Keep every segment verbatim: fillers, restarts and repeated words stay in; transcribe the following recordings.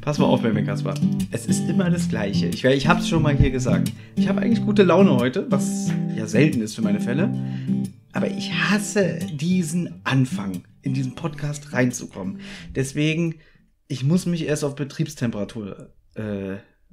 Pass mal auf bei mir, Kaspar. Es ist immer das Gleiche. Ich, ich habe es schon mal hier gesagt. Ich habe eigentlich gute Laune heute, was ja selten ist für meine Fälle. Aber ich hasse diesen Anfang, in diesen Podcast reinzukommen. Deswegen, ich muss mich erst auf Betriebstemperatur äh,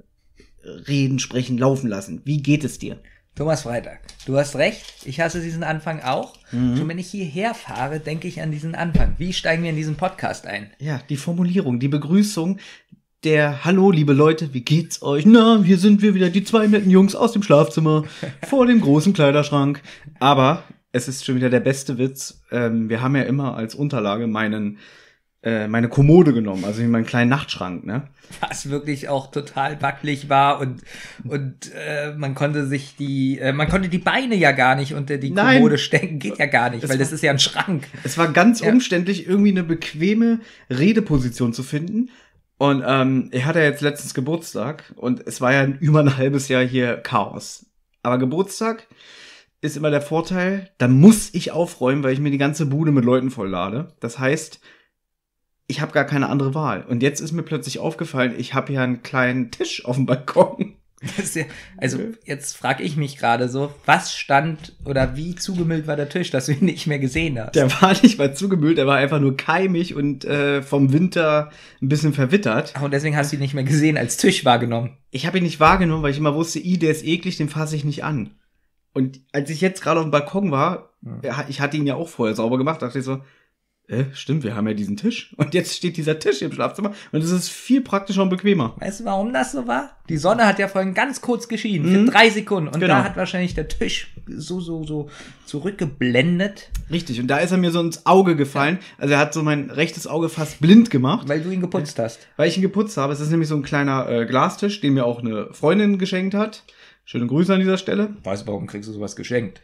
reden, sprechen, laufen lassen. Wie geht es dir? Thomas Freitag, du hast recht, ich hasse diesen Anfang auch. Mhm. Schon wenn ich hierher fahre, denke ich an diesen Anfang. Wie steigen wir in diesen Podcast ein? Ja, die Formulierung, die Begrüßung, der Hallo, liebe Leute, wie geht's euch? Na, hier sind wir wieder, die zwei netten Jungs aus dem Schlafzimmer vor dem großen Kleiderschrank. Aber es ist schon wieder der beste Witz. Ähm, wir haben ja immer als Unterlage meinen äh, meine Kommode genommen, also meinen kleinen Nachtschrank, ne? Was wirklich auch total wackelig war und und äh, man konnte sich die äh, man konnte die Beine ja gar nicht unter die Nein. Kommode stecken, geht ja gar nicht, Es weil war, das ist ja ein Schrank. Es war ganz Ja. umständlich, irgendwie eine bequeme Redeposition zu finden. Und ähm, er hatte jetzt letztens Geburtstag und es war ja über ein halbes Jahr hier Chaos. Aber Geburtstag ist immer der Vorteil, da muss ich aufräumen, weil ich mir die ganze Bude mit Leuten volllade. Das heißt, ich habe gar keine andere Wahl. Und jetzt ist mir plötzlich aufgefallen, ich habe ja einen kleinen Tisch auf dem Balkon. Das ist ja, also jetzt frage ich mich gerade so, was stand oder wie zugemüllt war der Tisch, dass du ihn nicht mehr gesehen hast? Der war nicht mal zugemüllt, der war einfach nur keimig und äh, vom Winter ein bisschen verwittert. Ach, und deswegen hast du ihn nicht mehr gesehen, als Tisch wahrgenommen. Ich habe ihn nicht wahrgenommen, weil ich immer wusste, i, der ist eklig, den fasse ich nicht an. Und als ich jetzt gerade auf dem Balkon war, ja, ich hatte ihn ja auch vorher sauber gemacht, dachte ich so, äh, stimmt, wir haben ja diesen Tisch. Und jetzt steht dieser Tisch im Schlafzimmer und es ist viel praktischer und bequemer. Weißt du, warum das so war? Die Sonne hat ja vorhin ganz kurz geschienen, Mhm. für drei Sekunden. Und Genau. da hat wahrscheinlich der Tisch so, so, so zurückgeblendet, Richtig, und da ist er mir so ins Auge gefallen. Also er hat so mein rechtes Auge fast blind gemacht, weil du ihn geputzt hast. weil ich ihn geputzt habe. Es ist nämlich so ein kleiner äh, Glastisch, den mir auch eine Freundin geschenkt hat. Schöne Grüße an dieser Stelle. Weißt du, warum kriegst du sowas geschenkt?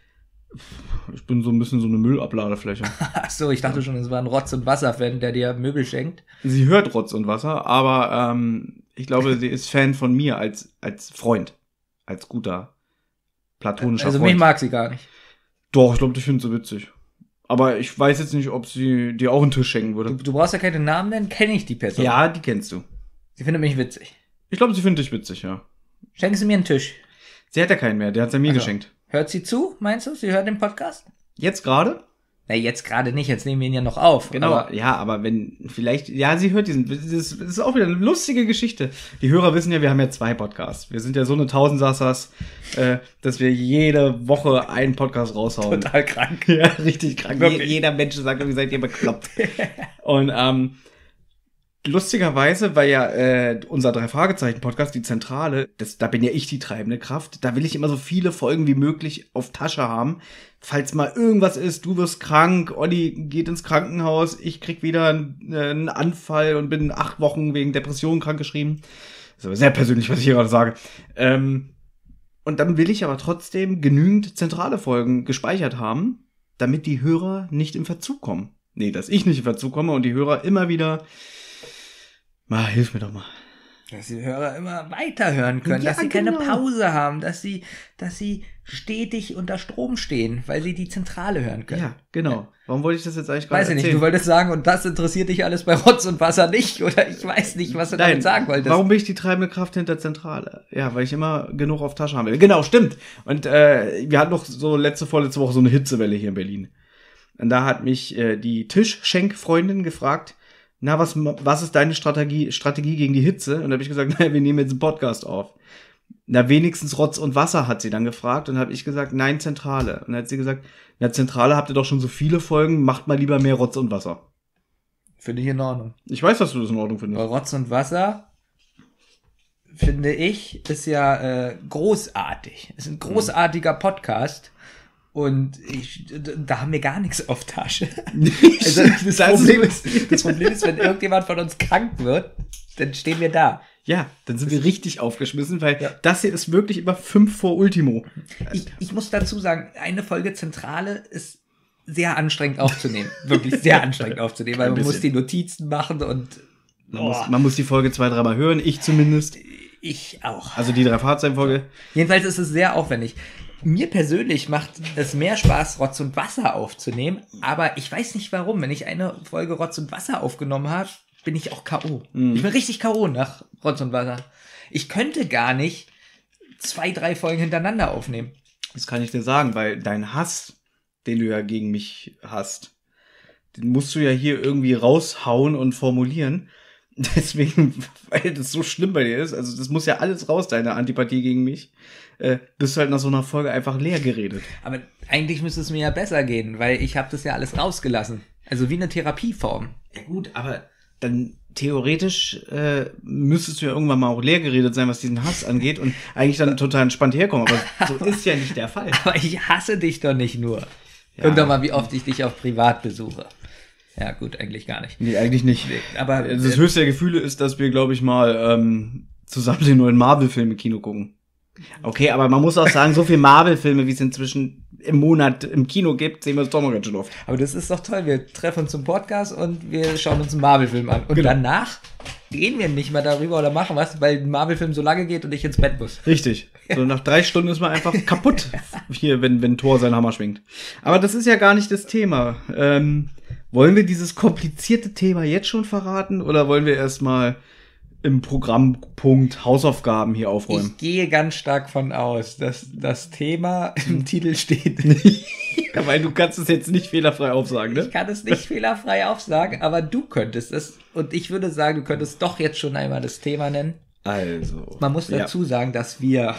Ich bin so ein bisschen so eine Müllabladefläche. Ach so, ich dachte schon, es war ein Rotz- und Wasser-Fan, der dir Möbel schenkt. Sie hört Rotz und Wasser, aber ähm, ich glaube, sie ist Fan von mir als als Freund, als guter platonischer Also Freund. mich mag sie gar nicht. Doch, ich glaube, ich finde sie witzig. Aber ich weiß jetzt nicht, ob sie dir auch einen Tisch schenken Du, würde. du brauchst ja keine Namen nennen, kenne ich die Person. Ja, die kennst du. Sie findet mich witzig. Ich glaube, sie findet dich witzig, ja. Schenken Sie mir einen Tisch. Sie hat ja keinen mehr, der hat ja mir Also. geschenkt. Hört sie zu, meinst du? Sie hört den Podcast? Jetzt gerade? Na, jetzt gerade nicht, jetzt nehmen wir ihn ja noch auf. Genau, Aber ja, aber wenn, vielleicht, ja, sie hört diesen, das ist, das ist auch wieder eine lustige Geschichte. Die Hörer wissen ja, wir haben ja zwei Podcasts. Wir sind ja so eine Tausendsassers, äh, dass wir jede Woche einen Podcast raushauen. total krank. Ja, richtig krank. Je, Wirklich. jeder Mensch sagt, wie seid ihr bekloppt. Und ähm, lustigerweise, weil ja äh, unser Drei-Fragezeichen-Podcast, die Zentrale, das, da bin ja ich die treibende Kraft, da will ich immer so viele Folgen wie möglich auf Tasche haben. Falls mal irgendwas ist, du wirst krank, Olli geht ins Krankenhaus, ich krieg wieder einen, äh, einen Anfall und bin acht Wochen wegen Depressionen krankgeschrieben. Das ist aber sehr persönlich, was ich hier gerade sage. Ähm, und dann will ich aber trotzdem genügend zentrale Folgen gespeichert haben, damit die Hörer nicht im Verzug kommen. Nee, dass ich nicht im Verzug komme und die Hörer immer wieder... Ma, hilf mir doch mal. Dass die Hörer immer weiterhören können, Ja, dass sie genau. keine Pause haben, dass sie, dass sie stetig unter Strom stehen, weil sie die Zentrale hören können. Ja, genau. Warum wollte ich das jetzt eigentlich gerade Weiß ich nicht, erzählen? du wolltest sagen, und das interessiert dich alles bei Rotz und Wasser nicht, oder ich weiß nicht, was du Nein, damit sagen wolltest. warum bin ich die treibende Kraft hinter Zentrale? Ja, weil ich immer genug auf Tasche haben will. Genau, stimmt. Und äh, wir hatten noch so letzte, vorletzte Woche so eine Hitzewelle hier in Berlin. Und da hat mich äh, die Tischschenkfreundin gefragt, na, was, was ist deine Strategie, Strategie gegen die Hitze? Und da habe ich gesagt, naja, wir nehmen jetzt einen Podcast auf. Na, wenigstens Rotz und Wasser, hat sie dann gefragt. Und habe ich gesagt, nein, Zentrale. Und dann hat sie gesagt, na, Zentrale habt ihr doch schon so viele Folgen, macht mal lieber mehr Rotz und Wasser. Finde ich in Ordnung. Ich weiß, dass du das in Ordnung Aber findest. Rotz und Wasser, finde ich, ist ja äh, großartig. Ist ein großartiger Podcast. Und ich, da haben wir gar nichts auf Tasche. Also das, Das Problem ist- ist, das Problem ist, wenn irgendjemand von uns krank wird, dann stehen wir da. Ja, dann sind wir richtig aufgeschmissen, weil Ja. das hier ist wirklich immer fünf vor Ultimo. Ich, ich muss dazu sagen, eine Folge Zentrale ist sehr anstrengend aufzunehmen. Wirklich sehr anstrengend aufzunehmen, weil Ein man muss die bisschen. Notizen machen und Man, oh, muss, man muss die Folge zwei, dreimal hören, ich zumindest. ich auch. Also die drei Fahrzeugenfolge. Jedenfalls ist es sehr aufwendig. Mir persönlich macht es mehr Spaß, Rotz und Wasser aufzunehmen, aber ich weiß nicht warum. Wenn ich eine Folge Rotz und Wasser aufgenommen habe, bin ich auch K O. Mhm. Ich bin richtig K O nach Rotz und Wasser. Ich könnte gar nicht zwei, drei Folgen hintereinander aufnehmen. Das kann ich dir sagen, weil dein Hass, den du ja gegen mich hast, den musst du ja hier irgendwie raushauen und formulieren. Deswegen, weil das so schlimm bei dir ist, also das muss ja alles raus, deine Antipathie gegen mich, äh, bist du halt nach so einer Folge einfach leer geredet. Aber eigentlich müsste es mir ja besser gehen, weil ich habe das ja alles rausgelassen. Also wie eine Therapieform. Ja gut, aber dann theoretisch äh, müsstest du ja irgendwann mal auch leer geredet sein, was diesen Hass angeht und eigentlich dann total entspannt herkommen. Aber so ist ja nicht der Fall. Aber ich hasse dich doch nicht nur. Ja. Guck doch mal, wie oft ich dich auf privat besuche. Ja, gut, eigentlich gar nicht. Nee, eigentlich nicht. Aber das höchste der Gefühle ist, dass wir, glaube ich, mal ähm, zusammen den neuen Marvel-Film im Kino gucken. Okay, aber man muss auch sagen, so viele Marvel-Filme, wie es inzwischen im Monat im Kino gibt, sehen wir es doch mal ganz schön oft. Aber das ist doch toll. Wir treffen uns zum Podcast und wir schauen uns einen Marvel-Film an. Und genau. danach reden wir nicht mehr darüber oder machen was, weil ein Marvel-Film so lange geht und ich ins Bett muss. Richtig. So nach drei Stunden ist man einfach kaputt hier, wenn, wenn Thor seinen Hammer schwingt. Aber das ist ja gar nicht das Thema. Ähm, wollen wir dieses komplizierte Thema jetzt schon verraten oder wollen wir erstmal im Programmpunkt Hausaufgaben hier aufräumen? Ich gehe ganz stark von aus, dass das Thema im Titel steht. Ja, weil du kannst es jetzt nicht fehlerfrei aufsagen, ne? Ich kann es nicht fehlerfrei aufsagen, aber du könntest es. Und ich würde sagen, du könntest doch jetzt schon einmal das Thema nennen. Also. Man muss dazu ja. sagen, dass wir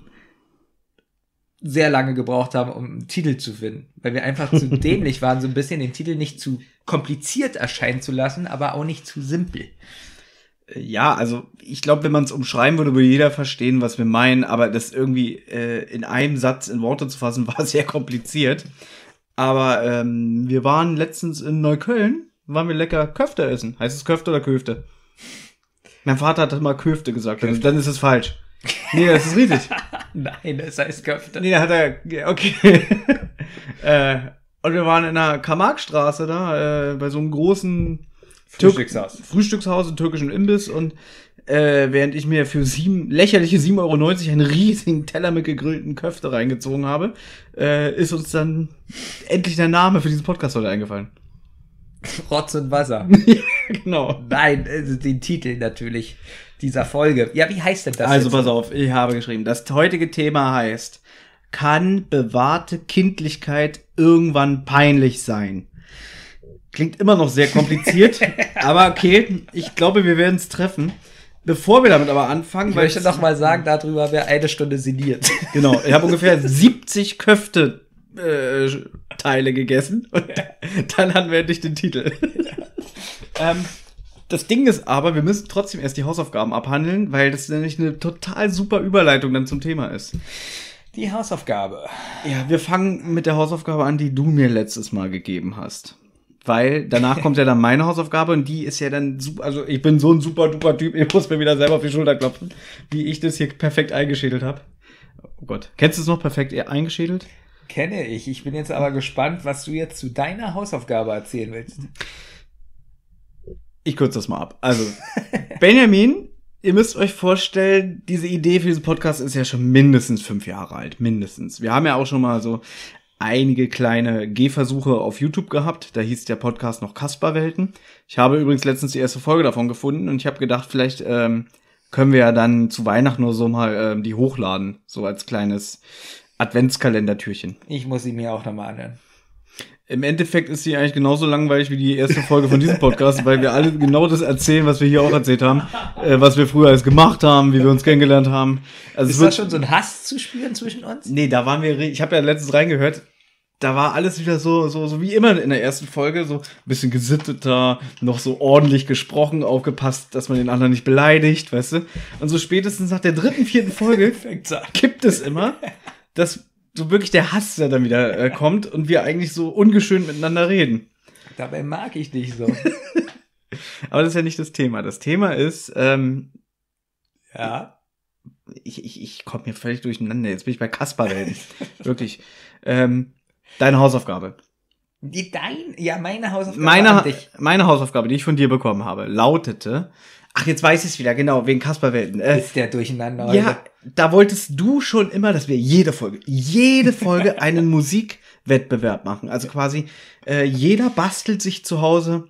sehr lange gebraucht haben, um einen Titel zu finden. Weil wir einfach zu dämlich waren, so ein bisschen den Titel nicht zu kompliziert erscheinen zu lassen, aber auch nicht zu simpel. Ja, also ich glaube, wenn man es umschreiben würde, würde jeder verstehen, was wir meinen, aber das irgendwie äh, in einem Satz in Worte zu fassen, war sehr kompliziert. Aber ähm, wir waren letztens in Neukölln, waren wir lecker Köfte essen. Heißt es Köfte oder Köfte? Mein Vater hat immer Köfte gesagt, Köfte. Dann ist es falsch. Nee, das ist richtig. Nein, das heißt Köfte. Nee, da hat er, okay. äh, und wir waren in der Karl-Marx-Straße da, äh, bei so einem großen Frühstückshaus. Tür- Frühstückshaus, einen türkischen Imbiss und äh, während ich mir für sieben, lächerliche sieben Euro neunzig einen riesigen Teller mit gegrillten Köfte reingezogen habe, äh, ist uns dann endlich der Name für diesen Podcast heute eingefallen. Rotz und Wasser. Ja, genau. Nein, also den Titel natürlich dieser Folge. Ja, wie heißt denn das Also jetzt? pass auf, ich habe geschrieben, das heutige Thema heißt, kann bewahrte Kindlichkeit irgendwann peinlich sein? Klingt immer noch sehr kompliziert, aber okay, ich glaube, wir werden es treffen. Bevor wir damit aber anfangen, Ich weil möchte noch mal sagen, darüber wäre eine Stunde sinniert. Genau, ich habe ungefähr siebzig Köfte äh, Teile gegessen und dann hatten wir endlich den Titel. ähm, das Ding ist aber, wir müssen trotzdem erst die Hausaufgaben abhandeln, weil das nämlich eine total super Überleitung dann zum Thema ist. Die Hausaufgabe. Ja, wir fangen mit der Hausaufgabe an, die du mir letztes Mal gegeben hast. Weil danach kommt ja dann meine Hausaufgabe und die ist ja dann super, also ich bin so ein super duper Typ, ich muss mir wieder selber auf die Schulter klopfen, wie ich das hier perfekt eingeschädelt habe. Oh Gott, kennst du es noch perfekt eingeschädelt? Kenne ich. Ich bin jetzt aber gespannt, was du jetzt zu deiner Hausaufgabe erzählen willst. Ich kürze das mal ab. Also, Benjamin, ihr müsst euch vorstellen, diese Idee für diesen Podcast ist ja schon mindestens fünf Jahre alt. Mindestens. Wir haben ja auch schon mal so einige kleine Gehversuche auf YouTube gehabt. Da hieß der Podcast noch Kasperwelten. Ich habe übrigens letztens die erste Folge davon gefunden und ich habe gedacht, vielleicht ähm, können wir ja dann zu Weihnachten nur so mal ähm, die hochladen. So als kleines Adventskalendertürchen. Ich muss sie mir auch nochmal anhören. Im Endeffekt ist sie eigentlich genauso langweilig wie die erste Folge von diesem Podcast, weil wir alle genau das erzählen, was wir hier auch erzählt haben, äh, was wir früher alles gemacht haben, wie wir uns kennengelernt haben. Also ist es wird da schon so ein Hass zu spüren zwischen uns? Nee, da waren wir, ich habe ja letztens reingehört, da war alles wieder so, so, so wie immer in der ersten Folge, so ein bisschen gesitteter, noch so ordentlich gesprochen, aufgepasst, dass man den anderen nicht beleidigt, weißt du? Und so spätestens nach der dritten, vierten Folge kippt es immer, dass so wirklich der Hass, der dann wieder äh, kommt und wir eigentlich so ungeschönt miteinander reden. Dabei mag ich dich so. Aber das ist ja nicht das Thema. Das Thema ist, ähm, ja, ich, ich, ich komme hier völlig durcheinander. Jetzt bin ich bei Kasperwelten. Wirklich. Ähm, deine Hausaufgabe. Die dein, ja, meine Hausaufgabe Meine, an dich. meine Hausaufgabe, die ich von dir bekommen habe, lautete, ach, jetzt weiß ich es wieder, genau, wegen Kasperwelten. Äh, Ist der durcheinander heute? ja, da wolltest du schon immer, dass wir jede Folge, jede Folge einen Musikwettbewerb machen. Also quasi, äh, jeder bastelt sich zu Hause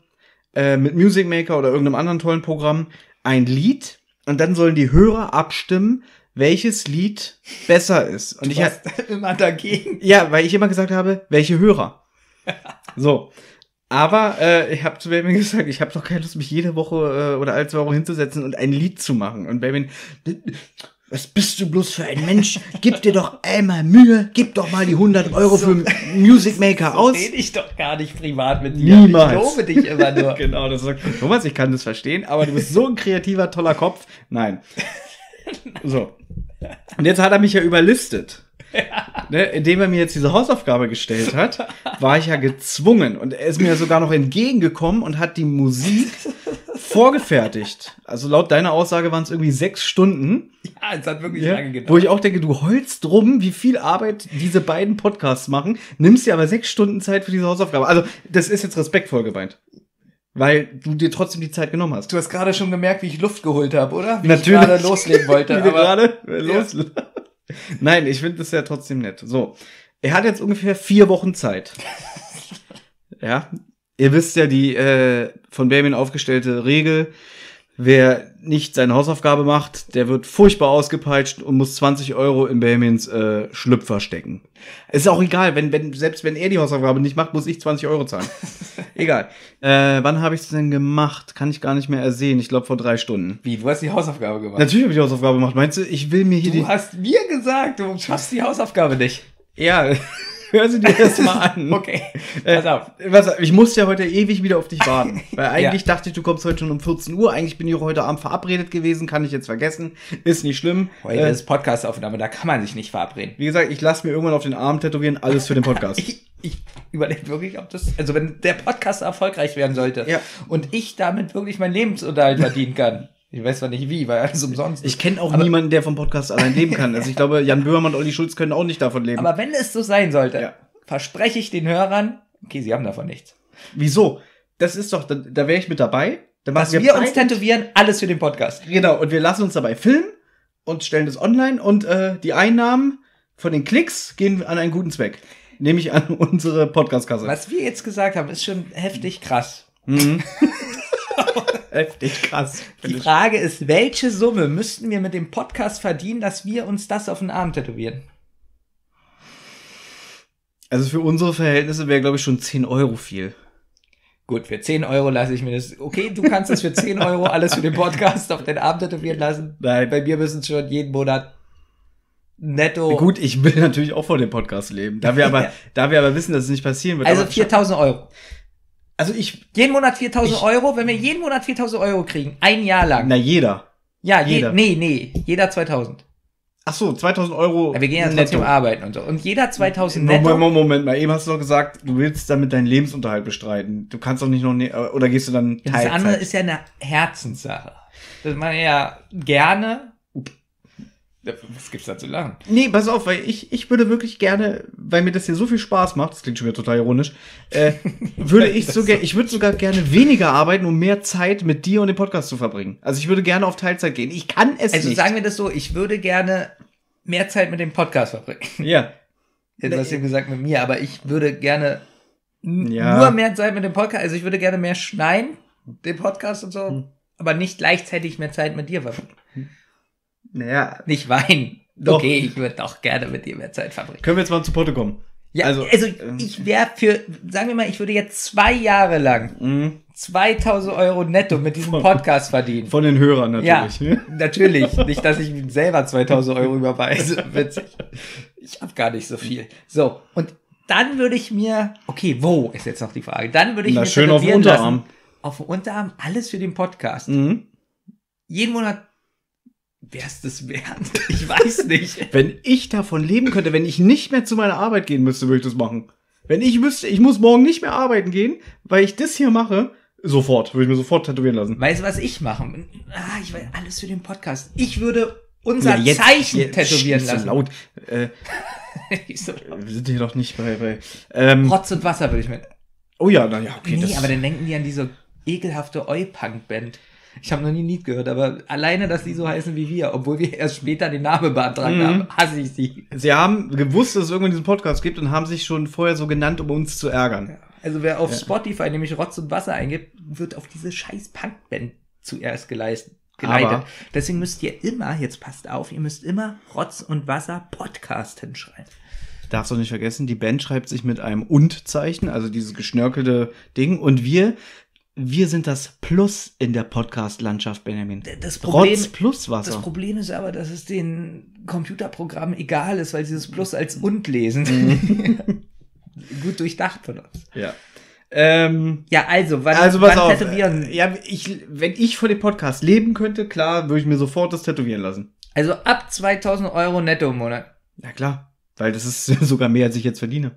äh, mit Music Maker oder irgendeinem anderen tollen Programm ein Lied und dann sollen die Hörer abstimmen, welches Lied besser ist. Und du ich warst immer dagegen. Ja, weil ich immer gesagt habe, welche Hörer. So. Aber äh, ich habe zu Benjamin gesagt, ich habe doch keine Lust, mich jede Woche äh, oder alle zwei Wochen hinzusetzen und ein Lied zu machen. Und Benjamin, was bist du bloß für ein Mensch? Gib dir doch einmal Mühe, gib doch mal die hundert Euro so, für Music Maker so aus. Rede ich doch gar nicht privat mit dir. Niemals. Ich lobe dich immer nur. Genau, das sagt Thomas, ich kann das verstehen, aber du bist so ein kreativer, toller Kopf. Nein. So. Und jetzt hat er mich ja überlistet. Ja. Ne, indem er mir jetzt diese Hausaufgabe gestellt hat, war ich ja gezwungen. Und er ist mir sogar noch entgegengekommen und hat die Musik vorgefertigt. Also laut deiner Aussage waren es irgendwie sechs Stunden. Ja, es hat wirklich ja, lange gedauert. Wo ich auch denke, du heulst drum, wie viel Arbeit diese beiden Podcasts machen, nimmst dir aber sechs Stunden Zeit für diese Hausaufgabe. Also das ist jetzt respektvoll gemeint. Weil du dir trotzdem die Zeit genommen hast. Du hast gerade schon gemerkt, wie ich Luft geholt habe, oder? Wie Natürlich. ich gerade loslegen wollte. Wie du aber gerade los. Ja. Nein, ich finde das ja trotzdem nett. So, er hat jetzt ungefähr vier Wochen Zeit. Ja, ihr wisst ja die äh, von Benjamin aufgestellte Regel. Wer nicht seine Hausaufgabe macht, der wird furchtbar ausgepeitscht und muss zwanzig Euro in Benjamins äh, Schlüpfer stecken. Ist auch egal, wenn, wenn, selbst wenn er die Hausaufgabe nicht macht, muss ich zwanzig Euro zahlen. Egal. Äh, wann habe ich es denn gemacht? Kann ich gar nicht mehr ersehen. Ich glaube vor drei Stunden. Wie, du hast die Hausaufgabe gemacht? Natürlich habe ich die Hausaufgabe gemacht. Meinst du, ich will mir hier du die... Du hast mir gesagt, du schaffst die Hausaufgabe nicht. Ja, hör sie dir erst mal an. Okay, pass auf. Äh, was, ich musste ja heute ewig wieder auf dich warten. Weil eigentlich ja. dachte ich, du kommst heute schon um vierzehn Uhr. Eigentlich bin ich auch heute Abend verabredet gewesen. Kann ich jetzt vergessen. Ist nicht schlimm. Heute äh, ist Podcast-Aufnahme, da kann man sich nicht verabreden. Wie gesagt, ich lasse mir irgendwann auf den Arm tätowieren. Alles für den Podcast. ich ich überlege wirklich, ob das... Also wenn der Podcast erfolgreich werden sollte ja. und ich damit wirklich meinen Lebensunterhalt verdienen kann. Ich weiß zwar nicht wie, weil alles umsonst ist. Ich kenne auch aber niemanden, der vom Podcast allein leben kann. Also ich glaube, Jan Böhmermann und Olli Schulz können auch nicht davon leben. Aber wenn es so sein sollte, ja. verspreche ich den Hörern, okay, sie haben davon nichts. Wieso? Das ist doch, da, da wäre ich mit dabei. Dann Was wir, wir uns tätowieren, alles für den Podcast. Genau, und wir lassen uns dabei filmen und stellen das online und äh, die Einnahmen von den Klicks gehen an einen guten Zweck. Nämlich an unsere Podcast-Kasse. Was wir jetzt gesagt haben, ist schon heftig krass. Mhm. Heftig krass. Die Frage ist, welche Summe müssten wir mit dem Podcast verdienen, dass wir uns das auf den Arm tätowieren? Also für unsere Verhältnisse wäre, glaube ich, schon zehn Euro viel. Gut, für zehn Euro lasse ich mir das. Okay, du kannst das für zehn Euro alles für den Podcast auf den Arm tätowieren lassen. Nein. Bei mir müssen es schon jeden Monat netto. Gut, ich will natürlich auch von dem Podcast leben. Da wir aber, ja. da wir aber wissen, dass es nicht passieren wird. Also viertausend Euro. Also ich... Jeden Monat viertausend Euro, wenn wir jeden Monat viertausend Euro kriegen, ein Jahr lang. Na, jeder. Ja, jeder. Je, nee, nee, jeder zweitausend. Ach so, zweitausend Euro ja, wir gehen ja trotzdem arbeiten und so. Und jeder zweitausend netto. Moment, Moment mal, eben hast du doch gesagt, du willst damit deinen Lebensunterhalt bestreiten. Du kannst doch nicht noch, ne- oder gehst du dann Teilzeit? Das andere ist ja eine Herzenssache. Das man ja gerne... Was gibt's da zu lachen? Nee, pass auf, weil ich, ich würde wirklich gerne, weil mir das hier so viel Spaß macht, das klingt schon wieder total ironisch, äh, würde ich sogar, ich würde sogar gerne weniger arbeiten, um mehr Zeit mit dir und dem Podcast zu verbringen. Also ich würde gerne auf Teilzeit gehen. Ich kann es also nicht. Also sagen wir das so, ich würde gerne mehr Zeit mit dem Podcast verbringen. Ja. Jetzt hast du eben gesagt mit mir, aber ich würde gerne ja. nur mehr Zeit mit dem Podcast, also ich würde gerne mehr schneiden, den Podcast und so, hm. aber nicht gleichzeitig mehr Zeit mit dir verbringen. Naja. Nicht weinen. Doch. Okay, ich würde doch gerne mit dir mehr Zeit verbringen. Können wir jetzt mal zu Potte kommen? Ja, also, also ich wäre für, sagen wir mal, ich würde jetzt zwei Jahre lang mhm. zweitausend Euro netto mit diesem Podcast verdienen. Von den Hörern natürlich. Ja, natürlich. Nicht, dass ich selber zweitausend Euro überweise. Witzig. Ich habe gar nicht so viel. So, und dann würde ich mir, okay, wo ist jetzt noch die Frage? Dann würde ich Na, mir schön auf dem Unterarm. Lassen, auf dem Unterarm, alles für den Podcast. Mhm. Jeden Monat. Wär's das wert? Ich weiß nicht. Wenn ich davon leben könnte, wenn ich nicht mehr zu meiner Arbeit gehen müsste, würde ich das machen. Wenn ich wüsste, ich muss morgen nicht mehr arbeiten gehen, weil ich das hier mache, sofort, würde ich mir sofort tätowieren lassen. Weißt du, was ich mache? Ah, ich will alles für den Podcast. Ich würde unser ja, jetzt, Zeichen jetzt, tätowieren so lassen. Laut. Äh, so laut. Wir sind hier doch nicht bei... bei ähm, Rotz und Wasser würde ich mit. Oh ja, na ja, okay. Nee, das aber dann denken die an diese ekelhafte Oi-Punk-Band. Ich habe noch nie ein Lied gehört, aber alleine, dass die so heißen wie wir, obwohl wir erst später den Namen beantragt mhm. haben, hasse ich sie. Sie haben gewusst, dass es irgendwann diesen Podcast gibt und haben sich schon vorher so genannt, um uns zu ärgern. Also wer auf Ja. Spotify nämlich Rotz und Wasser eingibt, wird auf diese scheiß Punkband zuerst geleistet. geleitet. Aber- Deswegen müsst ihr immer, jetzt passt auf, ihr müsst immer Rotz und Wasser Podcast hinschreiben. Darfst du nicht vergessen, die Band schreibt sich mit einem Und-Zeichen, also dieses geschnörkelte Ding. Und wir, wir sind das Plus in der Podcast-Landschaft, Benjamin. Das Problem, Rotz plus Wasser. das Problem ist aber, dass es den Computerprogrammen egal ist, weil sie das Plus als Und lesen. Gut durchdacht von uns. Ja. Ähm, Ja, also, wann, also pass wann auf. tätowieren? Ja, ich, wenn ich von dem Podcast leben könnte, klar, würde ich mir sofort das tätowieren lassen. Also ab zweitausend Euro netto im Monat. Ja, klar. Weil das ist sogar mehr, als ich jetzt verdiene.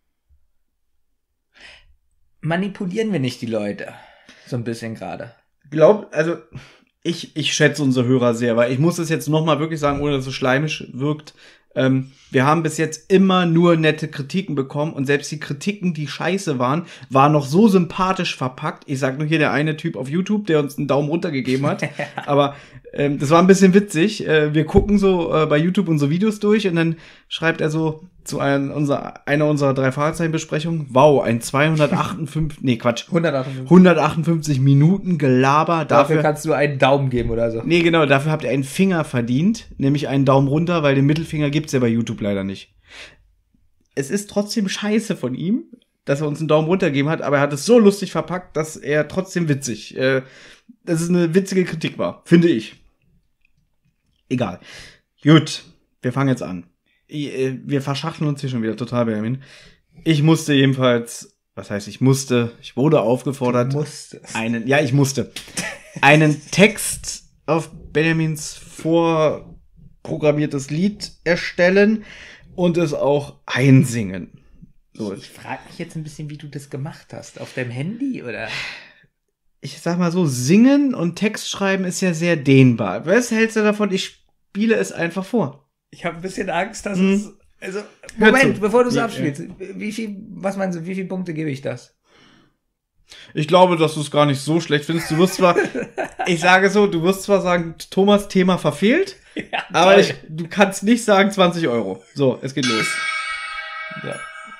Manipulieren wir nicht die Leute? So ein bisschen gerade. Glaub, also, ich, ich schätze unsere Hörer sehr, weil ich muss es jetzt nochmal wirklich sagen, ohne dass es schleimisch wirkt. Ähm, wir haben bis jetzt immer nur nette Kritiken bekommen und selbst die Kritiken, die scheiße waren, waren noch so sympathisch verpackt. Ich sag nur hier der eine Typ auf YouTube, der uns einen Daumen runter gegeben hat. Aber ähm, das war ein bisschen witzig. Äh, wir gucken so äh, bei YouTube unsere Videos durch und dann schreibt er so zu einem unserer, einer unserer drei Fragezeichen-Besprechungen, wow, ein zweihundertachtundfünfzig, nee, Quatsch, hundertachtundfünfzig. hundertachtundfünfzig Minuten Gelaber. Dafür Dafür, kannst du einen Daumen geben oder so. nee, genau, dafür habt ihr einen Finger verdient, nämlich einen Daumen runter, weil den Mittelfinger gibt's ja bei YouTube leider nicht. Es ist trotzdem scheiße von ihm, dass er uns einen Daumen runter gegeben hat, aber er hat es so lustig verpackt, dass er trotzdem witzig, äh, dass es eine witzige Kritik war, finde ich. Egal. Gut, wir fangen jetzt an. I- äh, Wir verschachteln uns hier schon wieder total, Benjamin. Ich musste jedenfalls, was heißt ich musste, ich wurde aufgefordert, Du musstest. einen, ja, ich musste, einen Text auf Benjamins vorprogrammiertes Lied erstellen und es auch einsingen. So, Ich frage mich jetzt ein bisschen, wie du das gemacht hast. Auf deinem Handy oder? ich sag mal so, singen und Text schreiben ist ja sehr dehnbar. Was hältst du davon? Ich spiele es einfach vor. Ich habe ein bisschen Angst, dass Hm. es. Also, Hör Moment, zu. bevor du es Ja, abspielst. Wie viel, was meinst du, wie viele Punkte gebe ich das? Ich glaube, dass du es gar nicht so schlecht findest. Du wirst zwar, ich sage so, du wirst zwar sagen, Thomas, Thema verfehlt, Ja, aber ich, du kannst nicht sagen zwanzig Euro. So, es geht los. Ja.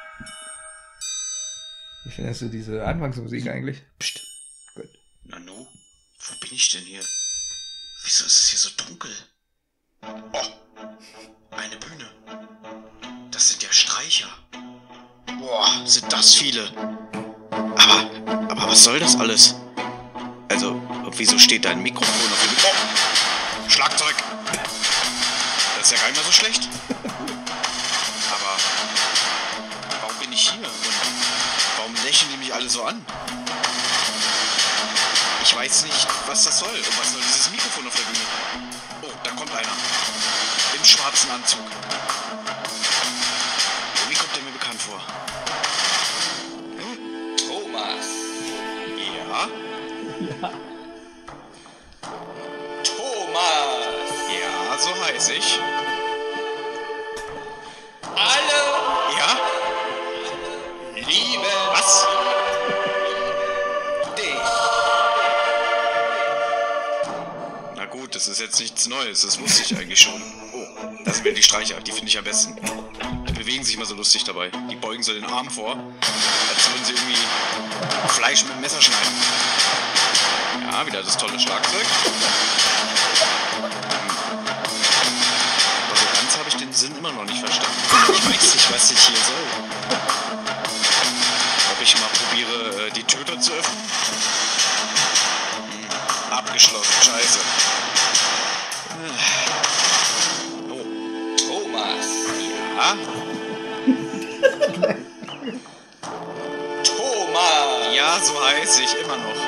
Wie findest du diese Anfangsmusik eigentlich? Psst. Gut. Nanu, wo bin ich denn hier? Wieso ist es hier so dunkel? Oh, eine Bühne. Das sind ja Streicher. Boah, sind das viele. Aber, aber was soll das alles? Also, wieso steht da ein Mikrofon auf dem Mikro? Oh, Schlagzeug. Das ist ja gar nicht mehr so schlecht. Aber, warum bin ich hier? Und warum lächeln die mich alle so an? Ich weiß nicht, was das soll. Und was soll dieses Mikrofon auf der Bühne? Oh, da kommt einer. Im schwarzen Anzug. Irgendwie kommt der mir bekannt vor. Thomas. Ja? Thomas. Ja, so heiß ich. Alle. Ja? Liebe. Was? Dich. Na gut, das ist jetzt nichts Neues, das wusste ich eigentlich schon. Oh, das sind wieder die Streicher, die finde ich am besten. Die bewegen sich immer so lustig dabei. Die beugen so den Arm vor, als würden sie irgendwie Fleisch mit dem Messer schneiden. Ja, wieder das tolle Schlagzeug. Aber so ganz habe ich den Sinn immer noch nicht verstanden. Ich weiß nicht, was ich hier soll. Ob ich mal probiere, äh, die Tür dort zu öffnen? Hm, abgeschlossen, scheiße. Oh, Thomas. Ja? Thomas. Ja, so heiß ich immer noch.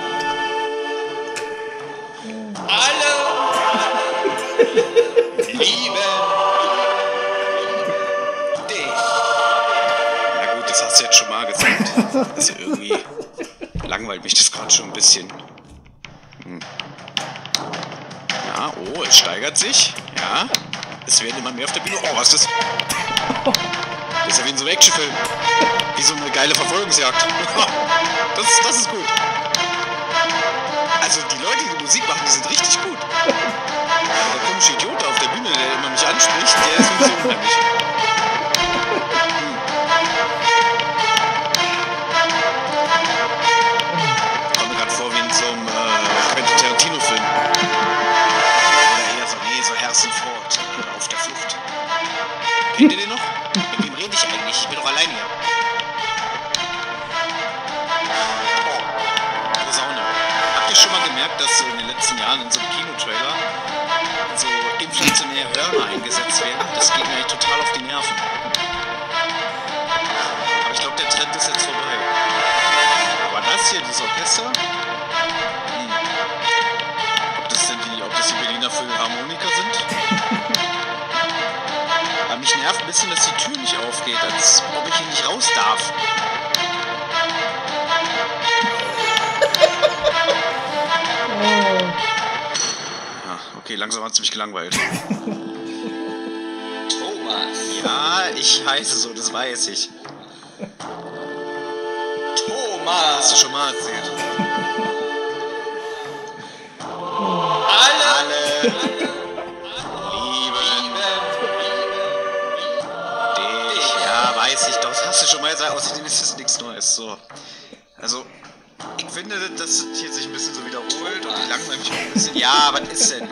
Alle lieben dich. Na gut, das hast du jetzt schon mal gesagt. Also irgendwie langweilt mich das gerade schon ein bisschen. Hm. Ja, oh, es steigert sich. Ja, es werden immer mehr auf der Bühne. Oh, was ist das? Das ist ja wie in so einem Actionfilm. Wie so eine geile Verfolgungsjagd. Das, das ist gut. Also die Leute, die Musik machen, die sind richtig gut. Der komische Idiot da auf der Bühne, der immer mich anspricht, der ist sowieso unheimlich. Hm. in so einem Kinotrailer so inflationäre Hörner eingesetzt werden. Das geht mir eigentlich total auf die Nerven. Aber ich glaube, der Trend ist jetzt vorbei. Aber das hier, dieses Orchester? Hm. Ob das denn die, ob das die Berliner Philharmoniker sind? Aber mich nervt ein bisschen, dass die Tür nicht aufgeht, als ob ich hier nicht raus darf. Ah, okay, langsam hat es mich gelangweilt. Thomas. Ja, ich heiße so, das weiß ich. Thomas. Hast du schon mal erzählt? Alle. Alle. Weiß ich doch, das hast du schon mal gesagt, außerdem ist das nichts Neues. So. Also, ich finde, das hier sich ein bisschen so wiederholt und ich langweile mich auch ein bisschen. Ja, was ist denn?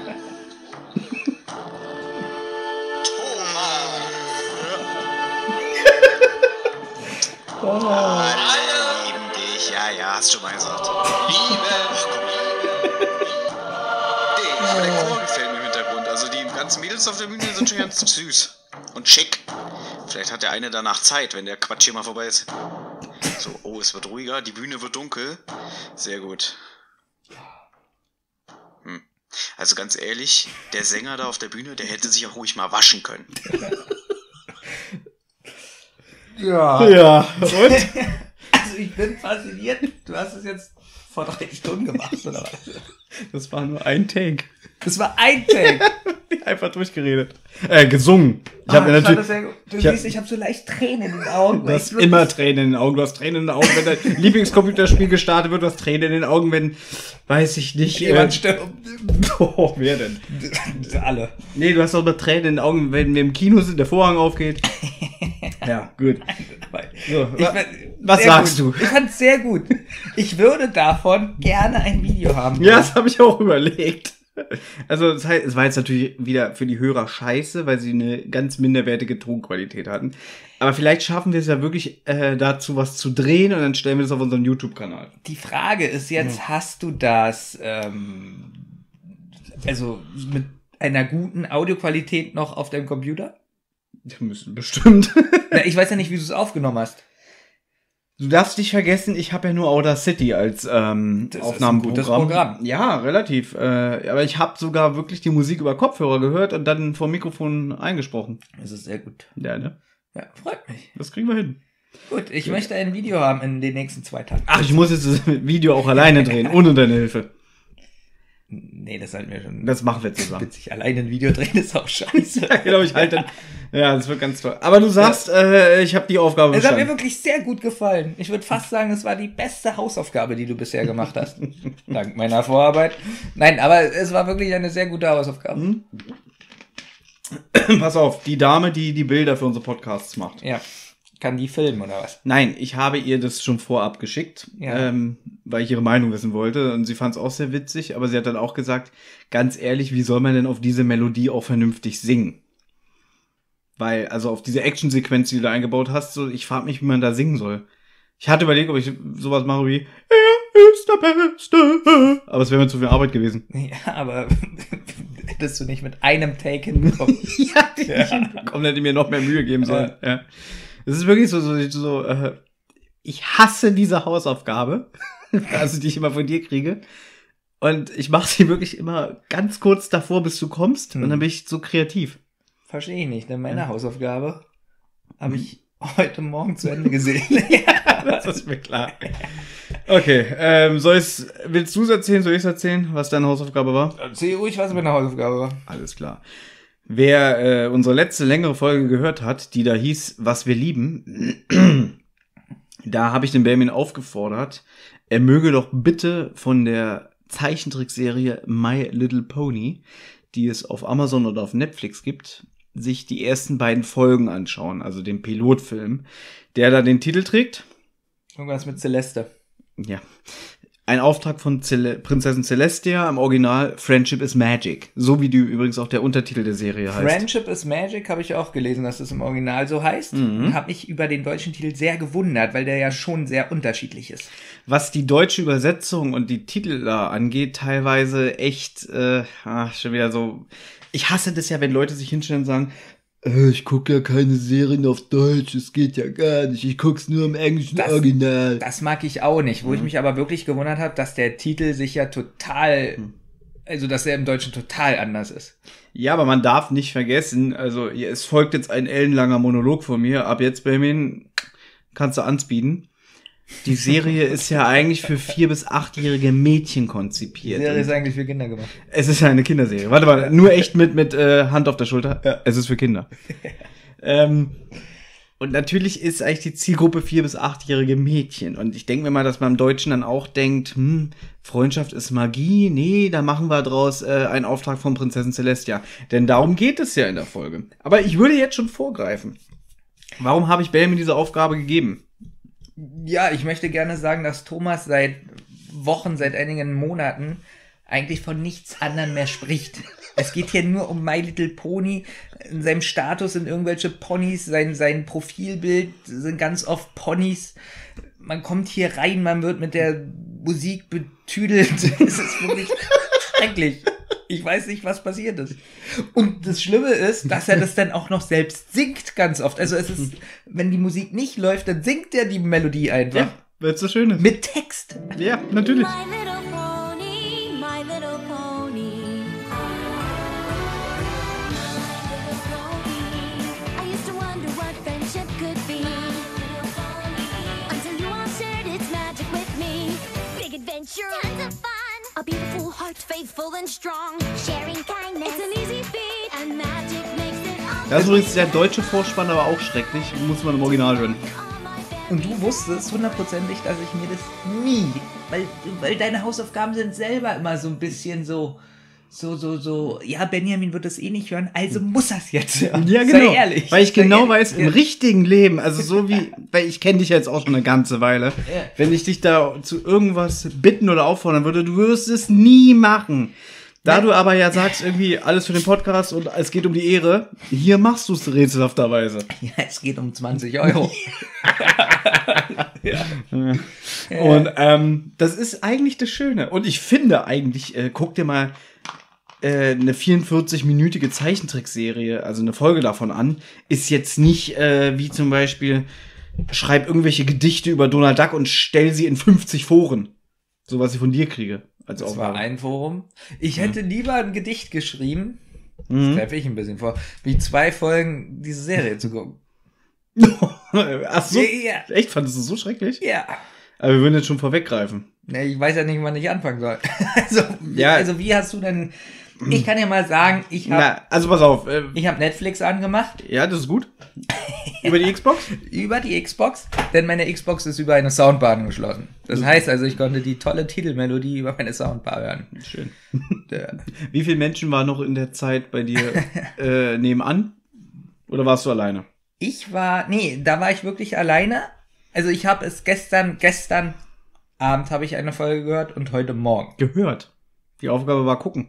Thomas! Alle lieben dich. Ja, ja, hast du schon mal gesagt. Liebe! Nee, aber der Chor gefällt mir im Hintergrund. Also, die ganzen Mädels auf der Bühne sind schon ganz süß. Und schick. Vielleicht hat der eine danach Zeit, wenn der Quatsch hier mal vorbei ist. So, oh, es wird ruhiger, die Bühne wird dunkel. Sehr gut. Hm. Also ganz ehrlich, der Sänger da auf der Bühne, der hätte sich auch ruhig mal waschen können. Ja. Ja, und? Also ich bin fasziniert. Du hast es jetzt vor drei Stunden gemacht, oder was? Das war nur ein Take. Das war ein Take. Einfach durchgeredet. Äh, gesungen. Ich ah, habe mir natürlich. Ja du ich siehst, hab, ich habe so leicht Tränen in den Augen. Du hast immer Tränen in den Augen. Du hast Tränen in den Augen, wenn dein Lieblingscomputerspiel gestartet wird. Du hast Tränen in den Augen, wenn, weiß ich nicht. Jemand äh, stirbt. Oh, wer denn? Alle. Nee, du hast auch immer Tränen in den Augen, wenn wir im Kino sind, der Vorhang aufgeht. Ja, gut. So, ich, wa was sagst gut. du? Ich fand's sehr gut. Ich würde davon gerne ein Video haben. Ja, das habe ich auch überlegt. Also das heißt, es war jetzt natürlich wieder für die Hörer scheiße, weil sie eine ganz minderwertige Tonqualität hatten. Aber vielleicht schaffen wir es ja wirklich äh, dazu, was zu drehen und dann stellen wir das auf unseren YouTube-Kanal. Die Frage ist jetzt, hm. hast du das ähm, also mit einer guten Audioqualität noch auf deinem Computer? Wir müssen bestimmt. Na, ich weiß ja nicht, wie du es aufgenommen hast. Du darfst nicht vergessen, ich habe ja nur Audacity als ähm, das Aufnahmeprogramm. Ist ein gutes Programm. Ja, relativ. Äh, aber ich habe sogar wirklich die Musik über Kopfhörer gehört und dann vom Mikrofon eingesprochen. Das ist sehr gut. Ja, ne? Ja, freut mich. Das kriegen wir hin. Gut, ich ja. möchte ein Video haben in den nächsten zwei Tagen. Ach, ich muss jetzt das Video auch alleine drehen, ohne deine Hilfe. Nee, das halten wir schon. Das machen wir zusammen. Witzig, alleine ein Video drehen ist auch scheiße. Ja, genau, ich halte dann. Ja, das wird ganz toll. Aber du sagst, ja. äh, ich habe die Aufgabe bestanden. Es hat mir wirklich sehr gut gefallen. Ich würde fast sagen, es war die beste Hausaufgabe, die du bisher gemacht hast. Dank meiner Vorarbeit. Nein, aber es war wirklich eine sehr gute Hausaufgabe. Hm? Pass auf, die Dame, die die Bilder für unsere Podcasts macht. Ja. Kann die filmen, oder was? Nein, ich habe ihr das schon vorab geschickt, ja. ähm, weil ich ihre Meinung wissen wollte. Und sie fand es auch sehr witzig, aber sie hat dann auch gesagt, ganz ehrlich, wie soll man denn auf diese Melodie auch vernünftig singen? Weil, also auf diese Actionsequenz, die du da eingebaut hast, so, ich frage mich, wie man da singen soll. Ich hatte überlegt, ob ich sowas mache wie, er ist der Beste. Aber es wäre mir zu viel Arbeit gewesen. Ja, aber hättest du nicht mit einem Take hinbekommen. ja, die ja. hinbekommen, hätte mir noch mehr Mühe geben sollen. Ja. ja. Es ist wirklich so, so, so äh, ich hasse diese Hausaufgabe, also die ich immer von dir kriege. Und ich mache sie wirklich immer ganz kurz davor, bis du kommst. Hm. Und dann bin ich so kreativ. Verstehe ich nicht, denn meine ja. Hausaufgabe habe ich heute Morgen zu Ende gesehen. Das ist mir klar. Okay, ähm, soll ich's, willst du es erzählen, soll ich es erzählen, was deine Hausaufgabe war? Erzähl ruhig, was meine Hausaufgabe war. Alles klar. Wer äh, unsere letzte längere Folge gehört hat, die da hieß, was wir lieben, da habe ich den Benjamin aufgefordert, er möge doch bitte von der Zeichentrickserie My Little Pony, die es auf Amazon oder auf Netflix gibt, sich die ersten beiden Folgen anschauen, also den Pilotfilm, der da den Titel trägt. Irgendwas mit Celeste. Ja. Ein Auftrag von Cele- Prinzessin Celestia, im Original Friendship is Magic. So wie die übrigens auch der Untertitel der Serie heißt. Friendship is Magic habe ich auch gelesen, dass das im Original so heißt. Mhm. Und habe mich über den deutschen Titel sehr gewundert, weil der ja schon sehr unterschiedlich ist. Was die deutsche Übersetzung und die Titel da angeht, teilweise echt, äh, ach, schon wieder so. Ich hasse das ja, wenn Leute sich hinstellen und sagen, äh, ich gucke ja keine Serien auf Deutsch, es geht ja gar nicht, ich guck's nur im englischen das, Original. Das mag ich auch nicht, wo mhm. ich mich aber wirklich gewundert habe, dass der Titel sich ja total, mhm. also dass er im Deutschen total anders ist. Ja, aber man darf nicht vergessen, also es folgt jetzt ein ellenlanger Monolog von mir, ab jetzt, Benjamin, kannst du anspeeden. Die Serie ist ja eigentlich für vier- bis achtjährige Mädchen konzipiert. Die Serie ist eigentlich für Kinder gemacht. Es ist eine Kinderserie. Warte mal, nur echt mit mit äh, Hand auf der Schulter. Ja. Es ist für Kinder. ähm, und natürlich ist eigentlich die Zielgruppe vier- bis achtjährige Mädchen. Und ich denke mir mal, dass man im Deutschen dann auch denkt, hm, Freundschaft ist Magie. Nee, da machen wir draus äh, einen Auftrag von Prinzessin Celestia. Denn darum geht es ja in der Folge. Aber ich würde jetzt schon vorgreifen. Warum habe ich Benjamin diese Aufgabe gegeben? Ja, ich möchte gerne sagen, dass Thomas seit Wochen, seit einigen Monaten eigentlich von nichts anderem mehr spricht. Es geht hier nur um My Little Pony. In seinem Status sind irgendwelche Ponys, sein, sein Profilbild sind ganz oft Ponys. Man kommt hier rein, man wird mit der Musik betüdelt. Es ist wirklich schrecklich. Ich weiß nicht, was passiert ist. Und das Schlimme ist, dass er das dann auch noch selbst singt ganz oft. Also es ist, wenn die Musik nicht läuft, dann singt er die Melodie einfach. Ja, weil's so schön ist. Mit Text. Ja, natürlich. My little pony, my little pony. I used to wonder what friendship could be. Until you all shared its magic with me. Big adventure, tons of fun. A beautiful heart, faithful and strong. Sharing kindness, it's an easy feat. And magic makes it all. Das ist übrigens der deutsche Vorspann, aber auch schrecklich. Muss man im Original hören. Und du wusstest hundertprozentig, dass ich mir das nie, weil, weil deine Hausaufgaben sind selber immer so ein bisschen so, so, so, so, ja, Benjamin wird das eh nicht hören, also muss er es jetzt hören. Ja, genau. Sei ehrlich. Weil ich Sei genau ehrlich. weiß, im richtigen Leben, also so wie, weil ich kenne dich jetzt auch schon eine ganze Weile, Ja. wenn ich dich da zu irgendwas bitten oder auffordern würde, du wirst es nie machen. Da Ja. du aber ja sagst, irgendwie alles für den Podcast und es geht um die Ehre, hier machst du es rätselhafterweise. Ja, es geht um zwanzig Euro. ja. Und ähm, das ist eigentlich das Schöne. Und ich finde eigentlich, äh, guck dir mal äh, eine vierundvierzig-minütige Zeichentrickserie, also eine Folge davon an, ist jetzt nicht äh, wie zum Beispiel, schreib irgendwelche Gedichte über Donald Duck und stell sie in fünfzig Foren. So was ich von dir kriege. Als Das Aufgabe. war ein Forum. Ich hätte lieber ein Gedicht geschrieben, das Mhm. greife ich ein bisschen vor, wie zwei Folgen diese Serie zu gucken. Ach so, Ja. echt? Fandest du es so schrecklich? Ja. Aber wir würden jetzt schon vorweggreifen. Ne, ich weiß ja nicht, wann ich anfangen soll. also, Ja. also wie hast du denn... Ich kann ja mal sagen, ich habe Na, also pass auf. Äh, ich hab Netflix angemacht ja, das ist gut. Über die Xbox? über die Xbox, denn meine Xbox ist über eine Soundbar angeschlossen. Das heißt also, ich konnte die tolle Titelmelodie über meine Soundbar hören. Schön. Ja. Wie viele Menschen waren noch in der Zeit bei dir äh, nebenan? Oder warst du alleine? Ich war, nee, da war ich wirklich alleine. Also ich habe es gestern, gestern Abend habe ich eine Folge gehört und heute Morgen. Gehört. Die Aufgabe war gucken.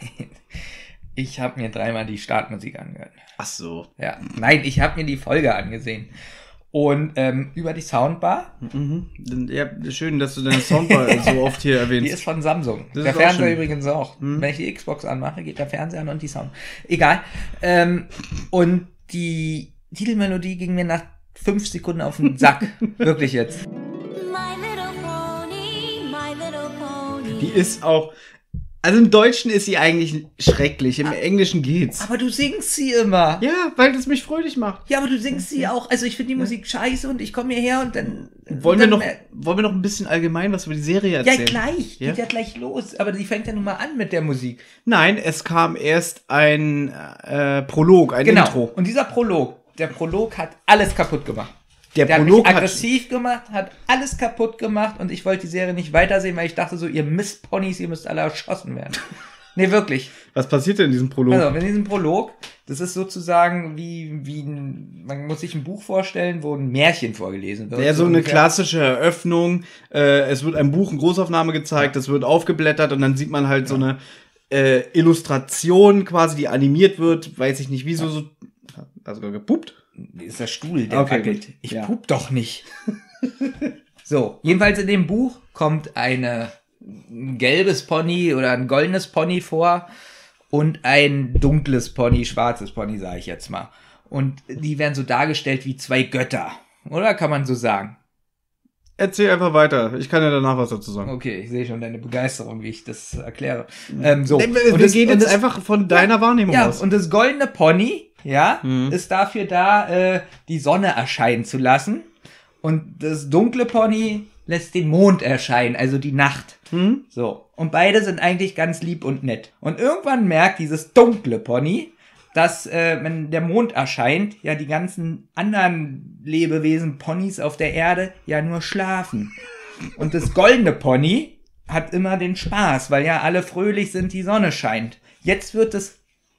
Ich habe mir dreimal die Startmusik angehört. Ach so. Ja, nein, ich habe mir die Folge angesehen. Und ähm, über die Soundbar, Mhm. Ja, schön, dass du deine Soundbar so oft hier die erwähnst. ist von Samsung. Das Der ist auch Fernseher schön. übrigens auch. Mhm. Wenn ich die Xbox anmache, geht der Fernseher an und die Sound. Egal. Ähm, und die Titelmelodie ging mir nach fünf Sekunden auf den Sack. Wirklich jetzt. My little pony, my little pony. Die ist auch. Also im Deutschen ist sie eigentlich schrecklich. Im Englischen geht's. Aber du singst sie immer. Ja, weil das mich fröhlich macht. Ja, aber du singst sie auch. Also ich finde die Musik scheiße und ich komme hierher und dann... Wollen wir dann, noch, wollen wir noch ein bisschen allgemein was über die Serie Ja, erzählen? gleich. Ja? Geht ja gleich los. Aber die fängt ja nun mal an mit der Musik. Nein, es kam erst ein äh, Prolog, ein Genau. Intro. Und dieser Prolog, der Prolog hat alles kaputt gemacht. Der Der Prolog hat mich hat, aggressiv gemacht, hat alles kaputt gemacht und ich wollte die Serie nicht weitersehen, weil ich dachte so, ihr Mistponys, ihr müsst alle erschossen werden. Nee, wirklich. was passierte in diesem Prolog? Also, in diesem Prolog Das ist sozusagen wie, wie ein, man muss sich ein Buch vorstellen, wo ein Märchen vorgelesen wird. Ja, so eine ungefähr. klassische Eröffnung. Äh, es wird ein Buch in Großaufnahme gezeigt, es wird aufgeblättert und dann sieht man halt so eine äh, Illustration quasi, die animiert wird. Weiß ich nicht, wieso so. Also gepupt? Ist der Stuhl, der Okay, wackelt. gut. Ich Ja. pup doch nicht. So, jedenfalls in dem Buch kommt eine, ein gelbes Pony oder ein goldenes Pony vor und ein dunkles Pony, schwarzes Pony, sage ich jetzt mal. Und die werden so dargestellt wie zwei Götter. Oder kann man so sagen? Erzähl einfach weiter. Ich kann ja danach was dazu sagen. Okay, ich sehe schon deine Begeisterung, wie ich das erkläre. Ähm, so. Nee, wir Und wir das- gehen und jetzt das- einfach von deiner Wahrnehmung Ja, aus. und das goldene Pony, ja, Mhm. ist dafür da, äh, die Sonne erscheinen zu lassen. Und das dunkle Pony lässt den Mond erscheinen, also die Nacht. Hm? So. Und beide sind eigentlich ganz lieb und nett. Und irgendwann merkt dieses dunkle Pony, dass, äh, wenn der Mond erscheint, ja die ganzen anderen Lebewesen, Ponys auf der Erde, ja nur schlafen. Und das goldene Pony hat immer den Spaß, weil ja alle fröhlich sind, die Sonne scheint. Jetzt wird das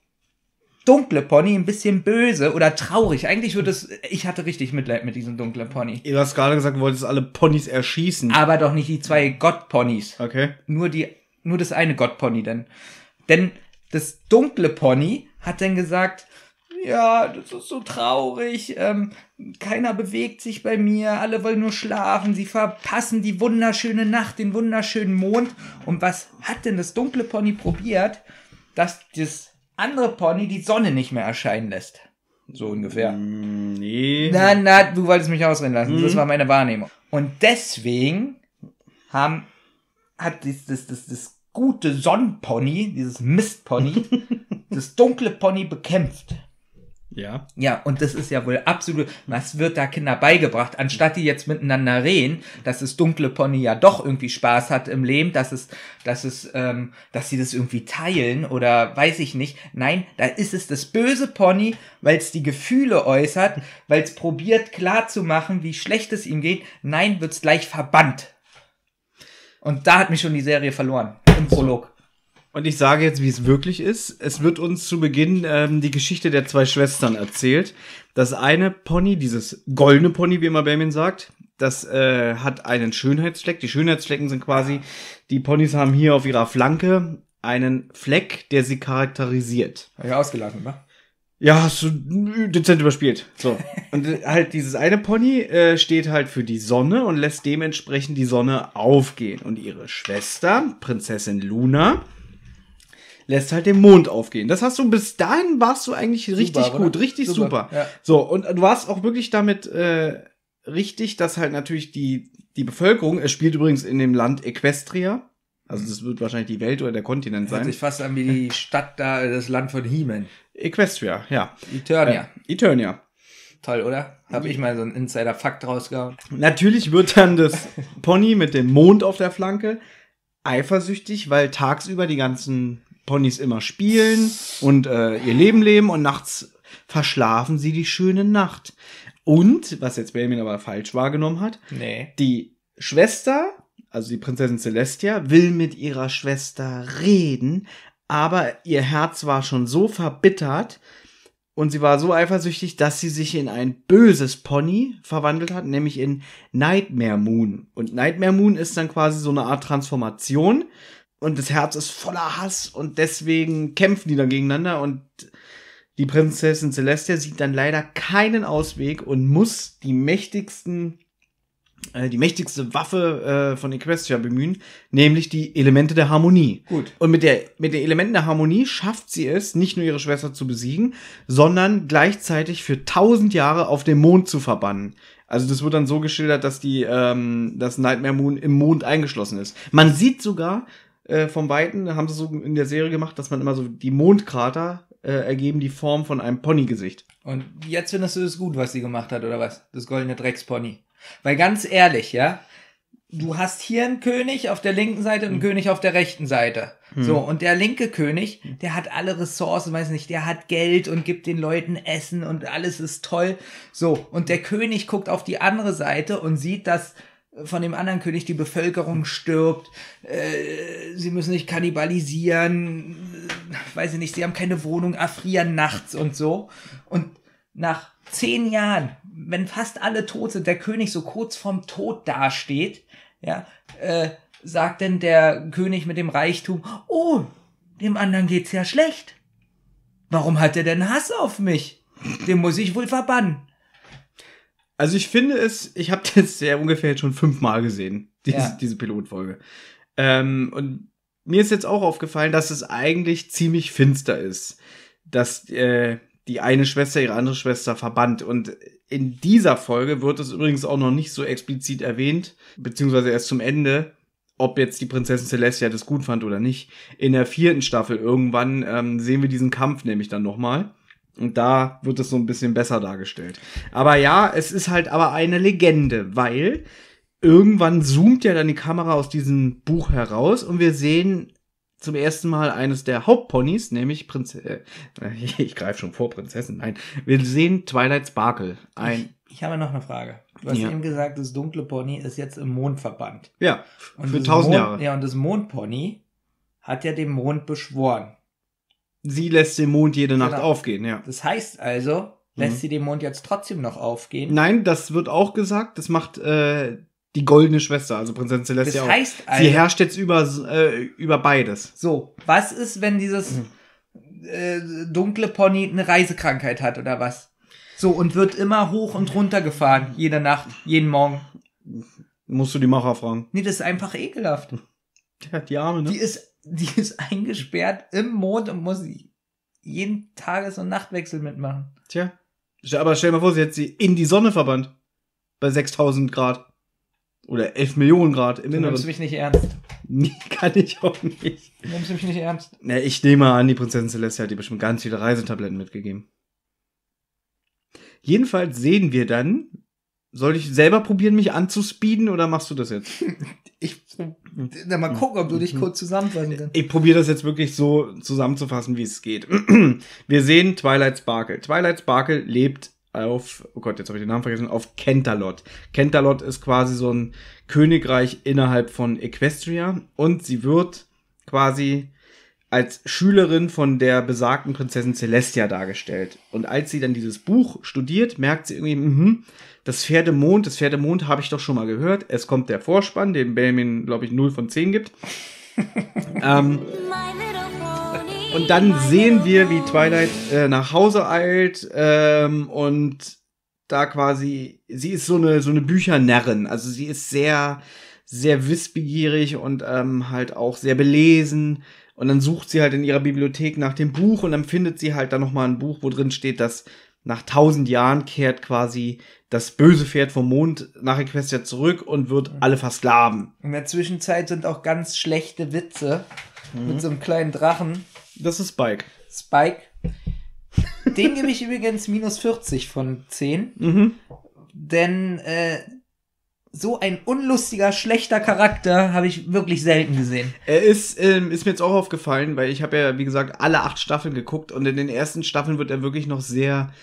dunkle Pony ein bisschen böse oder traurig. Eigentlich wird es, ich hatte richtig Mitleid mit diesem dunklen Pony. Du hast gerade gesagt, du wolltest alle Ponys erschießen. Aber doch nicht die zwei Gottponys. Okay. Nur die, nur das eine Gottpony denn. Denn das dunkle Pony hat dann gesagt, ja, das ist so traurig, ähm, keiner bewegt sich bei mir, alle wollen nur schlafen, sie verpassen die wunderschöne Nacht, den wunderschönen Mond. Und was hat denn das dunkle Pony probiert? Dass das andere Pony die Sonne nicht mehr erscheinen lässt. So ungefähr. Mm, nee. Na, na, du wolltest mich ausreden lassen. Das war meine Wahrnehmung. Und deswegen haben, hat das, das, das, das gute Sonnenpony, dieses Mistpony, das dunkle Pony bekämpft. Ja. Ja, und das ist ja wohl absolut, was wird da Kinder beigebracht, anstatt die jetzt miteinander reden, dass das dunkle Pony ja doch irgendwie Spaß hat im Leben, dass es, dass es, ähm, dass sie das irgendwie teilen oder weiß ich nicht. Nein, da ist es das böse Pony, weil es die Gefühle äußert, weil es probiert klarzumachen, wie schlecht es ihm geht. Nein, wird's gleich verbannt. Und da hat mich schon die Serie verloren, im Prolog. Und ich sage jetzt, wie es wirklich ist. Es wird uns zu Beginn ähm, die Geschichte der zwei Schwestern erzählt. Das eine Pony, dieses goldene Pony, wie immer Benjamin sagt, das äh, hat einen Schönheitsfleck. Die Schönheitsflecken sind quasi, die Ponys haben hier auf ihrer Flanke einen Fleck, der sie charakterisiert. Hab ich ausgelassen, wa? Ja, hast du dezent überspielt. So. Und äh, halt dieses eine Pony äh, steht halt für die Sonne und lässt dementsprechend die Sonne aufgehen. Und ihre Schwester, Prinzessin Luna, lässt halt den Mond aufgehen. Das hast du, bis dahin warst du eigentlich richtig Super, gut, oder? richtig super. Super, ja. So, und du warst auch wirklich damit äh, richtig, dass halt natürlich die, die Bevölkerung, es spielt übrigens in dem Land Equestria, also das wird wahrscheinlich die Welt oder der Kontinent Hört sein. sich fast an wie die Stadt da, das Land von He-Man. Equestria, ja. Eternia. Äh, Eternia. Toll, oder? Hab ich mal so einen Insider-Fakt rausgehauen. Natürlich wird dann das Pony mit dem Mond auf der Flanke eifersüchtig, weil tagsüber die ganzen Ponys immer spielen und äh, ihr Leben leben und nachts verschlafen sie die schöne Nacht. Und, was jetzt Benjamin aber falsch wahrgenommen hat, Nee. die Schwester, also die Prinzessin Celestia, will mit ihrer Schwester reden, aber ihr Herz war schon so verbittert und sie war so eifersüchtig, dass sie sich in ein böses Pony verwandelt hat, nämlich in Nightmare Moon. Und Nightmare Moon ist dann quasi so eine Art Transformation und das Herz ist voller Hass und deswegen kämpfen die dann gegeneinander und die Prinzessin Celestia sieht dann leider keinen Ausweg und muss die mächtigsten äh, die mächtigste Waffe äh, von Equestria bemühen, nämlich die Elemente der Harmonie. Gut. Und mit der mit den Elementen der Harmonie schafft sie es, nicht nur ihre Schwester zu besiegen, sondern gleichzeitig für tausend Jahre auf dem Mond zu verbannen. Also das wird dann so geschildert, dass die ähm, dass Nightmare Moon im Mond eingeschlossen ist. Man sieht sogar äh, vom Weiten, haben sie so in der Serie gemacht, dass man immer so die Mondkrater äh, ergeben die Form von einem Ponygesicht. Und jetzt findest du es gut, was sie gemacht hat, oder was? Das goldene Dreckspony. Weil ganz ehrlich, ja, du hast hier einen König auf der linken Seite und einen König auf der rechten Seite. So, und der linke König, der hat alle Ressourcen, weiß nicht, der hat Geld und gibt den Leuten Essen und alles ist toll. So, und der König guckt auf die andere Seite und sieht, dass von dem anderen König die Bevölkerung stirbt, äh, sie müssen sich kannibalisieren, weiß ich nicht, sie haben keine Wohnung, erfrieren nachts und so. Und nach zehn Jahren, wenn fast alle tot sind, der König so kurz vorm Tod dasteht, ja, äh, sagt denn der König mit dem Reichtum, oh, dem anderen geht's ja schlecht. Warum hat er denn Hass auf mich? Den muss ich wohl verbannen. Also ich finde es, ich habe das ja ungefähr jetzt schon fünfmal gesehen, diese, Ja. diese Pilotfolge. Ähm, und mir ist jetzt auch aufgefallen, dass es eigentlich ziemlich finster ist, dass äh, die eine Schwester ihre andere Schwester verbannt. Und in dieser Folge wird es übrigens auch noch nicht so explizit erwähnt, beziehungsweise erst zum Ende, ob jetzt die Prinzessin Celestia das gut fand oder nicht. In der vierten Staffel irgendwann ähm, sehen wir diesen Kampf nämlich dann nochmal. Und da wird es so ein bisschen besser dargestellt. Aber ja, es ist halt aber eine Legende, weil irgendwann zoomt ja dann die Kamera aus diesem Buch heraus und wir sehen zum ersten Mal eines der Hauptponys, nämlich Prinzessin. Äh, ich greife schon vor, Prinzessin. Nein, wir sehen Twilight Sparkle. Ein, Ich, ich habe noch eine Frage. Du hast Ja. eben gesagt, das dunkle Pony ist jetzt im Mond verbannt. ja, Und für das tausend Mond, Jahre. Ja, und das Mondpony hat ja den Mond beschworen. Sie lässt den Mond jede Nacht Genau. aufgehen, ja. Das heißt also, lässt Mhm. sie den Mond jetzt trotzdem noch aufgehen? Nein, das wird auch gesagt. Das macht äh, die goldene Schwester, also Prinzessin Das Celestia auch. heißt Sie also, herrscht jetzt über, äh, über beides. so, was ist, wenn dieses Mhm. äh, dunkle Pony eine Reisekrankheit hat oder was? So, und wird immer hoch und runter gefahren, jede Nacht, jeden Morgen. Musst du die Macher fragen. Nee, das ist einfach ekelhaft. Ja, die Arme, ne? Die ist, die ist eingesperrt im Mond und muss jeden Tages- und Nachtwechsel mitmachen. Tja. Aber stell dir mal vor, sie hätte sie in die Sonne verbannt. Bei sechstausend Grad. Oder elf Millionen Grad im Du nimmst Inneren. mich nicht ernst. Nee, kann ich auch nicht. Du nimmst mich nicht ernst. Na, ich nehme an, die Prinzessin Celestia hat dir bestimmt ganz viele Reisetabletten mitgegeben. Jedenfalls sehen wir dann, soll ich selber probieren, mich anzuspeeden, oder machst du das jetzt? Ich, na, mal gucken, ob du dich kurz zusammenfassen kannst. Ich probiere das jetzt wirklich so zusammenzufassen, wie es geht. Wir sehen Twilight Sparkle. Twilight Sparkle lebt auf, oh Gott, jetzt habe ich den Namen vergessen, auf Canterlot. Canterlot ist quasi so ein Königreich innerhalb von Equestria und sie wird quasi als Schülerin von der besagten Prinzessin Celestia dargestellt. Und als sie dann dieses Buch studiert, merkt sie irgendwie, mhm, das Pferdemond, das Pferdemond habe ich doch schon mal gehört. Es kommt der Vorspann, den Benjamin, glaube ich, null von zehn gibt. ähm, My little pony. und dann sehen wir, wie Twilight äh, nach Hause eilt ähm, und da quasi, sie ist so eine so eine Büchernärrin. Also sie ist sehr, sehr wissbegierig und ähm, halt auch sehr belesen. Und dann sucht sie halt in ihrer Bibliothek nach dem Buch und dann findet sie halt dann nochmal ein Buch, wo drin steht, dass nach tausend Jahren kehrt quasi das böse Pferd vom Mond nach Equestria zurück und wird alle versklaven. In der Zwischenzeit sind auch ganz schlechte Witze mit so einem kleinen Drachen. Das ist Spike. Spike. Den gebe ich übrigens minus vierzig von zehn. Mhm. Denn äh, so ein unlustiger, schlechter Charakter habe ich wirklich selten gesehen. Er ist, ähm, ist mir jetzt auch aufgefallen, weil ich habe ja, wie gesagt, alle acht Staffeln geguckt und in den ersten Staffeln wird er wirklich noch sehr,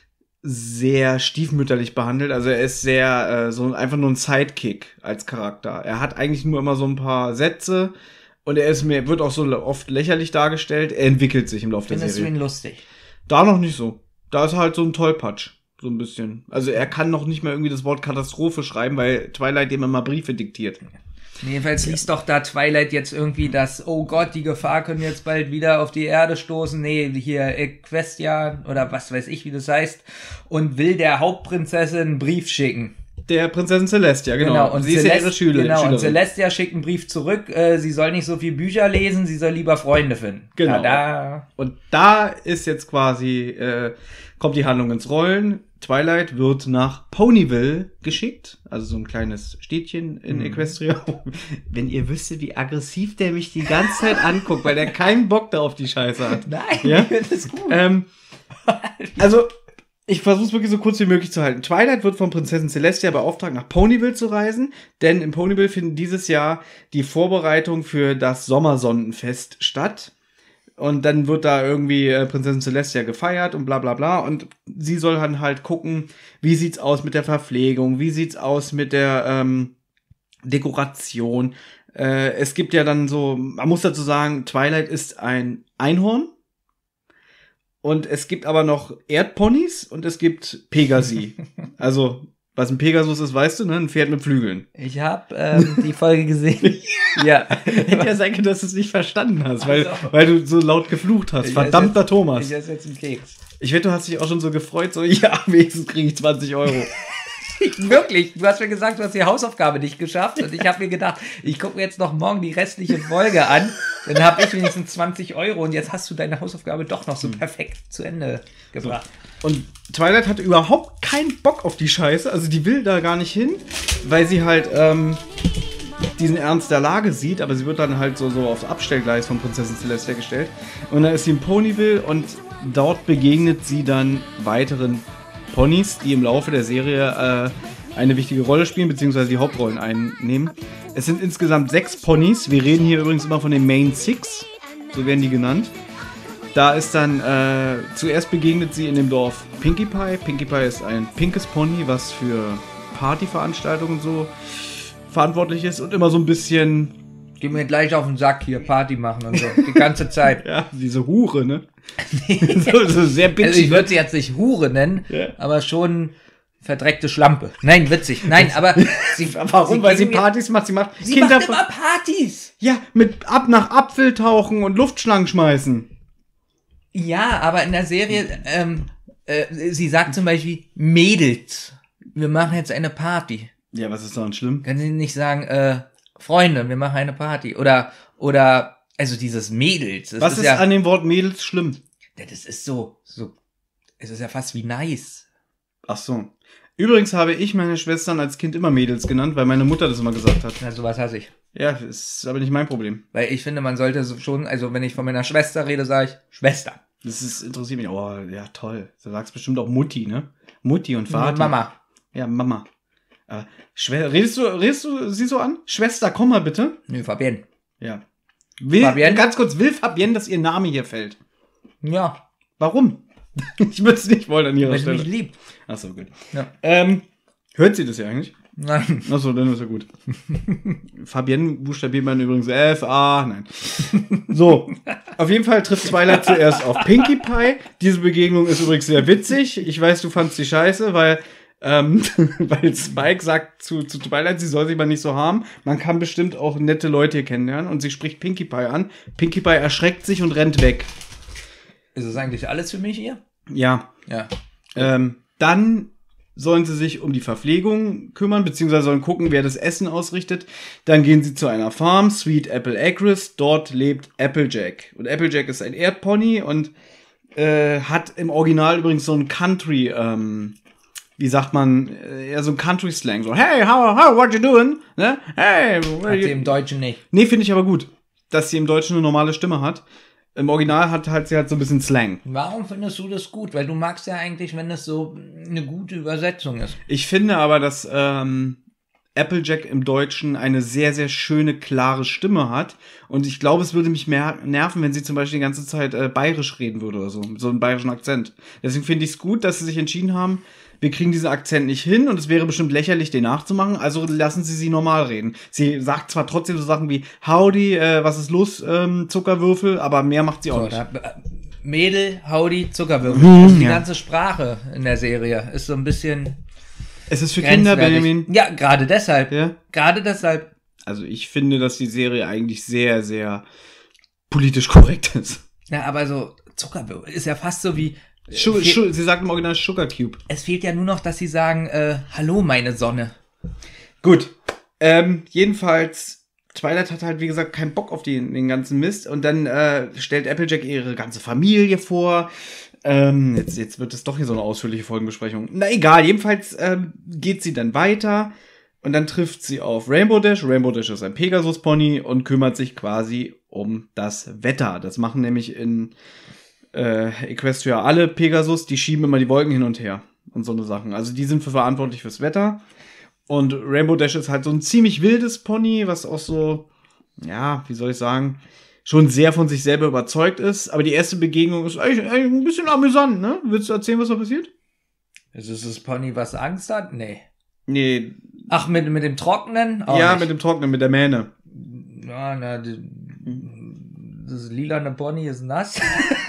sehr stiefmütterlich behandelt. Also er ist sehr, äh, so einfach nur ein Sidekick als Charakter. Er hat eigentlich nur immer so ein paar Sätze und er ist mir, wird auch so oft lächerlich dargestellt. Er entwickelt sich im Laufe der Findest du Serie. ihn lustig? Da noch nicht so. Da ist er halt so ein Tollpatsch. So ein bisschen. Also er kann noch nicht mehr irgendwie das Wort Katastrophe schreiben, weil Twilight dem immer Briefe diktiert. Jedenfalls liest doch da Twilight jetzt irgendwie das, oh Gott, die Gefahr können jetzt bald wieder auf die Erde stoßen. Nee, hier Equestria oder was weiß ich, wie das heißt. Und will der Hauptprinzessin einen Brief schicken. Der Prinzessin Celestia, genau. und sie ist ja ihre Celest- Schüler, Genau, Schülerin. und Celestia schickt einen Brief zurück, äh, sie soll nicht so viel Bücher lesen, sie soll lieber Freunde finden. Genau. Da, Und da ist jetzt quasi, äh, kommt die Handlung ins Rollen. Twilight wird nach Ponyville geschickt, also so ein kleines Städtchen in Equestria. Wenn ihr wüsstet, wie aggressiv der mich die ganze Zeit anguckt, weil der keinen Bock da auf die Scheiße hat. nein, Ja? ich finde das gut. Ähm, also, ich versuche es wirklich so kurz wie möglich zu halten. Twilight wird von Prinzessin Celestia beauftragt, nach Ponyville zu reisen, denn in Ponyville finden dieses Jahr die Vorbereitungen für das Sommersonnenfest statt. Und dann wird da irgendwie äh, Prinzessin Celestia gefeiert und bla bla bla. Und sie soll dann halt gucken, wie sieht's aus mit der Verpflegung, wie sieht's aus mit der ähm, Dekoration, Äh, es gibt ja dann so, man muss dazu sagen, Twilight ist ein Einhorn. Und es gibt aber noch Erdponys und es gibt Pegasi. Also, was ein Pegasus ist, weißt du, ne? Ein Pferd mit Flügeln. Ich habe ähm, die Folge gesehen. Ja. Hätte ja sein können, dass du es nicht verstanden hast, weil, Also. weil du so laut geflucht hast. Ich Verdammter esse Thomas. Ich esse jetzt einen Keks. Ich wette, du hast dich auch schon so gefreut, so, ja, wenigstens kriege ich zwanzig Euro. Wirklich, du hast mir gesagt, du hast die Hausaufgabe nicht geschafft und ich habe mir gedacht, ich gucke mir jetzt noch morgen die restliche Folge an, dann habe ich wenigstens zwanzig Euro und jetzt hast du deine Hausaufgabe doch noch so perfekt zu Ende gebracht. Und Twilight hat überhaupt keinen Bock auf die Scheiße, also die will da gar nicht hin, weil sie halt ähm, diesen Ernst der Lage sieht, aber sie wird dann halt so, so aufs Abstellgleis von Prinzessin Celestia gestellt. Und dann ist sie in Ponyville und dort begegnet sie dann weiteren Ponys, die im Laufe der Serie äh, eine wichtige Rolle spielen, beziehungsweise die Hauptrollen einnehmen. Es sind insgesamt sechs Ponys. Wir reden hier übrigens immer von den Main Six, so werden die genannt. Da ist dann, äh, zuerst begegnet sie in dem Dorf Pinkie Pie. Pinkie Pie ist ein pinkes Pony, was für Partyveranstaltungen so verantwortlich ist und immer so ein bisschen, Geh mir gleich auf den Sack hier, Party machen und so, die ganze Zeit. ja, diese Hure, ne? so, so sehr bitchig. Also ich würde sie jetzt nicht Hure nennen, Ja. aber schon verdreckte Schlampe. Nein, witzig. Nein, aber sie, Warum? Weil sie ging mir- Partys macht. Sie macht Sie Kinder. macht immer Partys. Ja, mit ab nach Apfel tauchen und Luftschlangen schmeißen. Ja, aber in der Serie, ähm, äh, sie sagt zum Beispiel, Mädels, wir machen jetzt eine Party. Ja, was ist daran schlimm? Kann sie nicht sagen, äh, Freunde, wir machen eine Party. Oder, oder, also dieses Mädels. Das Was ist, ja, an dem Wort Mädels schlimm? ja, das ist so, so, es ist ja fast wie nice. Ach so. Übrigens habe ich meine Schwestern als Kind immer Mädels genannt, weil meine Mutter das immer gesagt hat. Na, sowas hasse ich. Ja, ist aber nicht mein Problem. Weil ich finde, man sollte so schon, also wenn ich von meiner Schwester rede, sage ich Schwester. Das ist, interessiert mich. Oh, ja, toll. Du sagst bestimmt auch Mutti, ne? Mutti und Vati. Mama. Ja, Mama. Äh, Schwer redest du, redest du sie so an? Schwester, komm mal bitte. Nö, Fabienne. Ja. Will, Fabienne? Ganz kurz, will Fabienne, dass ihr Name hier fällt? Ja, Warum? Ich würde es nicht wollen an ihrer weil sie Stelle. mich liebt. Achso, gut. Ja. Ähm, hört sie das ja eigentlich? Nein. Achso, dann ist ja gut. Fabienne buchstabiert man übrigens F, A, nein. So, auf jeden Fall trifft Twilight zuerst auf Pinkie Pie. Diese Begegnung ist übrigens sehr witzig. Ich weiß, du fandst die scheiße, weil, ähm, weil Spike sagt zu, zu Twilight, sie soll sich mal nicht so harmen. Man kann bestimmt auch nette Leute hier kennenlernen und sie spricht Pinkie Pie an. Pinkie Pie erschreckt sich und rennt weg. Ist das eigentlich alles für mich hier? Ja, Ja. Ähm, dann sollen sie sich um die Verpflegung kümmern, beziehungsweise sollen gucken, wer das Essen ausrichtet. Dann gehen sie zu einer Farm, Sweet Apple Acres. Dort lebt Applejack. Und Applejack ist ein Erdpony und äh, hat im Original übrigens so ein Country, ähm, wie sagt man, äh, eher so ein Country-Slang. So, hey, how, how, what you doing? Ne? Hey, where Hat sie you? im Deutschen nicht. Nee, finde ich aber gut, dass sie im Deutschen eine normale Stimme hat. Im Original hat halt sie halt so ein bisschen Slang. Warum findest du das gut? Weil du magst ja eigentlich, wenn das so eine gute Übersetzung ist. Ich finde aber, dass ähm, Applejack im Deutschen eine sehr, sehr schöne, klare Stimme hat. Und ich glaube, es würde mich mehr nerven, wenn sie zum Beispiel die ganze Zeit äh, bayerisch reden würde oder so. Mit so einem bayerischen Akzent. Deswegen finde ich es gut, dass sie sich entschieden haben, wir kriegen diesen Akzent nicht hin und es wäre bestimmt lächerlich, den nachzumachen. Also lassen sie sie normal reden. Sie sagt zwar trotzdem so Sachen wie Howdy, äh, was ist los, ähm, Zuckerwürfel, aber mehr macht sie auch So, nicht. da, äh, Mädel, Howdy, Zuckerwürfel. Mhm, also die ja. ganze Sprache in der Serie ist so ein bisschen Es ist für Kinder, grenzwertig. Benjamin. Ja, gerade deshalb. Ja? Gerade deshalb. Also ich finde, dass die Serie eigentlich sehr, sehr politisch korrekt ist. Ja, aber so Zuckerwürfel ist ja fast so wie äh, Schu fehl- Schu sie sagt im Original Sugar Cube. es fehlt ja nur noch, dass sie sagen, äh, hallo meine Sonne. Gut. Ähm, jedenfalls, Twilight hat halt, wie gesagt, keinen Bock auf den, den ganzen Mist. Und dann äh, stellt Applejack ihre ganze Familie vor. Ähm, jetzt, jetzt wird es doch hier so eine ausführliche Folgenbesprechung. Na egal, jedenfalls ähm, geht sie dann weiter. Und dann trifft sie auf Rainbow Dash. Rainbow Dash ist ein Pegasus-Pony und kümmert sich quasi um das Wetter. Das machen nämlich in äh, Equestria alle Pegasus, die schieben immer die Wolken hin und her und so eine Sachen. Also die sind für verantwortlich fürs Wetter. Und Rainbow Dash ist halt so ein ziemlich wildes Pony, was auch so, ja, wie soll ich sagen, schon sehr von sich selber überzeugt ist. Aber die erste Begegnung ist eigentlich, eigentlich ein bisschen amüsant, ne? Willst du erzählen, was da passiert? Ist es das Pony, was Angst hat? Nee. Nee, Ach, mit, mit dem Trockenen? Auch ja, nicht. mit dem Trocknen, mit der Mähne. Ja, na, die, das lilane Pony ist nass.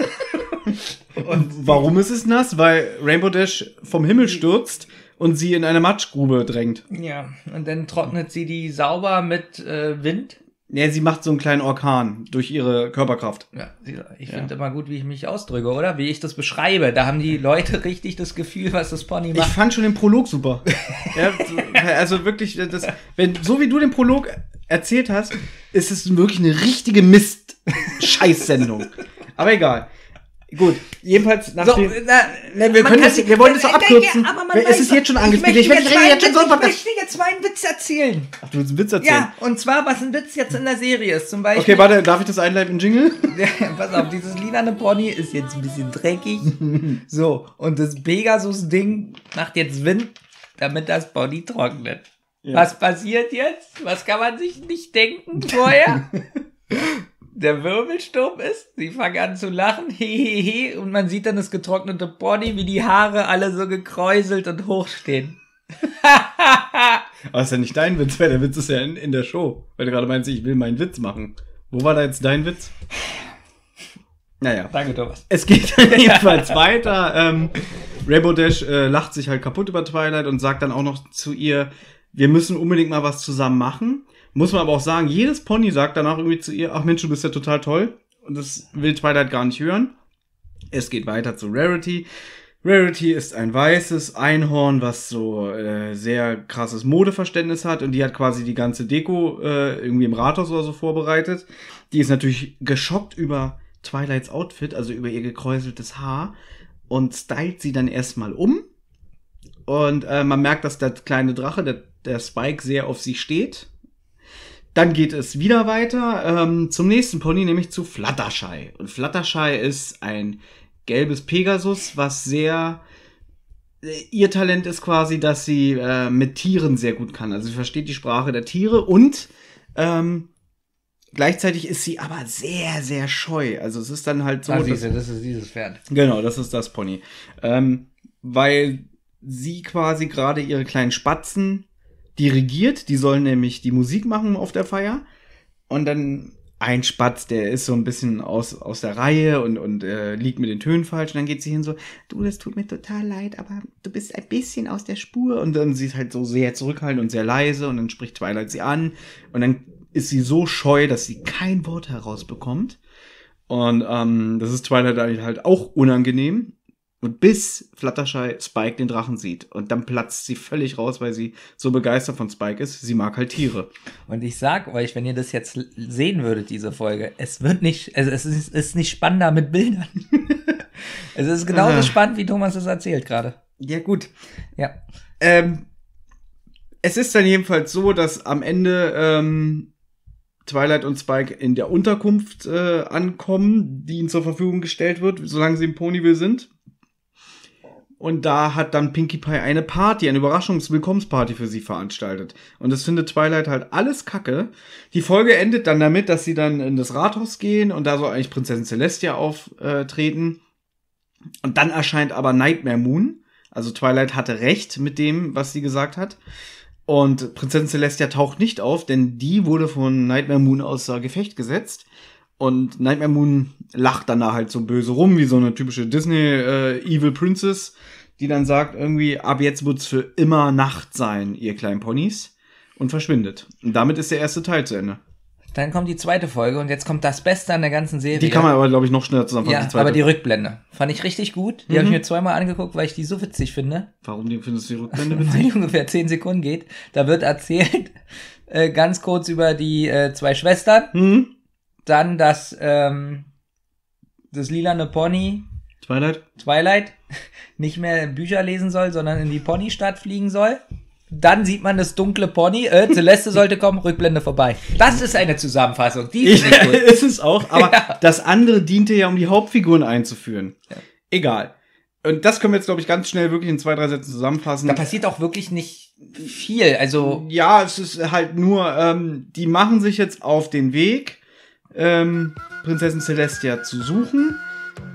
Und warum ist es nass? Weil Rainbow Dash vom Himmel stürzt und sie in eine Matschgrube drängt. Ja, und dann trocknet sie die sauber mit äh, Wind. Ja, sie macht so einen kleinen Orkan durch ihre Körperkraft. Ja, ich Ja. finde immer gut, wie ich mich ausdrücke, oder? Wie ich das beschreibe. Da haben die Leute richtig das Gefühl, was das Pony Ich macht. fand schon den Prolog super. Ja, so, also wirklich, das, wenn, so wie du den Prolog erzählt hast, ist es wirklich eine richtige Mist-Scheiß-Sendung. Aber egal. Gut, jedenfalls nach So, dem, na, Ne, wir man können kann das- sich- wir wollen das doch äh, abkürzen. aber man Es weiß ist doch, jetzt schon angespielt. Ich Ich möchte, rede jetzt, jetzt schon so einen einen Witz, Podcast. ich möchte jetzt mal einen Witz erzählen. Ach, du willst einen Witz erzählen? Ja, und zwar, was ein Witz jetzt in der Serie ist. Zum Beispiel, Okay, warte, darf ich das einleiten in Jingle? pass auf, dieses lilane Pony ist jetzt ein bisschen dreckig. So, und das Pegasus-Ding macht jetzt Wind, damit das Pony trocknet. Ja. Was passiert jetzt? Was kann man sich nicht denken vorher? Der Wirbelsturm ist, sie fangen an zu lachen, hehehe, und man sieht dann das getrocknete Pony, wie die Haare alle so gekräuselt und hochstehen. Aber ist ja nicht dein Witz, weil der Witz ist ja in, in der Show. Weil du gerade meinst, ich will meinen Witz machen. Wo war da jetzt dein Witz? Naja. Danke, Thomas. Es geht dann jedenfalls weiter. Ähm, Rainbow Dash äh, lacht sich halt kaputt über Twilight und sagt dann auch noch zu ihr, wir müssen unbedingt mal was zusammen machen. Muss man aber auch sagen, jedes Pony sagt danach irgendwie zu ihr, ach Mensch, du bist ja total toll. Und das will Twilight gar nicht hören. Es geht weiter zu Rarity. Rarity ist ein weißes Einhorn, was so äh, sehr krasses Modeverständnis hat. Und die hat quasi die ganze Deko äh, irgendwie im Rathaus oder so vorbereitet. Die ist natürlich geschockt über Twilights Outfit, also über ihr gekräuseltes Haar. Und stylt sie dann erstmal um. Und äh, man merkt, dass der kleine Drache, der, der Spike, sehr auf sie steht. Dann geht es wieder weiter ähm, zum nächsten Pony, nämlich zu Fluttershy. Und Fluttershy ist ein gelbes Pegasus, was sehr... Äh, ihr Talent ist quasi, dass sie äh, mit Tieren sehr gut kann. Also sie versteht die Sprache der Tiere und ähm, gleichzeitig ist sie aber sehr, sehr scheu. Also es ist dann halt so... Ah, dass- siehste, das ist dieses Pferd. Genau, das ist das Pony. Ähm, weil sie quasi gerade ihre kleinen Spatzen dirigiert. Die sollen nämlich die Musik machen auf der Feier. Und dann ein Spatz, der ist so ein bisschen aus, aus der Reihe und, und äh, liegt mit den Tönen falsch. Und dann geht sie hin so, du, das tut mir total leid, aber du bist ein bisschen aus der Spur. Und dann sie ist halt so sehr zurückhaltend und sehr leise. Und dann spricht Twilight sie an. Und dann ist sie so scheu, dass sie kein Wort herausbekommt. Und ähm, das ist Twilight eigentlich halt auch unangenehm. Und bis Fluttershy Spike den Drachen sieht. Und dann platzt sie völlig raus, weil sie so begeistert von Spike ist. Sie mag halt Tiere. Und ich sag euch, wenn ihr das jetzt l- sehen würdet, diese Folge, es wird nicht, also es ist, ist nicht spannender mit Bildern. Es ist genauso Ah. spannend, wie Thomas es erzählt gerade. Ja, gut. Ja. Ähm, es ist dann jedenfalls so, dass am Ende ähm, Twilight und Spike in der Unterkunft äh, ankommen, die ihnen zur Verfügung gestellt wird, solange sie im Ponyville sind. Und da hat dann Pinkie Pie eine Party, eine Überraschungs-Willkommensparty für sie veranstaltet. Und das findet Twilight halt alles kacke. Die Folge endet dann damit, dass sie dann in das Rathaus gehen und da soll eigentlich Prinzessin Celestia auftreten. Und dann erscheint aber Nightmare Moon. Also Twilight hatte recht mit dem, was sie gesagt hat. Und Prinzessin Celestia taucht nicht auf, denn die wurde von Nightmare Moon außer Gefecht gesetzt. Und Nightmare Moon lacht dann da halt so böse rum, wie so eine typische Disney äh, Evil Princess, die dann sagt irgendwie, ab jetzt wird's für immer Nacht sein, ihr kleinen Ponys. Und verschwindet. Und damit ist der erste Teil zu Ende. Dann kommt die zweite Folge und jetzt kommt das Beste an der ganzen Serie. Die kann man aber, glaube ich, noch schneller zusammenfassen. Ja, die zweite. aber die Rückblende fand ich richtig gut. Die Mhm. habe ich mir zweimal angeguckt, weil ich die so witzig finde. Warum die, findest du die Rückblende Weil witzig? die ungefähr zehn Sekunden geht. Da wird erzählt, äh, ganz kurz über die äh, zwei Schwestern. Hm? Dann das, ähm, das lilane Pony Twilight? Twilight nicht mehr Bücher lesen soll, sondern in die Ponystadt fliegen soll. Dann sieht man das dunkle Pony. Äh, Celeste sollte kommen, Rückblende vorbei. Das ist eine Zusammenfassung. Die Ich, finde ich gut. ist es auch, aber Ja. das andere diente ja, um die Hauptfiguren einzuführen. Ja. Egal. Und das können wir jetzt, glaube ich, ganz schnell wirklich in zwei, drei Sätzen zusammenfassen. Da passiert auch wirklich nicht viel. Also, Ja, es ist halt nur, ähm, die machen sich jetzt auf den Weg, ähm, Prinzessin Celestia zu suchen.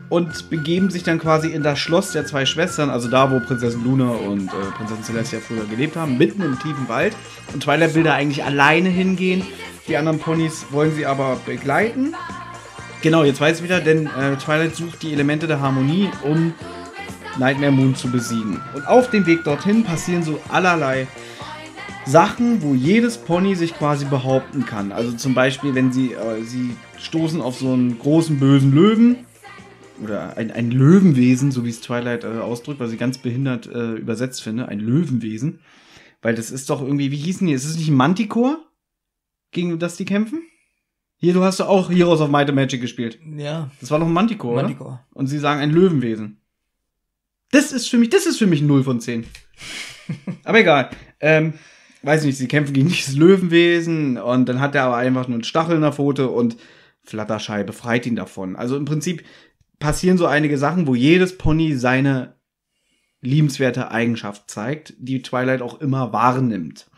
und begeben sich dann quasi in das Schloss der zwei Schwestern, also da, wo Prinzessin Luna und äh, Prinzessin Celestia früher gelebt haben, mitten im tiefen Wald. Und Twilight will da eigentlich alleine hingehen. Die anderen Ponys wollen sie aber begleiten. Genau, jetzt weiß ich wieder, denn äh, Twilight sucht die Elemente der Harmonie, um Nightmare Moon zu besiegen. Und auf dem Weg dorthin passieren so allerlei Sachen, wo jedes Pony sich quasi behaupten kann. Also zum Beispiel, wenn sie, äh, sie stoßen auf so einen großen bösen Löwen oder ein, ein Löwenwesen, so wie es Twilight äh, ausdrückt, was ich ganz behindert äh, übersetzt finde, ein Löwenwesen. Weil das ist doch irgendwie, wie hießen die? Ist es nicht ein Manticore, gegen das die kämpfen? Hier, du hast doch auch Heroes of Might and Magic gespielt. Ja. Das war doch ein Manticore, Manticore. oder? Und sie sagen ein Löwenwesen. Das ist für mich, das ist für mich null von zehn. Aber egal. Ähm, weiß nicht, sie kämpfen gegen dieses Löwenwesen und dann hat er aber einfach nur einen Stachel in der Pfote und Fluttershy befreit ihn davon. Also im Prinzip passieren so einige Sachen, wo jedes Pony seine liebenswerte Eigenschaft zeigt, die Twilight auch immer wahrnimmt.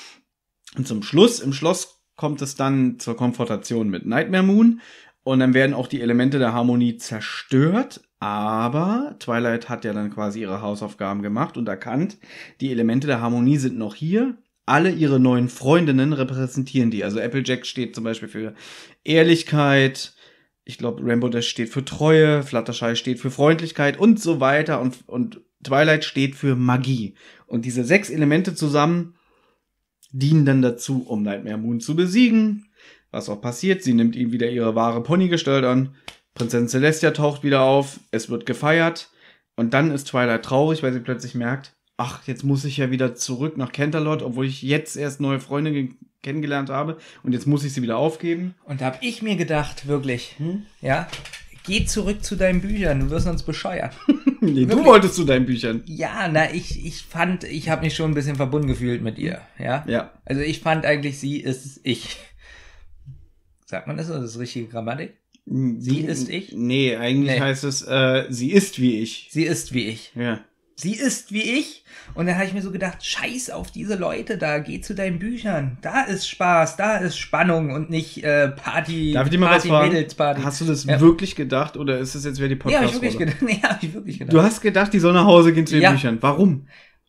Und zum Schluss, im Schloss kommt es dann zur Konfrontation mit Nightmare Moon und dann werden auch die Elemente der Harmonie zerstört, aber Twilight hat ja dann quasi ihre Hausaufgaben gemacht und erkannt, die Elemente der Harmonie sind noch hier. Alle ihre neuen Freundinnen repräsentieren die. Also Applejack steht zum Beispiel für Ehrlichkeit, ich glaube Rainbow Dash steht für Treue, Fluttershy steht für Freundlichkeit und so weiter und, und Twilight steht für Magie. Und diese sechs Elemente zusammen dienen dann dazu, um Nightmare Moon zu besiegen. Was auch passiert, sie nimmt ihm wieder ihre wahre Ponygestalt an. Prinzessin Celestia taucht wieder auf, es wird gefeiert. Und dann ist Twilight traurig, weil sie plötzlich merkt, ach, jetzt muss ich ja wieder zurück nach Canterlot, obwohl ich jetzt erst neue Freunde ge- kennengelernt habe. Und jetzt muss ich sie wieder aufgeben. Und da hab ich mir gedacht, wirklich, hm? ja, geh zurück zu deinen Büchern, du wirst uns bescheuern. Nee, du wolltest zu deinen Büchern. Ja, na, ich, ich fand, ich habe mich schon ein bisschen verbunden gefühlt mit ihr, ja. Ja. Also ich fand eigentlich, sie ist ich. Sagt man das so? Das ist richtige Grammatik? Sie ist ich? Nee, eigentlich Nee. heißt es, äh, sie ist wie ich. Sie ist wie ich. Ja. Sie ist wie ich. Und dann habe ich mir so gedacht, scheiß auf diese Leute da, geh zu deinen Büchern. Da ist Spaß, da ist Spannung und nicht äh, Party, Darf ich dir mal Party, was fragen? Mädelsparty. Hast du das Ja. wirklich gedacht oder ist es jetzt wieder die Nee, hab ich Podcast-Rolle? wirklich gedacht. Nee, hab ich wirklich gedacht. Du hast gedacht, die soll nach Hause gehen zu den Ja. Büchern. Warum?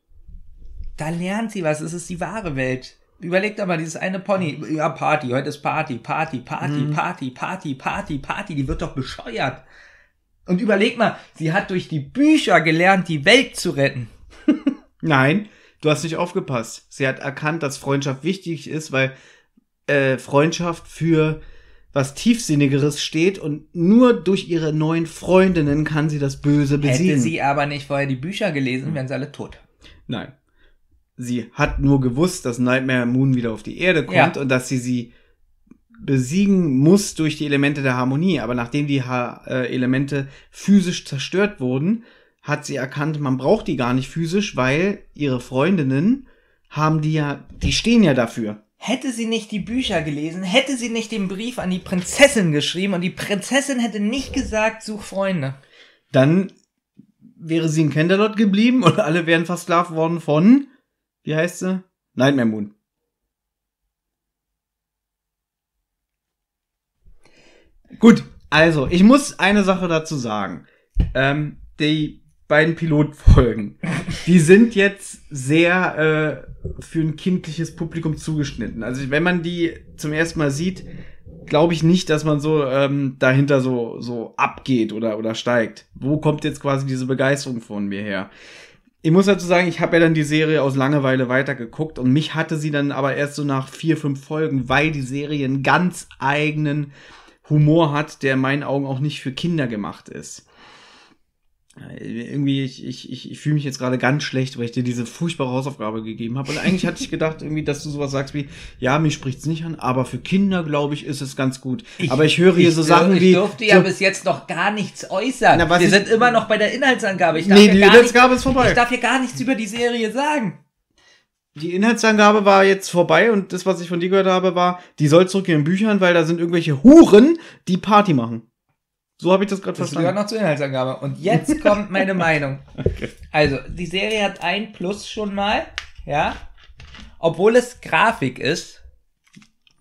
Da lernt sie was, es ist die wahre Welt. Überleg doch mal, dieses eine Pony, ja, Party, heute ist Party, Party, Party, Mhm. Party, Party, Party, Party, die wird doch bescheuert. Und überleg mal, sie hat durch die Bücher gelernt, die Welt zu retten. Nein, du hast nicht aufgepasst. Sie hat erkannt, dass Freundschaft wichtig ist, weil äh, Freundschaft für was Tiefsinnigeres steht und nur durch ihre neuen Freundinnen kann sie das Böse besiegen. Hätte sie aber nicht vorher die Bücher gelesen, wären sie alle tot. Nein. Sie hat nur gewusst, dass Nightmare Moon wieder auf die Erde kommt Ja. und dass sie sie besiegen muss durch die Elemente der Harmonie. Aber nachdem die ha- äh, Elemente physisch zerstört wurden, hat sie erkannt, man braucht die gar nicht physisch, weil ihre Freundinnen haben die ja, die stehen ja dafür. Hätte sie nicht die Bücher gelesen, hätte sie nicht den Brief an die Prinzessin geschrieben und die Prinzessin hätte nicht gesagt, such Freunde. Dann wäre sie in Canterlot geblieben und alle wären versklavt worden von, wie heißt sie? Nightmare Moon. Gut, also, ich muss eine Sache dazu sagen. Ähm, die beiden Pilotfolgen, die sind jetzt sehr äh, für ein kindliches Publikum zugeschnitten. Also, wenn man die zum ersten Mal sieht, glaube ich nicht, dass man so ähm, dahinter so so abgeht oder oder steigt. Wo kommt jetzt quasi diese Begeisterung von mir her? Ich muss dazu sagen, ich habe ja dann die Serie aus Langeweile weitergeguckt und mich hatte sie dann aber erst so nach vier, fünf Folgen, weil die Serie einen ganz eigenen Humor hat, der in meinen Augen auch nicht für Kinder gemacht ist. Irgendwie, ich, ich, ich, ich fühle mich jetzt gerade ganz schlecht, weil ich dir diese furchtbare Hausaufgabe gegeben habe. Und eigentlich hatte ich gedacht, irgendwie, dass du sowas sagst wie, ja, mich spricht's nicht an, aber für Kinder, glaube ich, ist es ganz gut. Ich, aber ich höre hier ich, so Sachen ich wie... Ich durfte ja so, bis jetzt noch gar nichts äußern. Na, was Wir ich- sind immer noch bei der Inhaltsangabe. Ich darf nee, hier die gar Inhaltsangabe nicht, ist vorbei. Ich darf hier gar nichts über die Serie sagen. Die Inhaltsangabe war jetzt vorbei und das, was ich von dir gehört habe, war, die soll zurück in den Büchern, weil da sind irgendwelche Huren, die Party machen. So habe ich das gerade Das verstanden. gehört noch zur Inhaltsangabe. Und jetzt kommt meine Meinung. Okay. Also, die Serie hat ein Plus schon mal, ja. Obwohl es Grafik ist,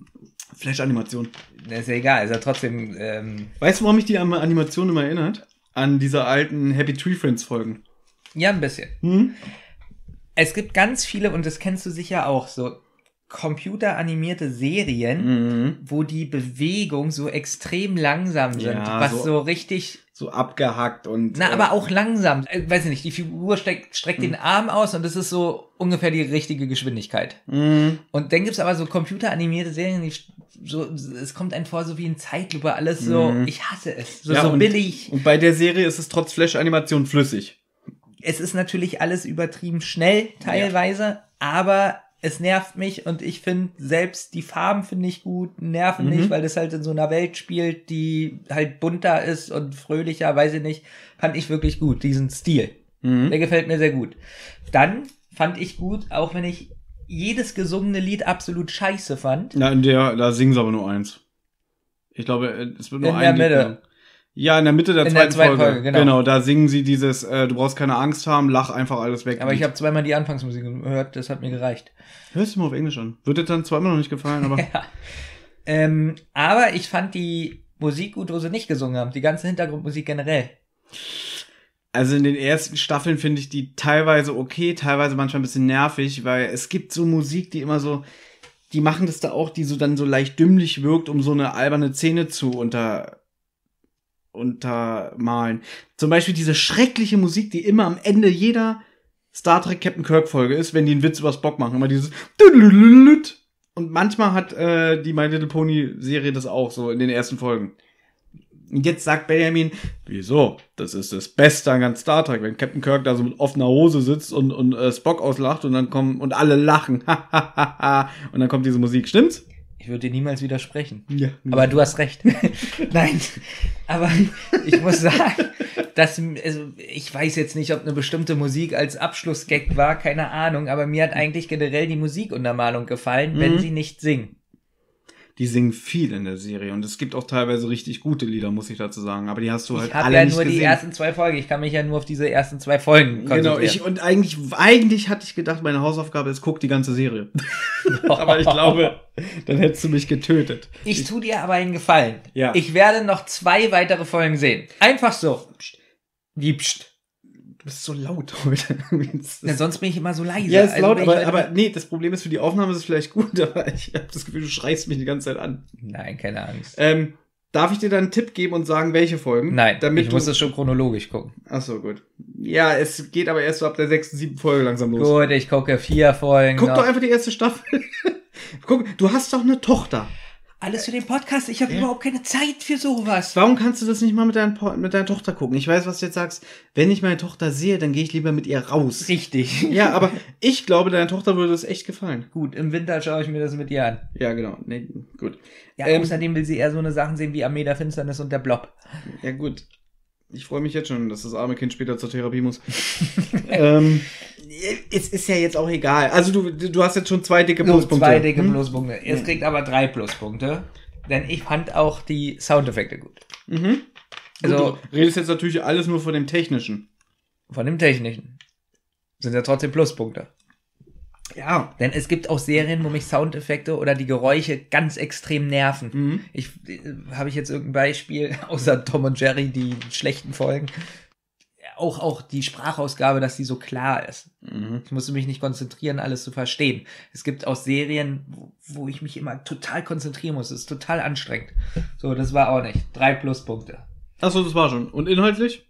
Flash-Animation. ist ja egal, ist ja trotzdem, ähm, Weißt du, warum mich die Animation immer erinnert? an diese alten Happy Tree Friends Folgen? Ja, ein bisschen. Hm? Es gibt ganz viele, und das kennst du sicher auch, so computeranimierte Serien, Mhm. wo die Bewegung so extrem langsam sind, Ja, was so- so richtig, So abgehackt und... na, äh, aber auch langsam. Äh, weiß ich nicht, die Figur streckt, streckt den Arm aus und das ist so ungefähr die richtige Geschwindigkeit. Mhm. Und dann gibt's aber so computeranimierte Serien, die so, es kommt einem vor, so wie in Zeitlupe, alles so, Mhm. ich hasse es, so, Ja, so und- billig. Und bei der Serie ist es trotz Flash-Animation flüssig. Es ist natürlich alles übertrieben schnell teilweise, aber es nervt mich und ich finde selbst die Farben finde ich gut, nerven Mhm. nicht, weil das halt in so einer Welt spielt, die halt bunter ist und fröhlicher, weiß ich nicht, fand ich wirklich gut, diesen Stil. Mhm. Der gefällt mir sehr gut. Dann fand ich gut, auch wenn ich jedes gesungene Lied absolut scheiße fand. Na, in der, da singen sie aber nur eins. Ich glaube, es wird nur In ein der Lied Mitte. genommen. Ja, in der Mitte der In der zweiten, zweiten Folge. Folge, genau. Genau, da singen sie dieses, äh, du brauchst keine Angst haben, lach einfach alles weg. Aber ich Lied. habe zweimal die Anfangsmusik gehört, das hat mir gereicht. Hörst du mal auf Englisch an. Wird dir dann zweimal noch nicht gefallen, aber... Ja. Ähm, aber ich fand die Musik gut, wo sie nicht gesungen haben. Die ganze Hintergrundmusik generell. Also in den ersten Staffeln finde ich die teilweise okay, teilweise manchmal ein bisschen nervig, weil es gibt so Musik, die immer so, die machen das da auch, die so dann so leicht dümmlich wirkt, um so eine alberne Szene zu unter untermalen. Zum Beispiel diese schreckliche Musik, die immer am Ende jeder Star Trek Captain Kirk Folge ist, wenn die einen Witz über Spock machen, immer dieses und manchmal hat äh, die My Little Pony Serie das auch so in den ersten Folgen. Und jetzt sagt Benjamin, wieso? Das ist das Beste an ganz Star Trek, wenn Captain Kirk da so mit offener Hose sitzt und, und äh, Spock auslacht und dann kommen und alle lachen. Und dann kommt diese Musik, stimmt's? Ich würde dir niemals widersprechen. Ja. Aber du hast recht. Nein, aber ich muss sagen, dass, also ich weiß jetzt nicht, ob eine bestimmte Musik als Abschlussgag war, keine Ahnung, aber mir hat eigentlich generell die Musikuntermalung gefallen, wenn Mhm. sie nicht singen. Die singen viel in der Serie und es gibt auch teilweise richtig gute Lieder, muss ich dazu sagen. Aber die hast du halt Ich habe alle ja nicht nur gesehen. die ersten zwei Folgen, ich kann mich ja nur auf diese ersten zwei Folgen konzentrieren. Genau, ich, und eigentlich, eigentlich hatte ich gedacht, meine Hausaufgabe ist, guck die ganze Serie. Aber ich glaube, dann hättest du mich getötet. Ich tu dir aber einen Gefallen. Ja. Ich werde noch zwei weitere Folgen sehen. Einfach so. Wie pst. Du bist so laut heute. Ja, sonst bin ich immer so leise. Ja, ist Also laut, bin ich aber, halt- aber nee, das Problem ist, für die Aufnahme ist es vielleicht gut, aber ich habe das Gefühl, du schreist mich die ganze Zeit an. Nein, keine Angst. Ähm, darf ich dir dann einen Tipp geben und sagen, welche Folgen? Nein, damit ich du... muss das schon chronologisch gucken. Achso, gut. Ja, es geht aber erst so ab der sechsten, siebten Folge langsam los. Gut, ich gucke vier Folgen. Guck noch. doch einfach die erste Staffel. Guck, du hast doch eine Tochter. Alles für den Podcast. Ich habe Ja. überhaupt keine Zeit für sowas. Warum kannst du das nicht mal mit, dein, Po- mit deiner Tochter gucken? Ich weiß, was du jetzt sagst. Wenn ich meine Tochter sehe, dann gehe ich lieber mit ihr raus. Richtig. Ja, aber ich glaube, deiner Tochter würde das echt gefallen. Gut, im Winter schaue ich mir das mit ihr an. Ja, genau. Nee, gut. Ja, Ähm, außerdem will sie eher so eine Sachen sehen wie Armee der Finsternis und der Blob. Ja, gut. Ich freue mich jetzt schon, dass das arme Kind später zur Therapie muss. ähm, es ist ja jetzt auch egal. Also du, du hast jetzt schon zwei dicke So, Pluspunkte. zwei dicke Hm? Pluspunkte. Es kriegt aber drei Pluspunkte. Denn ich fand auch die Soundeffekte gut. Mhm. Also- Also, du redest jetzt natürlich alles nur von dem Technischen. Von dem Technischen. Sind ja trotzdem Pluspunkte. Ja. Denn es gibt auch Serien, wo mich Soundeffekte oder die Geräusche ganz extrem nerven. Mhm. Ich äh, habe ich jetzt irgendein Beispiel, außer Tom und Jerry, die schlechten Folgen. Auch, auch die Sprachausgabe, dass die so klar ist. Mhm. Ich musste mich nicht konzentrieren, alles zu verstehen. Es gibt auch Serien, wo, wo ich mich immer total konzentrieren muss. Das ist total anstrengend. So, das war auch nicht. Drei Pluspunkte. Achso, das war schon. Und inhaltlich?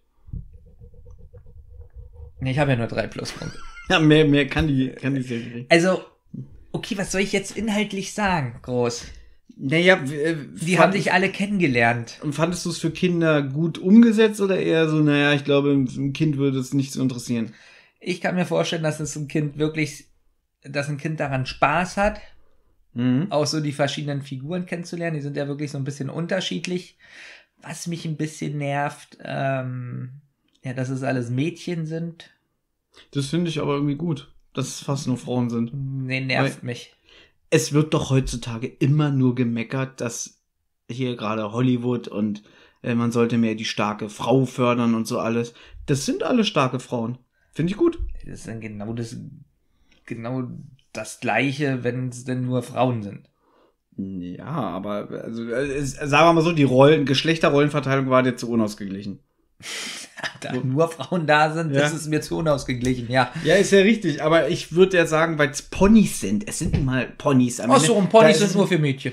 Nee, ich habe ja nur drei Pluspunkte. Ja, mehr, mehr kann die, kann die Serie kriegen. Also, okay, was soll ich jetzt inhaltlich sagen, groß? Naja, w- äh, Die fand- haben sich alle kennengelernt. Und fandest du es für Kinder gut umgesetzt oder eher so, naja, ich glaube, ein Kind würde es nicht so interessieren? Ich kann mir vorstellen, dass es ein Kind wirklich, dass ein Kind daran Spaß hat, Mhm. auch so die verschiedenen Figuren kennenzulernen. Die sind ja wirklich so ein bisschen unterschiedlich. Was mich ein bisschen nervt, ähm, ja, dass es alles Mädchen sind. Das finde ich aber irgendwie gut, dass es fast nur Frauen sind. Nee, nervt mich. Es wird doch heutzutage immer nur gemeckert, dass hier gerade Hollywood und äh, man sollte mehr die starke Frau fördern und so alles. Das sind alle starke Frauen. Finde ich gut. Das ist dann genau das, genau das Gleiche, wenn es denn nur Frauen sind. Ja, aber also, äh, es- sagen wir mal so, die Rollen, Geschlechterrollenverteilung war jetzt so unausgeglichen. Da nur Frauen da sind, Ja. das ist mir zu unausgeglichen, ja. Ja, ist ja richtig, aber ich würde ja sagen, weil es Ponys sind. Es sind nun mal Ponys. am Ach Ende. so, und Ponys Da sind nur für Mädchen.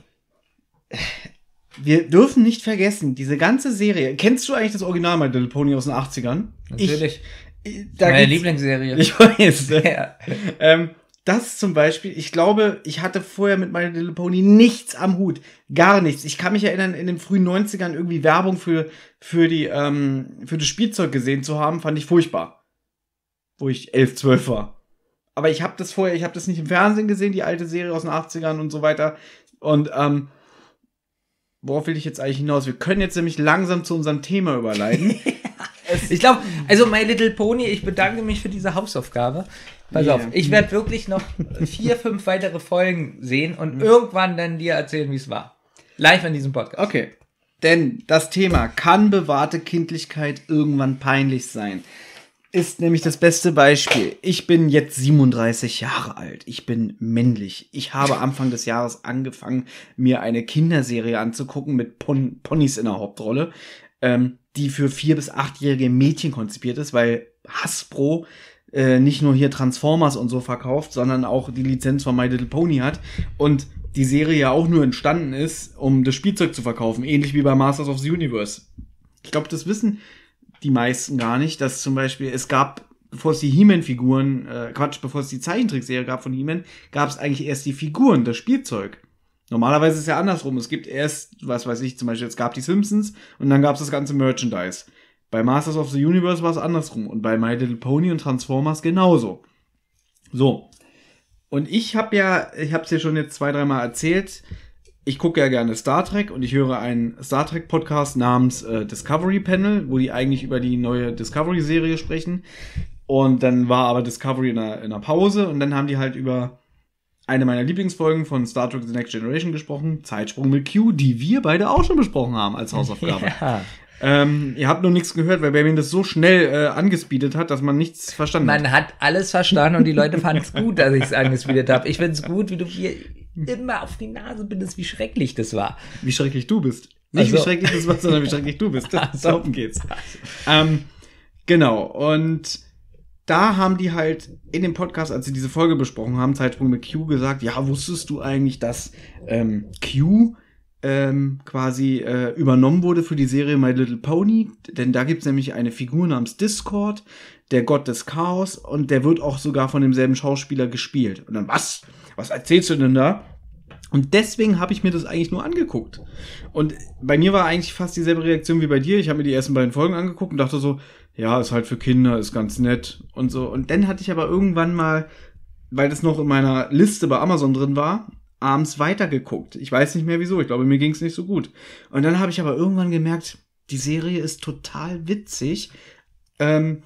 Wir dürfen nicht vergessen, diese ganze Serie. Kennst du eigentlich das Original My Little Pony aus den achtzigern? Natürlich. Ich, da Meine gibt's- Lieblingsserie. Ich weiß. Ja. ähm, das zum Beispiel, ich glaube, ich hatte vorher mit My Little Pony nichts am Hut. Gar nichts. Ich kann mich erinnern, in den frühen neunzigern irgendwie Werbung für, für, die, ähm, für das Spielzeug gesehen zu haben, fand ich furchtbar. Wo ich elf, zwölf war. Aber ich habe das vorher, ich habe das nicht im Fernsehen gesehen, die alte Serie aus den achtzigern und so weiter. Und, ähm, worauf will ich jetzt eigentlich hinaus? Wir können jetzt nämlich langsam zu unserem Thema überleiten. Ich glaube, also My Little Pony, ich bedanke mich für diese Hausaufgabe. Pass Yeah. auf, ich werde wirklich noch vier, fünf weitere Folgen sehen und irgendwann dann dir erzählen, wie es war. Live in diesem Podcast. Okay. Denn das Thema, kann bewahrte Kindlichkeit irgendwann peinlich sein? Ist nämlich das beste Beispiel. Ich bin jetzt siebenunddreißig Jahre alt. Ich bin männlich. Ich habe Anfang des Jahres angefangen, mir eine Kinderserie anzugucken mit Pon- Ponys in der Hauptrolle, ähm, die für vier- bis achtjährige Mädchen konzipiert ist, weil Hasbro äh, nicht nur hier Transformers und so verkauft, sondern auch die Lizenz von My Little Pony hat und die Serie ja auch nur entstanden ist, um das Spielzeug zu verkaufen, ähnlich wie bei Masters of the Universe. Ich glaube, das wissen die meisten gar nicht, dass zum Beispiel es gab, bevor es die He-Man-Figuren, äh, Quatsch, bevor es die Zeichentrickserie gab von He-Man, gab es eigentlich erst die Figuren, das Spielzeug. Normalerweise ist es ja andersrum. Es gibt erst, was weiß ich, zum Beispiel, es gab die Simpsons und dann gab es das ganze Merchandise. Bei Masters of the Universe war es andersrum und bei My Little Pony und Transformers genauso. So. Und ich habe ja, ich habe es dir schon jetzt zwei, dreimal erzählt, ich gucke ja gerne Star Trek und ich höre einen Star Trek Podcast namens äh, Discovery Panel, wo die eigentlich über die neue Discovery-Serie sprechen. Und dann war aber Discovery in einer, in einer Pause und dann haben die halt über eine meiner Lieblingsfolgen von Star Trek The Next Generation gesprochen, Zeitsprung mit Q, die wir beide auch schon besprochen haben als Hausaufgabe. Ja. Ähm, ihr habt nur nichts gehört, weil Benjamin das so schnell äh, angespeedet hat, dass man nichts verstanden hat. Man hat alles verstanden und die Leute fanden es gut, dass ich es angespeedet habe. Ich finde es gut, wie du mir immer auf die Nase bindest, wie schrecklich das war. Wie schrecklich du bist. Nicht Also- wie schrecklich das war, sondern wie schrecklich du bist. Darum geht's. Ähm, genau, und da haben die halt in dem Podcast, als sie diese Folge besprochen haben, Zeitsprung mit Q, gesagt, ja, wusstest du eigentlich, dass ähm, Q ähm, quasi äh, übernommen wurde für die Serie My Little Pony? Denn da gibt's nämlich eine Figur namens Discord, der Gott des Chaos, und der wird auch sogar von demselben Schauspieler gespielt. Und dann, was? Was erzählst du denn da? Und deswegen habe ich mir das eigentlich nur angeguckt. Und bei mir war eigentlich fast dieselbe Reaktion wie bei dir. Ich habe mir die ersten beiden Folgen angeguckt und dachte so, ja, ist halt für Kinder, ist ganz nett und so. Und dann hatte ich aber irgendwann mal, weil das noch in meiner Liste bei Amazon drin war, abends weitergeguckt. Ich weiß nicht mehr wieso. Ich glaube, mir ging es nicht so gut. Und dann habe ich aber irgendwann gemerkt, die Serie ist total witzig, ähm,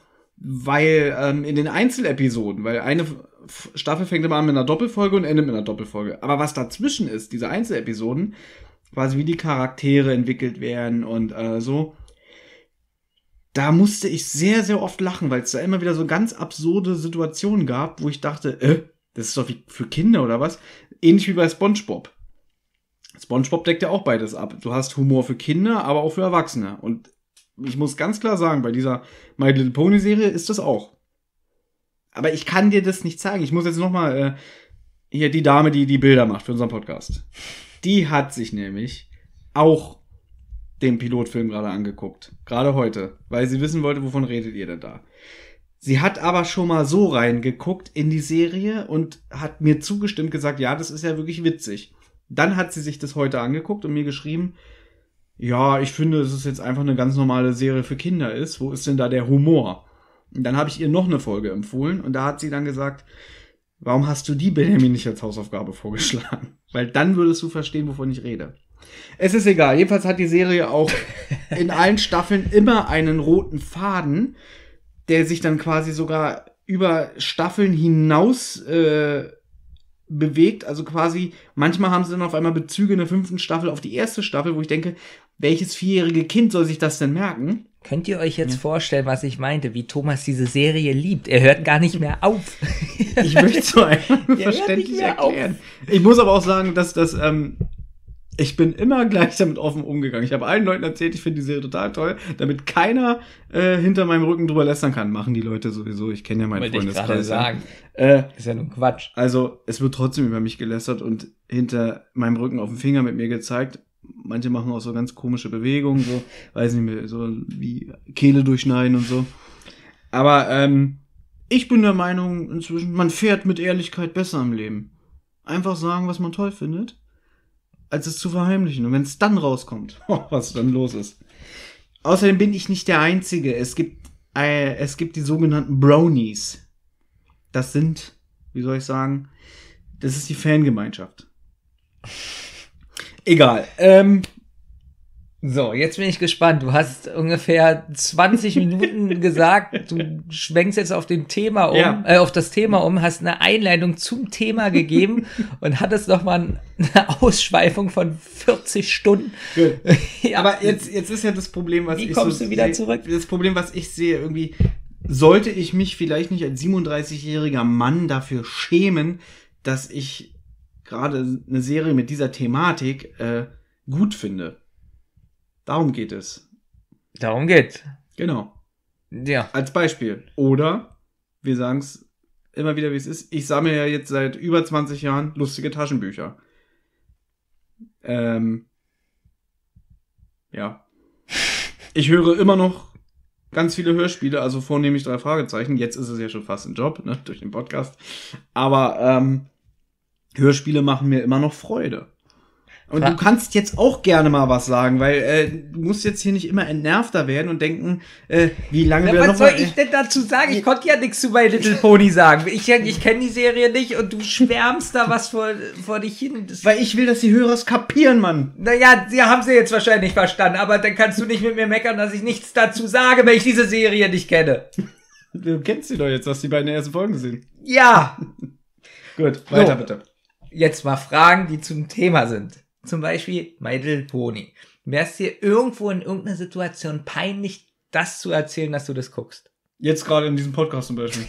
weil ähm, in den Einzelepisoden, weil eine F- Staffel fängt immer an mit einer Doppelfolge und endet mit einer Doppelfolge. Aber was dazwischen ist, diese Einzelepisoden, quasi wie die Charaktere entwickelt werden und äh, so, da musste ich sehr, sehr oft lachen, weil es da immer wieder so ganz absurde Situationen gab, wo ich dachte, äh, das ist doch wie für Kinder oder was? Ähnlich wie bei SpongeBob. SpongeBob deckt ja auch beides ab. Du hast Humor für Kinder, aber auch für Erwachsene. Und ich muss ganz klar sagen, bei dieser My Little Pony Serie ist das auch. Aber ich kann dir das nicht zeigen. Ich muss jetzt noch mal äh, hier die Dame, die die Bilder macht für unseren Podcast. Die hat sich nämlich auch den Pilotfilm gerade angeguckt. Gerade heute. Weil sie wissen wollte, wovon redet ihr denn da? Sie hat aber schon mal so reingeguckt in die Serie und hat mir zugestimmt, gesagt, ja, das ist ja wirklich witzig. Dann hat sie sich das heute angeguckt und mir geschrieben, ja, ich finde, dass es jetzt einfach eine ganz normale Serie für Kinder ist. Wo ist denn da der Humor? Und dann habe ich ihr noch eine Folge empfohlen und da hat sie dann gesagt, warum hast du die Benjamin nicht als Hausaufgabe vorgeschlagen? Weil dann würdest du verstehen, wovon ich rede. Es ist egal. Jedenfalls hat die Serie auch in allen Staffeln immer einen roten Faden, der sich dann quasi sogar über Staffeln hinaus äh, bewegt. Also quasi, manchmal haben sie dann auf einmal Bezüge in der fünften Staffel auf die erste Staffel, wo ich denke, welches vierjährige Kind soll sich das denn merken? Könnt ihr euch jetzt ja. vorstellen, was ich meinte, wie Thomas diese Serie liebt? Er hört gar nicht mehr auf. Ich möchte es so einfach nur verständlich erklären. Auf. Ich muss aber auch sagen, dass das, ähm, Ich bin immer gleich damit offen umgegangen. Ich habe allen Leuten erzählt, ich finde die Serie total toll, damit keiner äh, hinter meinem Rücken drüber lästern kann. Machen die Leute sowieso. Ich kenne ja meinen Wollte ich gerade Freundeskreis. sagen. Äh, Ist ja nun Quatsch. also, es wird trotzdem über mich gelästert und hinter meinem Rücken auf den Finger mit mir gezeigt. Manche machen auch so ganz komische Bewegungen, so, weiß nicht mehr, so wie Kehle durchschneiden und so. Aber ähm, ich bin der Meinung inzwischen, man fährt mit Ehrlichkeit besser im Leben. Einfach sagen, was man toll findet, als es zu verheimlichen. Und wenn es dann rauskommt, was dann los ist. Außerdem bin ich nicht der Einzige. Es gibt, äh, es gibt die sogenannten Brownies. Das sind, wie soll ich sagen, das ist die Fangemeinschaft. Egal. Ähm, So, jetzt bin ich gespannt. Du hast ungefähr zwanzig Minuten gesagt, du schwenkst jetzt auf dem Thema um, Ja. äh, auf das Thema um, hast eine Einleitung zum Thema gegeben und hattest noch mal eine Ausschweifung von vierzig Stunden. Gut. Ja. Aber jetzt, jetzt ist ja das Problem, was Wie ich kommst so du wieder sehe- zurück? Das Problem, was ich sehe, irgendwie, sollte ich mich vielleicht nicht als siebenunddreißigjähriger Mann dafür schämen, dass ich gerade eine Serie mit dieser Thematik äh, gut finde. Darum geht es. Darum geht. Genau. Ja. Als Beispiel. Oder, wir sagen es immer wieder, wie es ist, ich sammle ja jetzt seit über zwanzig Jahren lustige Taschenbücher. Ähm, ja. Ich höre immer noch ganz viele Hörspiele, also vornehmlich drei Fragezeichen. Jetzt ist es ja schon fast ein Job, ne, durch den Podcast. Aber ähm, Hörspiele machen mir immer noch Freude. Und Fra- du kannst jetzt auch gerne mal was sagen, weil äh, du musst jetzt hier nicht immer entnervter werden und denken, äh, wie lange wir Ja, noch was soll mal, ich denn dazu sagen? Ich konnte ja nichts zu My Little Pony sagen. Ich, ich kenne die Serie nicht und du schwärmst da was vor, vor dich hin. Das, Weil ich will, dass die Hörer es kapieren, Mann. naja, sie haben sie jetzt wahrscheinlich verstanden, aber dann kannst du nicht mit mir meckern, dass ich nichts dazu sage, wenn ich diese Serie nicht kenne. Du kennst sie doch jetzt, hast die beiden ersten Folgen gesehen. Ja, Gut, weiter So. bitte. jetzt mal Fragen, die zum Thema sind. Zum Beispiel My Little Pony. Wäre es dir irgendwo in irgendeiner Situation peinlich, das zu erzählen, dass du das guckst? Jetzt gerade in diesem Podcast zum Beispiel.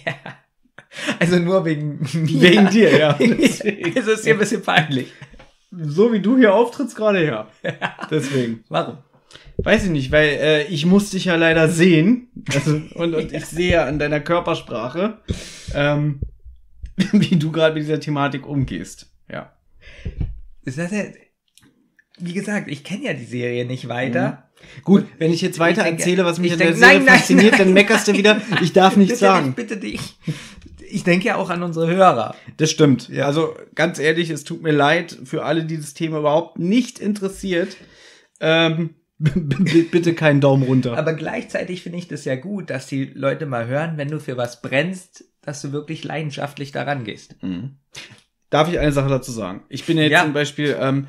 Also nur wegen mir. Wegen dir, ja. Es ist dir ein bisschen peinlich. So wie du hier auftrittst gerade, ja. Deswegen. Warum? Weiß ich nicht, weil äh, ich muss dich ja leider sehen. Also, und, und ich sehe ja an deiner Körpersprache, ähm, wie du gerade mit dieser Thematik umgehst. Ja. Ist das ja, wie gesagt, ich kenne ja die Serie nicht weiter. Gut, wenn ich jetzt weiter ich denke- erzähle, was mich ich an der denke- Serie nein, nein, fasziniert, nein, dann meckerst du wieder, ich darf nichts bitte sagen. Nicht, bitte nicht. Ich denke ja auch an unsere Hörer. Das stimmt. Also ganz ehrlich, es tut mir leid für alle, die das Thema überhaupt nicht interessiert. Ähm, b- b- bitte keinen Daumen runter. Aber gleichzeitig finde ich das ja gut, dass die Leute mal hören, wenn du für was brennst, dass du wirklich leidenschaftlich daran gehst. Darf ich eine Sache dazu sagen? Ich bin ja jetzt Ja. zum Beispiel, ähm,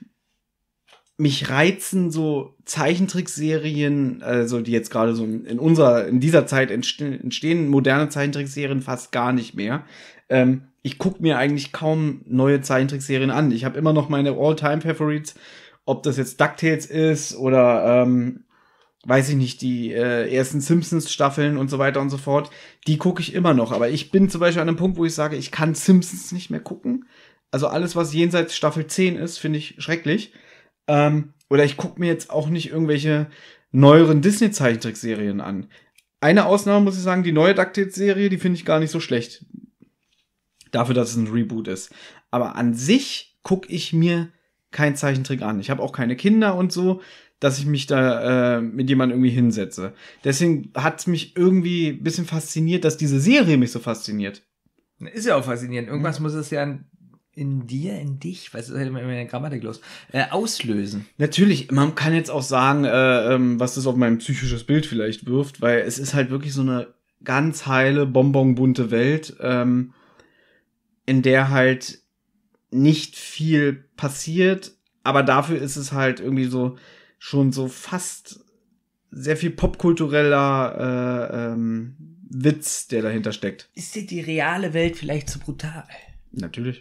mich reizen so Zeichentrickserien, also die jetzt gerade so in unserer, in dieser Zeit entste- entstehen, moderne Zeichentrickserien fast gar nicht mehr. Ähm, ich gucke mir eigentlich kaum neue Zeichentrickserien an. Ich habe immer noch meine All-Time-Favorites, ob das jetzt DuckTales ist oder, ähm, weiß ich nicht, die äh, ersten Simpsons-Staffeln und so weiter und so fort. Die gucke ich immer noch. Aber ich bin zum Beispiel an einem Punkt, wo ich sage, ich kann Simpsons nicht mehr gucken. Also alles, was jenseits Staffel zehn ist, finde ich schrecklich. Ähm, oder ich gucke mir jetzt auch nicht irgendwelche neueren Disney-Zeichentrickserien an. Eine Ausnahme muss ich sagen, die neue DuckTales-Serie, die finde ich gar nicht so schlecht. Dafür, dass es ein Reboot ist. Aber an sich gucke ich mir kein Zeichentrick an. Ich habe auch keine Kinder und so, dass ich mich da äh, mit jemandem irgendwie hinsetze. Deswegen hat es mich irgendwie ein bisschen fasziniert, dass diese Serie mich so fasziniert. Ist ja auch faszinierend. Irgendwas muss es ja in, in dir, in dich, was ist denn mit meiner Grammatik los, äh, auslösen. Natürlich, man kann jetzt auch sagen, äh, ähm, was das auf mein psychisches Bild vielleicht wirft, weil es ist halt wirklich so eine ganz heile, bonbonbunte Welt, ähm, in der halt nicht viel passiert, aber dafür ist es halt irgendwie so schon so fast sehr viel popkultureller äh, ähm, Witz, der dahinter steckt. Ist dir die reale Welt vielleicht zu brutal? Natürlich.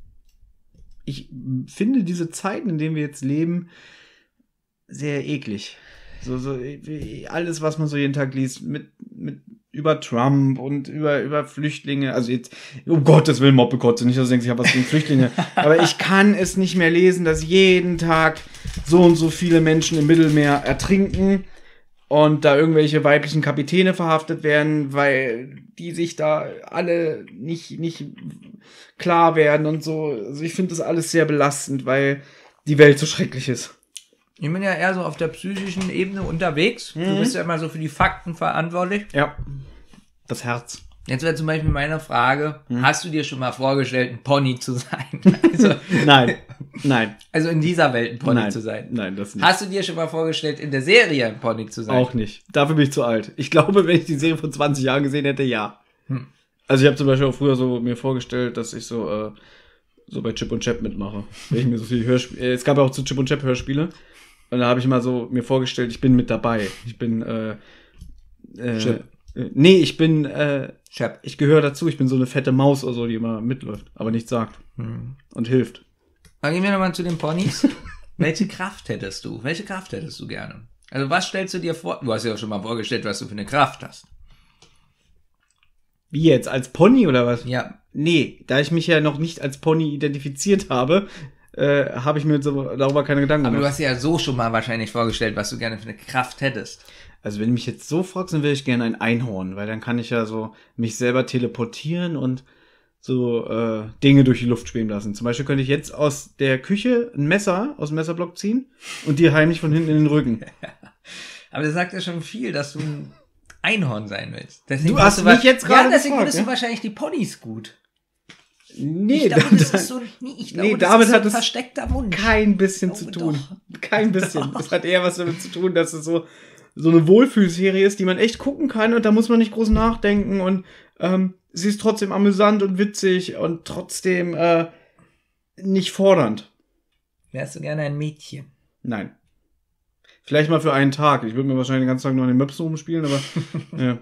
Ich finde diese Zeiten, in denen wir jetzt leben, sehr eklig. So, so, alles, was man so jeden Tag liest, mit, mit über Trump und über, über Flüchtlinge, also jetzt, um Gottes Willen, Mobbekotze, nicht, dass du denkst, ich habe was gegen Flüchtlinge, aber ich kann es nicht mehr lesen, dass jeden Tag so und so viele Menschen im Mittelmeer ertrinken und da irgendwelche weiblichen Kapitäne verhaftet werden, weil die sich da alle nicht, nicht klar werden und so. Also ich finde das alles sehr belastend, weil die Welt so schrecklich ist. Ich bin ja eher so auf der psychischen Ebene unterwegs. Mhm. Du bist ja immer so für die Fakten verantwortlich. Ja. Das Herz. Jetzt wäre zum Beispiel meine Frage, hm. hast du dir schon mal vorgestellt, ein Pony zu sein? Also, nein, nein. Also in dieser Welt ein Pony nein. zu sein? Nein, das nicht. Hast du dir schon mal vorgestellt, in der Serie ein Pony zu sein? Auch nicht. Dafür bin ich zu alt. Ich glaube, wenn ich die Serie von zwanzig Jahren gesehen hätte, ja. Hm. Also ich habe zum Beispiel auch früher so mir vorgestellt, dass ich so, äh, so bei Chip und Chap mitmache. Wenn ich mir so viel Hörspiele, äh, es gab ja auch zu Chip und Chap Hörspiele. Und da habe ich mal so mir vorgestellt, ich bin mit dabei. Ich bin, äh, äh, Chip. Äh, nee, ich bin, äh, Chap. Ich gehöre dazu, ich bin so eine fette Maus oder so, die immer mitläuft, aber nichts sagt. Hm. Und hilft. Dann gehen wir nochmal zu den Ponys. Welche Kraft hättest du? Welche Kraft hättest du gerne? Also was stellst du dir vor? Du hast ja auch schon mal vorgestellt, was du für eine Kraft hast. Wie jetzt? Als Pony oder was? Ja. Nee, da ich mich ja noch nicht als Pony identifiziert habe, äh, habe ich mir so, darüber keine Gedanken Aber gemacht. du hast ja so schon mal wahrscheinlich vorgestellt, was du gerne für eine Kraft hättest. Also wenn du mich jetzt so fragst, dann wäre ich gerne ein Einhorn, weil dann kann ich ja so mich selber teleportieren und so äh, Dinge durch die Luft schweben lassen. Zum Beispiel könnte ich jetzt aus der Küche ein Messer aus dem Messerblock ziehen und dir heimlich von hinten in den Rücken. Aber das sagt ja schon viel, dass du ein Einhorn sein willst. Deswegen du hast du mich jetzt gerade Ja, deswegen gefragt, findest ja? du wahrscheinlich die Ponys gut. Nee, ich glaube, da, das ist so, nee, ich glaube, nee, das damit ist so hat ein es versteckter Wunsch. kein bisschen Ich zu glaube tun. doch. Kein bisschen. Doch. Es hat eher was damit zu tun, dass es so so eine Wohlfühlserie ist, die man echt gucken kann und da muss man nicht groß nachdenken und ähm, sie ist trotzdem amüsant und witzig und trotzdem äh, nicht fordernd. Wärst du gerne ein Mädchen? Nein. Vielleicht mal für einen Tag. Ich würde mir wahrscheinlich den ganzen Tag nur an den Möpsen rumspielen, aber ja.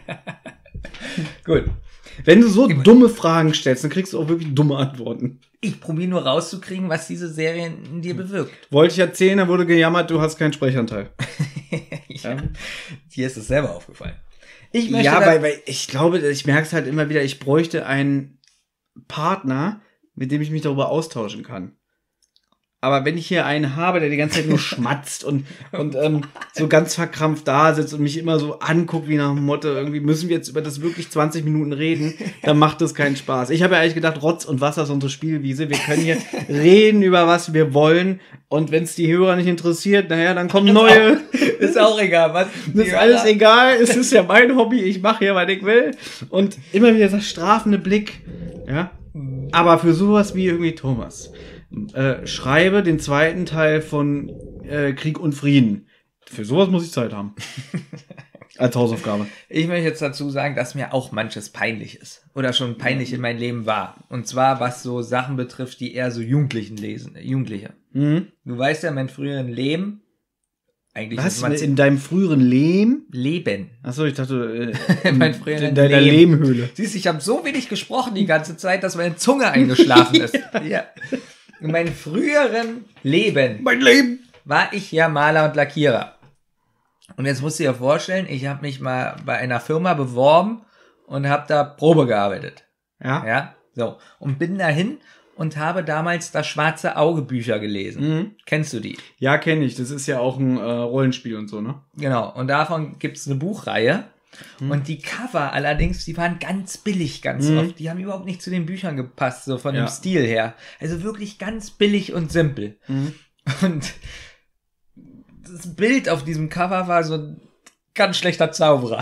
Gut. Wenn du so dumme Fragen stellst, dann kriegst du auch wirklich dumme Antworten. Ich probiere nur rauszukriegen, was diese Serie in dir bewirkt. Wollte ich erzählen, dann wurde gejammert, du hast keinen Sprechanteil. ja. Dir ist es selber aufgefallen. Ich möchte ja, da- weil, weil ich glaube, ich merke es halt immer wieder, ich bräuchte einen Partner, mit dem ich mich darüber austauschen kann. Aber wenn ich hier einen habe, der die ganze Zeit nur schmatzt und, und ähm, so ganz verkrampft da sitzt und mich immer so anguckt wie nach dem Motto, irgendwie müssen wir jetzt über das wirklich zwanzig Minuten reden, dann macht das keinen Spaß. Ich habe ja eigentlich gedacht, Rotz und Wasser ist unsere Spielwiese. Wir können hier reden über was wir wollen und wenn es die Hörer nicht interessiert, naja, dann kommen neue. Ist auch egal, was? Das ist alles egal, es ist ja mein Hobby, ich mache hier, was ich will. Und immer wieder dieser strafende Blick, ja. Aber für sowas wie irgendwie Thomas, äh, schreibe den zweiten Teil von äh, Krieg und Frieden. Für sowas muss ich Zeit haben. Als Hausaufgabe. Ich möchte jetzt dazu sagen, dass mir auch manches peinlich ist. Oder schon peinlich in meinem Leben war. Und zwar, was so Sachen betrifft, die eher so Jugendlichen lesen. äh, Jugendliche. Mhm. Du weißt ja, mein früheren Leben. Eigentlich Was? ist man In deinem früheren Leben? Leben. Achso, ich dachte, äh, Mein früheren in deiner Leben. Lehmhöhle. Siehst du, ich habe so wenig gesprochen die ganze Zeit, dass meine Zunge eingeschlafen ist. ja. In meinem früheren Leben Mein Leben! war ich ja Maler und Lackierer. Und jetzt musst du dir vorstellen, ich habe mich mal bei einer Firma beworben und habe da Probe gearbeitet. Ja. Ja, so. Und bin dahin und habe damals das Schwarze Auge Bücher gelesen. Mhm. Kennst du die? Ja, kenne ich. Das ist ja auch ein äh, Rollenspiel und so, ne? Genau. Und davon gibt's eine Buchreihe. Mhm. Und die Cover allerdings, die waren ganz billig ganz Mhm. oft. Die haben überhaupt nicht zu den Büchern gepasst, so von Ja. dem Stil her. Also wirklich ganz billig und simpel. Mhm. Und das Bild auf diesem Cover war so ein ganz schlechter Zauberer.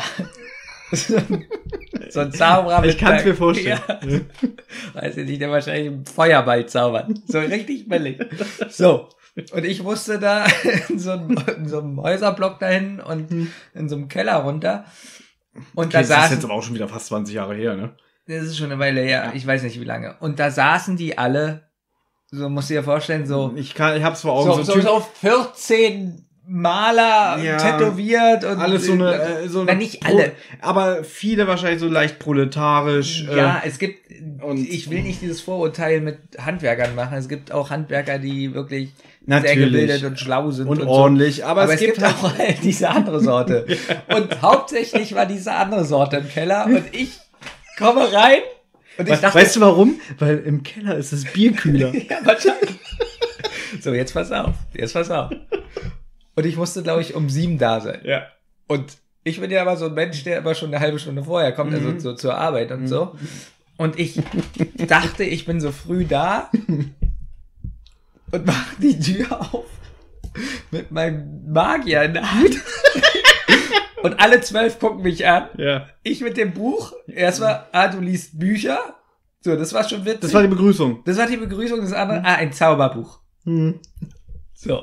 so ein Zauberer mit Ich kann's der- mir vorstellen. Ja. Weiß ich nicht, der wahrscheinlich einen Feuerball zaubert. So richtig billig. So. Und ich musste da in so einem, in so einem Häuserblock dahin und in so einem Keller runter. Und da Okay, das ist saßen, jetzt aber auch schon wieder fast zwanzig Jahre her, ne? das ist schon eine Weile her, ich weiß nicht wie lange. Und da saßen die alle, so musst du dir vorstellen, so, Ich, kann, ich hab's vor Augen. so, so, Typ- so vierzehn Maler Ja, tätowiert und alles so eine, äh, so eine Na, nicht alle. Pro, aber viele wahrscheinlich so leicht proletarisch. Ja, äh, es gibt, und- ich will nicht dieses Vorurteil mit Handwerkern machen. Es gibt auch Handwerker, die wirklich Natürlich. sehr gebildet und schlau sind. und, und ordentlich. So. Aber, Aber, es, es gibt halt, auch halt diese andere Sorte. Und hauptsächlich war diese andere Sorte im Keller und ich komme rein und ich We- dachte, weißt du warum? Weil im Keller ist es Bierkühler. ja, wahrscheinlich. So, jetzt pass auf. Jetzt pass auf. Und ich musste, glaube ich, um sieben da sein. Ja. Und ich bin ja aber so ein Mensch, der immer schon eine halbe Stunde vorher kommt, Mhm. also so zur Arbeit und so. Und ich dachte, ich bin so früh da und mache die Tür auf mit meinem Magier in der Hand. Und alle zwölf gucken mich an. Ja. Ich mit dem Buch. Erstmal, ah, du liest Bücher. So, das war schon witzig. Das war die Begrüßung. Das war die Begrüßung, das andere, ah, ein Zauberbuch. Hm. So.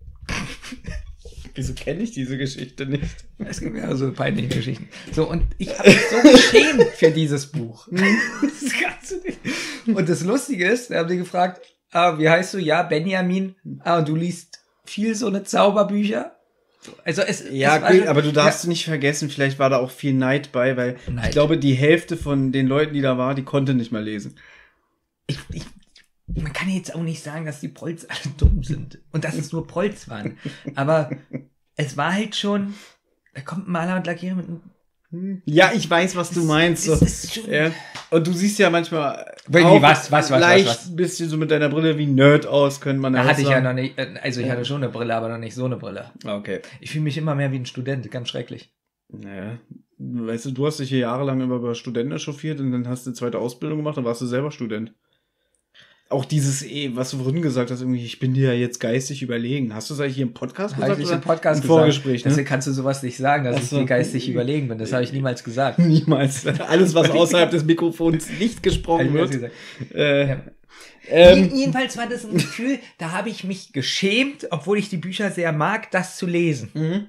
Wieso kenne ich diese Geschichte nicht? Es gibt ja so peinliche Geschichten. So, und ich habe mich so geschämt für dieses Buch. Das kannst du nicht. Und das Lustige ist, da haben sie gefragt, ah, wie heißt du? Ja, Benjamin. Ah, und du liest viel so eine Zauberbücher? Also es, Ja, es war okay, schon- aber du darfst nicht vergessen, vielleicht war da auch viel Neid bei, weil Neid. ich glaube, die Hälfte von den Leuten, die da war, die konnte nicht mal lesen. ich, ich, man kann jetzt auch nicht sagen, dass die Prolls alle dumm sind und dass es nur Prolls waren. Aber es war halt schon, da kommt ein Maler und Lackierer mit einem, Ja, ich weiß, was du meinst. So. es ist schon, Ja. Und du siehst ja manchmal Wie, auch was, was, was, leicht was, was? ein bisschen so mit deiner Brille wie Nerd aus, könnte man da auch hatte ich ja sagen. noch nicht, äh, also ich hatte schon eine Brille, aber noch nicht so eine Brille. Okay. Ich fühle mich immer mehr wie ein Student, ganz schrecklich. Naja, weißt du, du hast dich hier jahrelang über, über Studenten echauffiert und dann hast du eine zweite Ausbildung gemacht, dann warst du selber Student. Auch dieses, eh, was du vorhin gesagt hast, irgendwie, ich bin dir ja jetzt geistig überlegen. Hast du das eigentlich hier im Podcast Habe ich nicht oder im Podcast im gesagt. Vorgespräch, ne? Deswegen kannst du sowas nicht sagen, dass Ach ich so. dir geistig überlegen bin. Das habe ich niemals gesagt. Niemals. Alles, was außerhalb des Mikrofons nicht Habe gesprochen ich niemals wird. gesagt. Äh, Ja. ähm, Jedenfalls war das ein Gefühl, da habe ich mich geschämt, obwohl ich die Bücher sehr mag, das zu lesen. Mhm.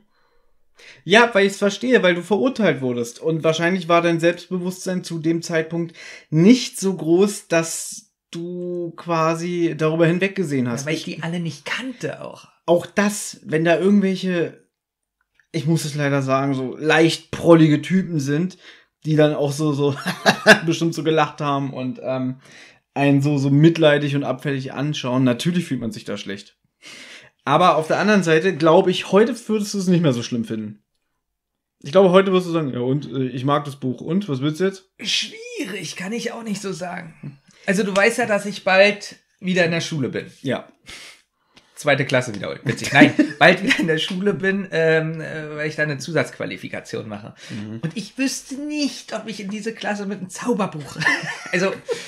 Ja, weil ich es verstehe, weil du verurteilt wurdest. Und wahrscheinlich war dein Selbstbewusstsein zu dem Zeitpunkt nicht so groß, dass du quasi darüber hinweggesehen hast. Ja, weil ich die alle nicht kannte auch. Auch das, wenn da irgendwelche, ich muss es leider sagen, so leicht prollige Typen sind, die dann auch so, so bestimmt so gelacht haben und ähm, einen so, so mitleidig und abfällig anschauen, natürlich fühlt man sich da schlecht. Aber auf der anderen Seite, glaube ich, heute würdest du es nicht mehr so schlimm finden. Ich glaube, heute wirst du sagen, ja und, äh, ich mag das Buch. Und, was willst du jetzt? Schwierig, kann ich auch nicht so sagen. Also du weißt ja, dass ich bald wieder in der Schule bin. Ja. Zweite Klasse wiederholt. Witzig. Nein, bald wieder in der Schule bin, ähm, äh, weil ich da eine Zusatzqualifikation mache. Mhm. Und ich wüsste nicht, ob ich in diese Klasse mit einem Zauberbuch. Also,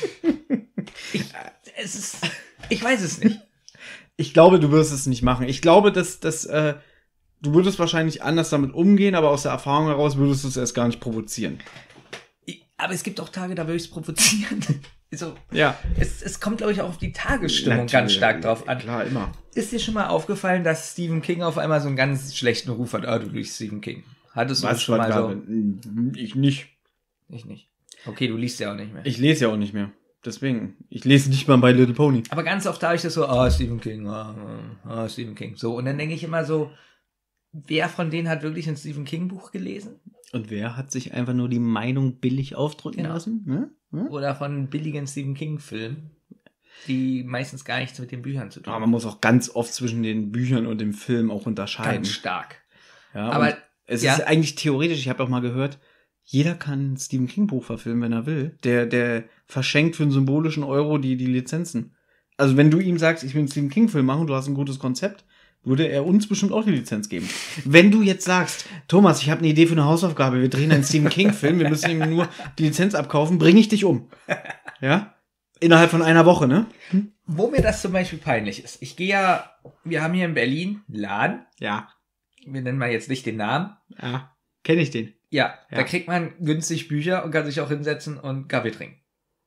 ich, es ist, ich weiß es nicht. Ich glaube, du wirst es nicht machen. Ich glaube, dass, dass äh, du würdest wahrscheinlich anders damit umgehen, aber aus der Erfahrung heraus würdest du es erst gar nicht provozieren. Ich, aber es gibt auch Tage, da würde ich es provozieren. Also, Ja. es, es kommt, glaube ich, auch auf die Tagesstimmung Natürlich. ganz stark drauf an. Klar, immer. Ist dir schon mal aufgefallen, dass Stephen King auf einmal so einen ganz schlechten Ruf hat? Ah, du liest Stephen King. Hattest du das schon mal so? Ich nicht. Ich nicht. Okay, du liest ja auch nicht mehr. Ich lese ja auch nicht mehr. Deswegen. Ich lese nicht mal bei Little Pony. Aber ganz oft habe ich das so, ah, Stephen King, ah, ah, ah, Stephen King. So, und dann denke ich immer so, wer von denen hat wirklich ein Stephen King Buch gelesen? Und wer hat sich einfach nur die Meinung billig aufdrücken Genau. lassen? Ne? Hm? Oder von billigen Stephen King Filmen, die meistens gar nichts mit den Büchern zu tun Aber haben. man muss auch ganz oft zwischen den Büchern und dem Film auch unterscheiden. Ganz stark. Ja, Aber, und es ja. ist eigentlich theoretisch, ich habe auch mal gehört, jeder kann ein Stephen King Buch verfilmen, wenn er will. Der, der verschenkt für einen symbolischen Euro die, die Lizenzen. Also wenn du ihm sagst, ich will einen Stephen King Film machen, du hast ein gutes Konzept, würde er uns bestimmt auch die Lizenz geben. Wenn du jetzt sagst, Thomas, ich habe eine Idee für eine Hausaufgabe, wir drehen einen Stephen King Film, wir müssen ihm nur die Lizenz abkaufen, bringe ich dich um. Ja? Innerhalb von einer Woche, ne? Wo mir das zum Beispiel peinlich ist. Ich gehe ja, wir haben hier in Berlin einen Laden, Ja. wir nennen mal jetzt nicht den Namen. Ja. Kenne ich den. Ja, Ja. da kriegt man günstig Bücher und kann sich auch hinsetzen und Kaffee trinken.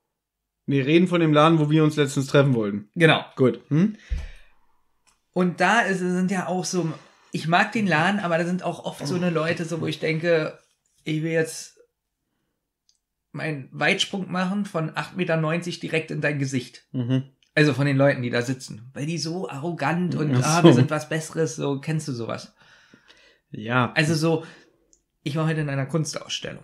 Wir reden von dem Laden, wo wir uns letztens treffen wollten. Genau. Gut. Hm? Und da ist, sind ja auch so, ich mag den Laden, aber da sind auch oft so eine Leute, so wo ich denke, ich will jetzt meinen Weitsprung machen von acht Meter neunzig direkt in dein Gesicht. Mhm. Also von den Leuten, die da sitzen. Weil die so arrogant und Ach ah, so. wir sind was Besseres, so, kennst du sowas? Ja. Also so, ich war heute in einer Kunstausstellung.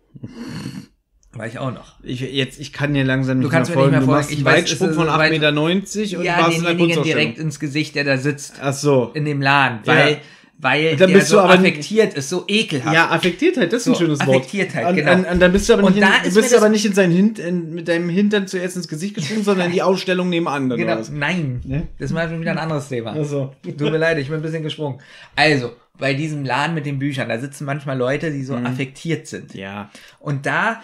War ich auch noch. Ich, jetzt, ich kann dir langsam nicht Du kannst mehr mir nicht folgen. mehr Du folgen. machst Ich einen weiß, Weitsprung es ist von acht weit- Meter neunzig und Ja, warst in der denjenigen Kunstausstellung. direkt ins Gesicht, der da sitzt. Ach so. In dem Laden. Weil, Ja. weil Dann der bist so du aber affektiert ist, so ekelhaft. Ja, Affektiertheit, das ist ein So, schönes Wort. Affektiertheit, an, genau. An, an, dann bist du aber Und nicht, in, da du ist mir bist das- aber nicht in sein Hint, in, mit deinem Hintern zuerst ins Gesicht gesprungen, sondern in die Ausstellung nebenan. Dann Genau. oder was? Nein. Ne? Das ist mal schon wieder ein anderes Thema. Ach so. Tut mir leid, ich bin ein bisschen gesprungen. Also, bei diesem Laden mit den Büchern, da sitzen manchmal Leute, die so Mhm. affektiert sind. Ja. Und da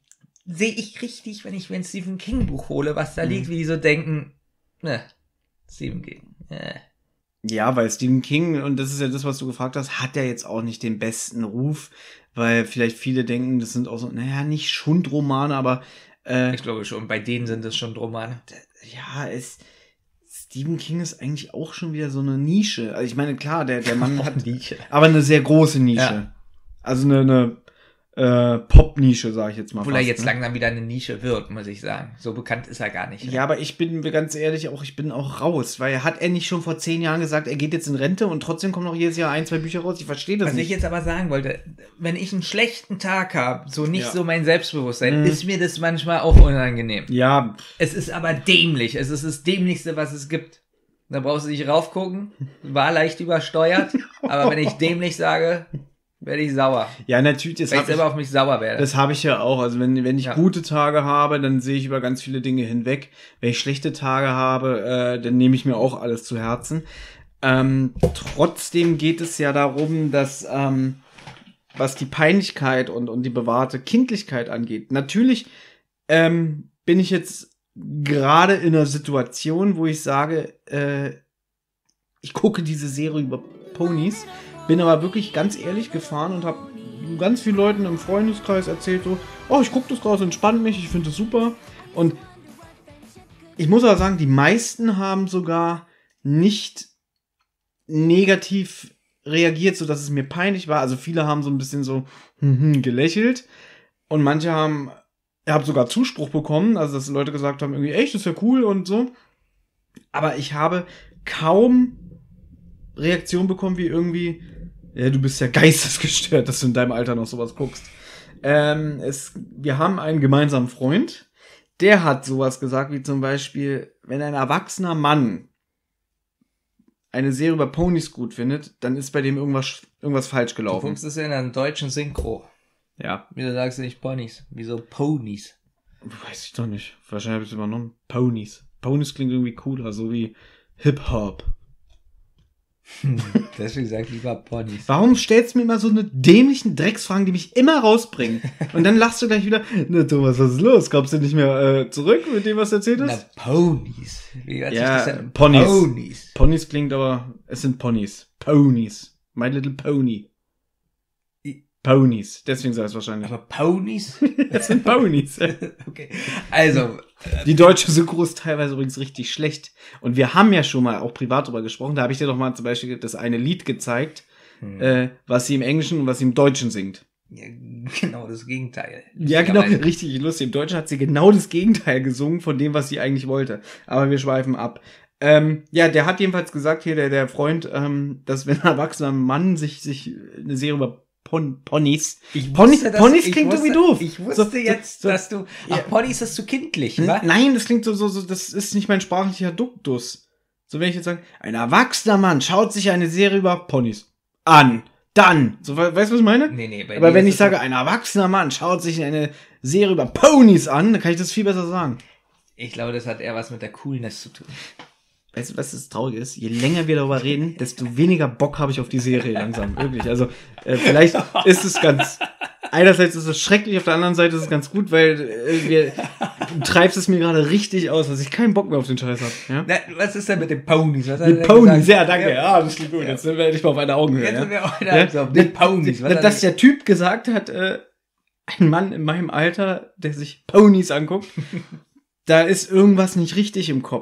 sehe ich richtig, wenn ich mir ein Stephen King Buch hole, was Mhm. da liegt, wie die so denken, ne, Stephen King, äh. Ja, weil Stephen King, und das ist ja das, was du gefragt hast, hat ja jetzt auch nicht den besten Ruf, weil vielleicht viele denken, das sind auch so, naja, nicht Schundromane, aber äh, Ich glaube schon, bei denen sind es schon Romane. ja, es Stephen King ist eigentlich auch schon wieder so eine Nische. Also ich meine, klar, der, der Mann hat Nische. aber eine sehr große Nische. Ja. Also eine, eine äh, Pop-Nische, sage ich jetzt mal. Obwohl er fast, jetzt ne? langsam wieder eine Nische wird, muss ich sagen. So bekannt ist er gar nicht. Ja, aber ich bin mir ganz ehrlich auch, ich bin auch raus, weil hat er nicht schon vor zehn Jahren gesagt, er geht jetzt in Rente und trotzdem kommen noch jedes Jahr ein, zwei Bücher raus? Ich verstehe das Was nicht. ich jetzt aber sagen wollte, wenn ich einen schlechten Tag habe, so nicht Ja. so mein Selbstbewusstsein, Mhm. ist mir das manchmal auch unangenehm. Ja, Es ist aber dämlich. Es ist das Dämlichste, was es gibt. Da brauchst du nicht raufgucken. War leicht übersteuert. Aber wenn ich dämlich sage, werde ich sauer. ja, natürlich, das Weil ich habe ich, selber auf mich sauer werde. das hab ich ja auch. Also wenn, wenn ich Ja. gute Tage habe, dann sehe ich über ganz viele Dinge hinweg. Wenn ich schlechte Tage habe, äh, dann nehme ich mir auch alles zu Herzen. Ähm, trotzdem geht es ja darum, dass ähm, was die Peinlichkeit und, und die bewahrte Kindlichkeit angeht. Natürlich ähm, bin ich jetzt gerade in einer Situation, wo ich sage, äh, ich gucke diese Serie über Ponys, bin aber wirklich ganz ehrlich gefahren und habe ganz vielen Leuten im Freundeskreis erzählt, so, oh, ich gucke das gerade, entspannt mich, ich finde das super. Und ich muss aber sagen, die meisten haben sogar nicht negativ reagiert, so dass es mir peinlich war. Also viele haben so ein bisschen so hm, hm, gelächelt und manche haben, ich habe sogar Zuspruch bekommen, also dass Leute gesagt haben, irgendwie echt, das ist ja cool und so. Aber ich habe kaum Reaktion bekommen wie irgendwie, ja, du bist ja geistesgestört, dass du in deinem Alter noch sowas guckst. Ähm, es, wir haben einen gemeinsamen Freund, der hat sowas gesagt, wie zum Beispiel, wenn ein erwachsener Mann eine Serie über Ponys gut findet, dann ist bei dem irgendwas, irgendwas falsch Du gelaufen. guckst es in einer deutschen Synchro. Ja, Wieso sagst du nicht Ponys? Wieso Ponys? weiß ich doch nicht. Wahrscheinlich habe ich es übernommen. Ponys. Ponys klingt irgendwie cooler, so wie Hip-Hop. Deswegen sag ich lieber Ponys. Warum stellst du mir immer so eine dämlichen Drecksfragen, die mich immer rausbringen? Und dann lachst du gleich wieder, na Thomas, was ist los? Kommst du nicht mehr äh, zurück mit dem, was du erzählt Na, hast? Ponys. Wie hört Ja, sich das denn? Ponys. Ponys. Ponys klingt aber, es sind Ponys. Ponys. My Little Pony. Ponys. Deswegen sei es wahrscheinlich. Aber Ponys? Es sind Ponys. Okay. Also, Die deutsche Synchro ist teilweise übrigens richtig schlecht. Und wir haben ja schon mal auch privat drüber gesprochen. Da habe ich dir doch mal zum Beispiel das eine Lied gezeigt, hm. äh, was sie im Englischen und was sie im Deutschen singt. ja, genau das Gegenteil. Ja, genau, Lustigerweise. richtig lustig. Im Deutschen hat sie genau das Gegenteil gesungen von dem, was sie eigentlich wollte. Aber wir schweifen ab. Ähm, ja, der hat jedenfalls gesagt, hier, der, der Freund, ähm, dass wenn ein erwachsener Mann sich, sich eine Serie über Pon Ponys. Ich Pony, wusste, dass- Ponys ich klingt wusste- irgendwie doof. Ich wusste So, jetzt, so, so, dass du. Ach, ja. Ponys ist zu kindlich, N- wa? Nein, das klingt so, so, so, das ist nicht mein sprachlicher Duktus. So, wenn ich jetzt sage, ein erwachsener Mann schaut sich eine Serie über Ponys an. Dann. So, we- weißt du, was ich meine? Nee, nee, bei Aber dir wenn ist ich es sage, ein erwachsener Mann schaut sich eine Serie über Ponys an, dann kann ich das viel besser sagen. Ich glaube, das hat eher was mit der Coolness zu tun. Weißt du, was das Traurige ist? Je länger wir darüber reden, desto weniger Bock habe ich auf die Serie langsam. Wirklich. Also, äh, vielleicht ist es ganz. Einerseits ist es schrecklich, auf der anderen Seite ist es ganz gut, weil äh, wir, du treibst es mir gerade richtig aus, dass ich keinen Bock mehr auf den Scheiß habe. Ja? Na, was ist denn mit den Ponys? Was hat Die er denn Ponys, gesagt? ja, danke. Ja, das klingt gut. Jetzt sind wir endlich mal auf einer Augenhöhe. Jetzt Ja? sind wir auch Ja? wieder so, die Ponys. Was hat Dass er- der Typ gesagt hat, äh, ein Mann in meinem Alter, der sich Ponys anguckt, da ist irgendwas nicht richtig im Kopf.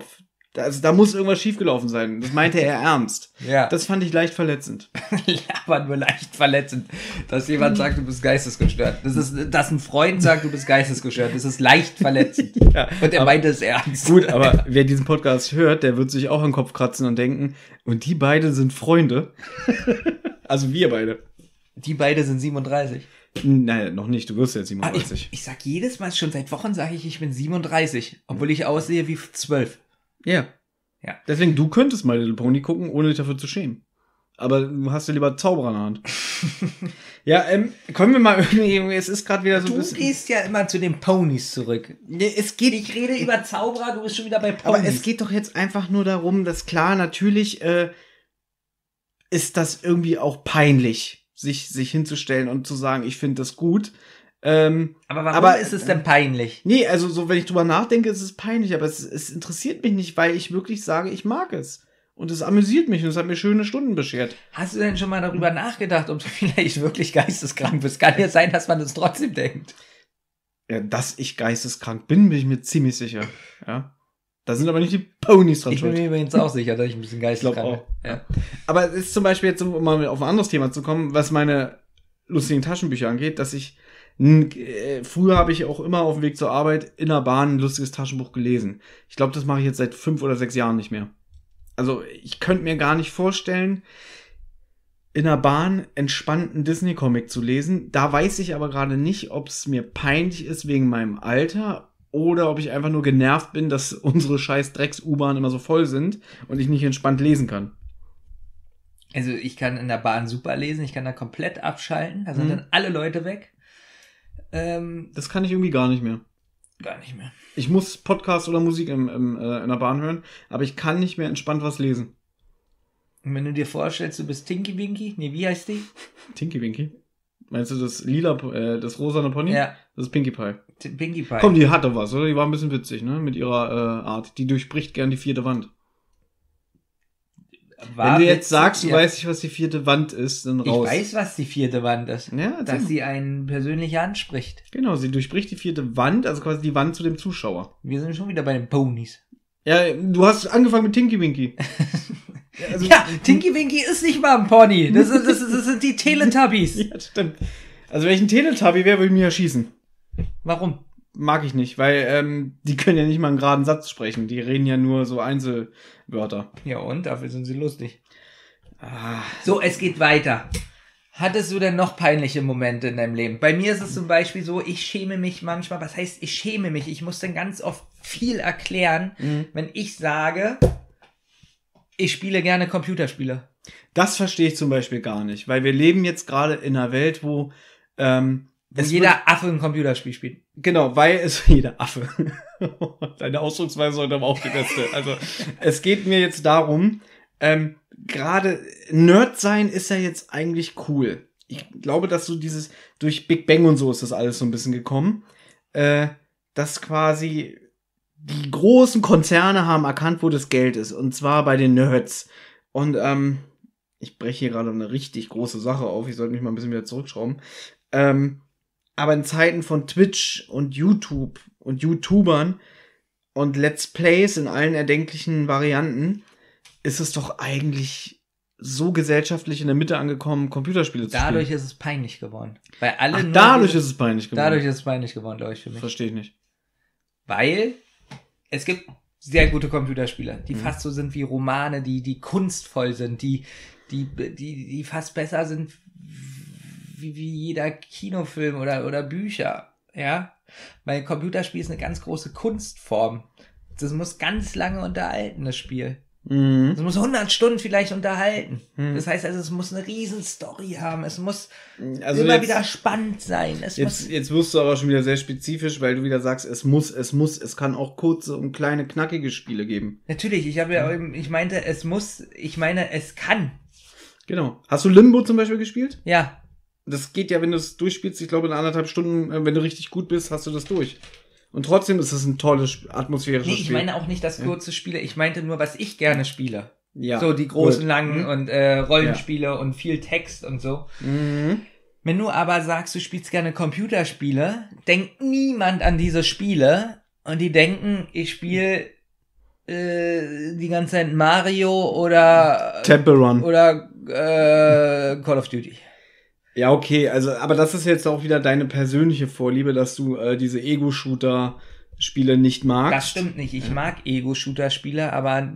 Da, also, da muss irgendwas schiefgelaufen sein. Das meinte er ernst. Ja. Das fand ich leicht verletzend. Aber nur leicht verletzend. Dass jemand sagt, du bist geistesgestört. Das ist, dass ein Freund sagt, du bist geistesgestört. Das ist leicht verletzend. Ja, und er aber, meinte es ernst. Gut, aber wer diesen Podcast hört, der wird sich auch im Kopf kratzen und denken, und die beide sind Freunde. Also wir beide. Die beide sind siebenunddreißig. Nein, noch nicht. Du wirst jetzt Ah, siebenunddreißig. ich, ich sag jedes Mal, schon seit Wochen sage ich, ich bin siebenunddreißig. Obwohl ich aussehe wie zwölf. Ja. Ja. Deswegen, du könntest My Little Pony gucken, ohne dich dafür zu schämen. Aber du hast ja lieber Zauberer in der Hand. Ja, ähm, können wir mal irgendwie, es ist gerade wieder so Du ein bisschen... gehst ja immer zu den Ponys zurück. Nee, es geht, Ich rede über Zauberer, du bist schon wieder bei Ponys. aber es geht doch jetzt einfach nur darum, dass klar, natürlich äh, ist das irgendwie auch peinlich, sich, sich hinzustellen und zu sagen, ich finde das gut. Ähm, aber warum aber- ist es denn peinlich? nee, also so, wenn ich drüber nachdenke, ist es peinlich, aber es, es interessiert mich nicht, weil ich wirklich sage, ich mag es. Und es amüsiert mich und es hat mir schöne Stunden beschert. Hast du denn schon mal darüber nachgedacht, ob du vielleicht wirklich geisteskrank bist? Kann ja sein, dass man das trotzdem denkt. Ja, dass ich geisteskrank bin, bin ich mir ziemlich sicher. Ja. Da sind aber nicht die Ponys dran Ich bin schuld. mir übrigens auch sicher, dass ich ein bisschen geisteskrank Ich glaub bin. Ja. Aber es ist zum Beispiel jetzt, um mal auf ein anderes Thema zu kommen, was meine lustigen Taschenbücher angeht, dass ich n- äh, früher habe ich auch immer auf dem Weg zur Arbeit in der Bahn ein lustiges Taschenbuch gelesen. Ich glaube, das mache ich jetzt seit fünf oder sechs Jahren nicht mehr. Also ich könnte mir gar nicht vorstellen, in der Bahn entspannten Disney-Comic zu lesen. Da weiß ich aber gerade nicht, ob es mir peinlich ist wegen meinem Alter oder ob ich einfach nur genervt bin, dass unsere scheiß Drecks-U-Bahn immer so voll sind und ich nicht entspannt lesen kann. Also ich kann in der Bahn super lesen, ich kann da komplett abschalten, da sind Mhm. dann alle Leute weg. Ähm, Das kann ich irgendwie gar nicht mehr. gar nicht mehr. Ich muss Podcast oder Musik im, im, äh, in der Bahn hören, aber ich kann nicht mehr entspannt was lesen. Und wenn du dir vorstellst, du bist Tinky Winky, nee, wie heißt die? Tinky Winky? Meinst du das lila, äh, das rosane Pony? Ja, Das ist Pinkie Pie. T- Pinkie Pie. Komm, die hatte was, oder? Die war ein bisschen witzig, ne? Mit ihrer äh, Art. Die durchbricht gern die vierte Wand. War Wenn du jetzt witzig, sagst, du ja. weißt nicht, was die vierte Wand ist, dann Ich raus. weiß, was die vierte Wand ist. Ja, erzähl Dass mal. sie einen persönlich anspricht. Genau, sie durchbricht die vierte Wand, also quasi die Wand zu dem Zuschauer. Wir sind schon wieder bei den Ponys. Ja, du hast angefangen mit Tinky Winky. Ja, also, Ja, Tinky Winky ist nicht mal ein Pony. Das, ist, das, ist, das sind die Teletubbies. ja, stimmt. Also wenn ich ein Teletubby wäre, würde ich mich erschießen. Warum? Mag ich nicht, weil ähm, die können ja nicht mal einen geraden Satz sprechen. Die reden ja nur so Einzelwörter. Ja, und? Dafür sind sie lustig. Ah, So, es geht weiter. Hattest du denn noch peinliche Momente in deinem Leben? Bei mir ist es zum Beispiel so, ich schäme mich manchmal. Was heißt, ich schäme mich? Ich muss dann ganz oft viel erklären, Mhm. wenn ich sage, ich spiele gerne Computerspiele. das verstehe ich zum Beispiel gar nicht, weil wir leben jetzt gerade in einer Welt, wo ähm, Wenn es jeder Affe ein Computerspiel spielt. wird, genau, weil es jeder Affe. Deine Ausdrucksweise ist heute aber auch die beste. Also es geht mir jetzt darum, ähm, gerade Nerd sein ist ja jetzt eigentlich cool. Ich glaube, dass so dieses durch Big Bang und so ist das alles so ein bisschen gekommen, äh, dass quasi die großen Konzerne haben erkannt, wo das Geld ist. Und zwar bei den Nerds. Und ähm, ich breche hier gerade eine richtig große Sache auf. Ich sollte mich mal ein bisschen wieder zurückschrauben. Ähm, aber in Zeiten von Twitch und YouTube und YouTubern und Let's Plays in allen erdenklichen Varianten ist es doch eigentlich so gesellschaftlich in der Mitte angekommen, Computerspiele zu Dadurch spielen. ist es peinlich geworden. Weil alle Ach, nur dadurch diese- ist es peinlich geworden. dadurch ist es peinlich geworden, glaube ich, für mich. Verstehe ich nicht. Weil es gibt sehr gute Computerspiele, die Mhm. fast so sind wie Romane, die, die kunstvoll sind, die, die, die, die fast besser sind wie, wie jeder Kinofilm oder, oder Bücher. Ja? Weil ein Computerspiel ist eine ganz große Kunstform. Das muss ganz lange unterhalten, das Spiel. Mhm. Es muss hundert Stunden vielleicht unterhalten. Mhm. Das heißt also, es muss eine riesen Story haben. Es muss Also immer jetzt, wieder spannend sein. Es jetzt, muss jetzt wirst du aber schon wieder sehr spezifisch, weil du wieder sagst, es muss, es muss, es kann auch kurze und kleine, knackige Spiele geben. Natürlich, ich habe ja, eben- ich meinte, es muss, ich meine, es kann. Genau. Hast du Limbo zum Beispiel gespielt? Ja, Das geht ja, wenn du es durchspielst, ich glaube in anderthalb Stunden, äh, wenn du richtig gut bist, hast du das durch. Und trotzdem ist es ein tolles, sp- atmosphärisches nee, ich Spiel. meine auch nicht das kurze Spiele, ich meinte nur, was ich gerne spiele. ja. So die großen, Gut. langen Mhm. und äh, Rollenspiele und viel Text und so. Mhm. Wenn du aber sagst, du spielst gerne Computerspiele, denkt niemand an diese Spiele und die denken, ich spiele äh, die ganze Zeit Mario oder Temple Run. oder äh, Call of Duty. Ja, okay, also, aber das ist jetzt auch wieder deine persönliche Vorliebe, dass du äh, diese Ego-Shooter-Spiele nicht magst. Das stimmt nicht. Ich mag Ego-Shooter-Spiele, aber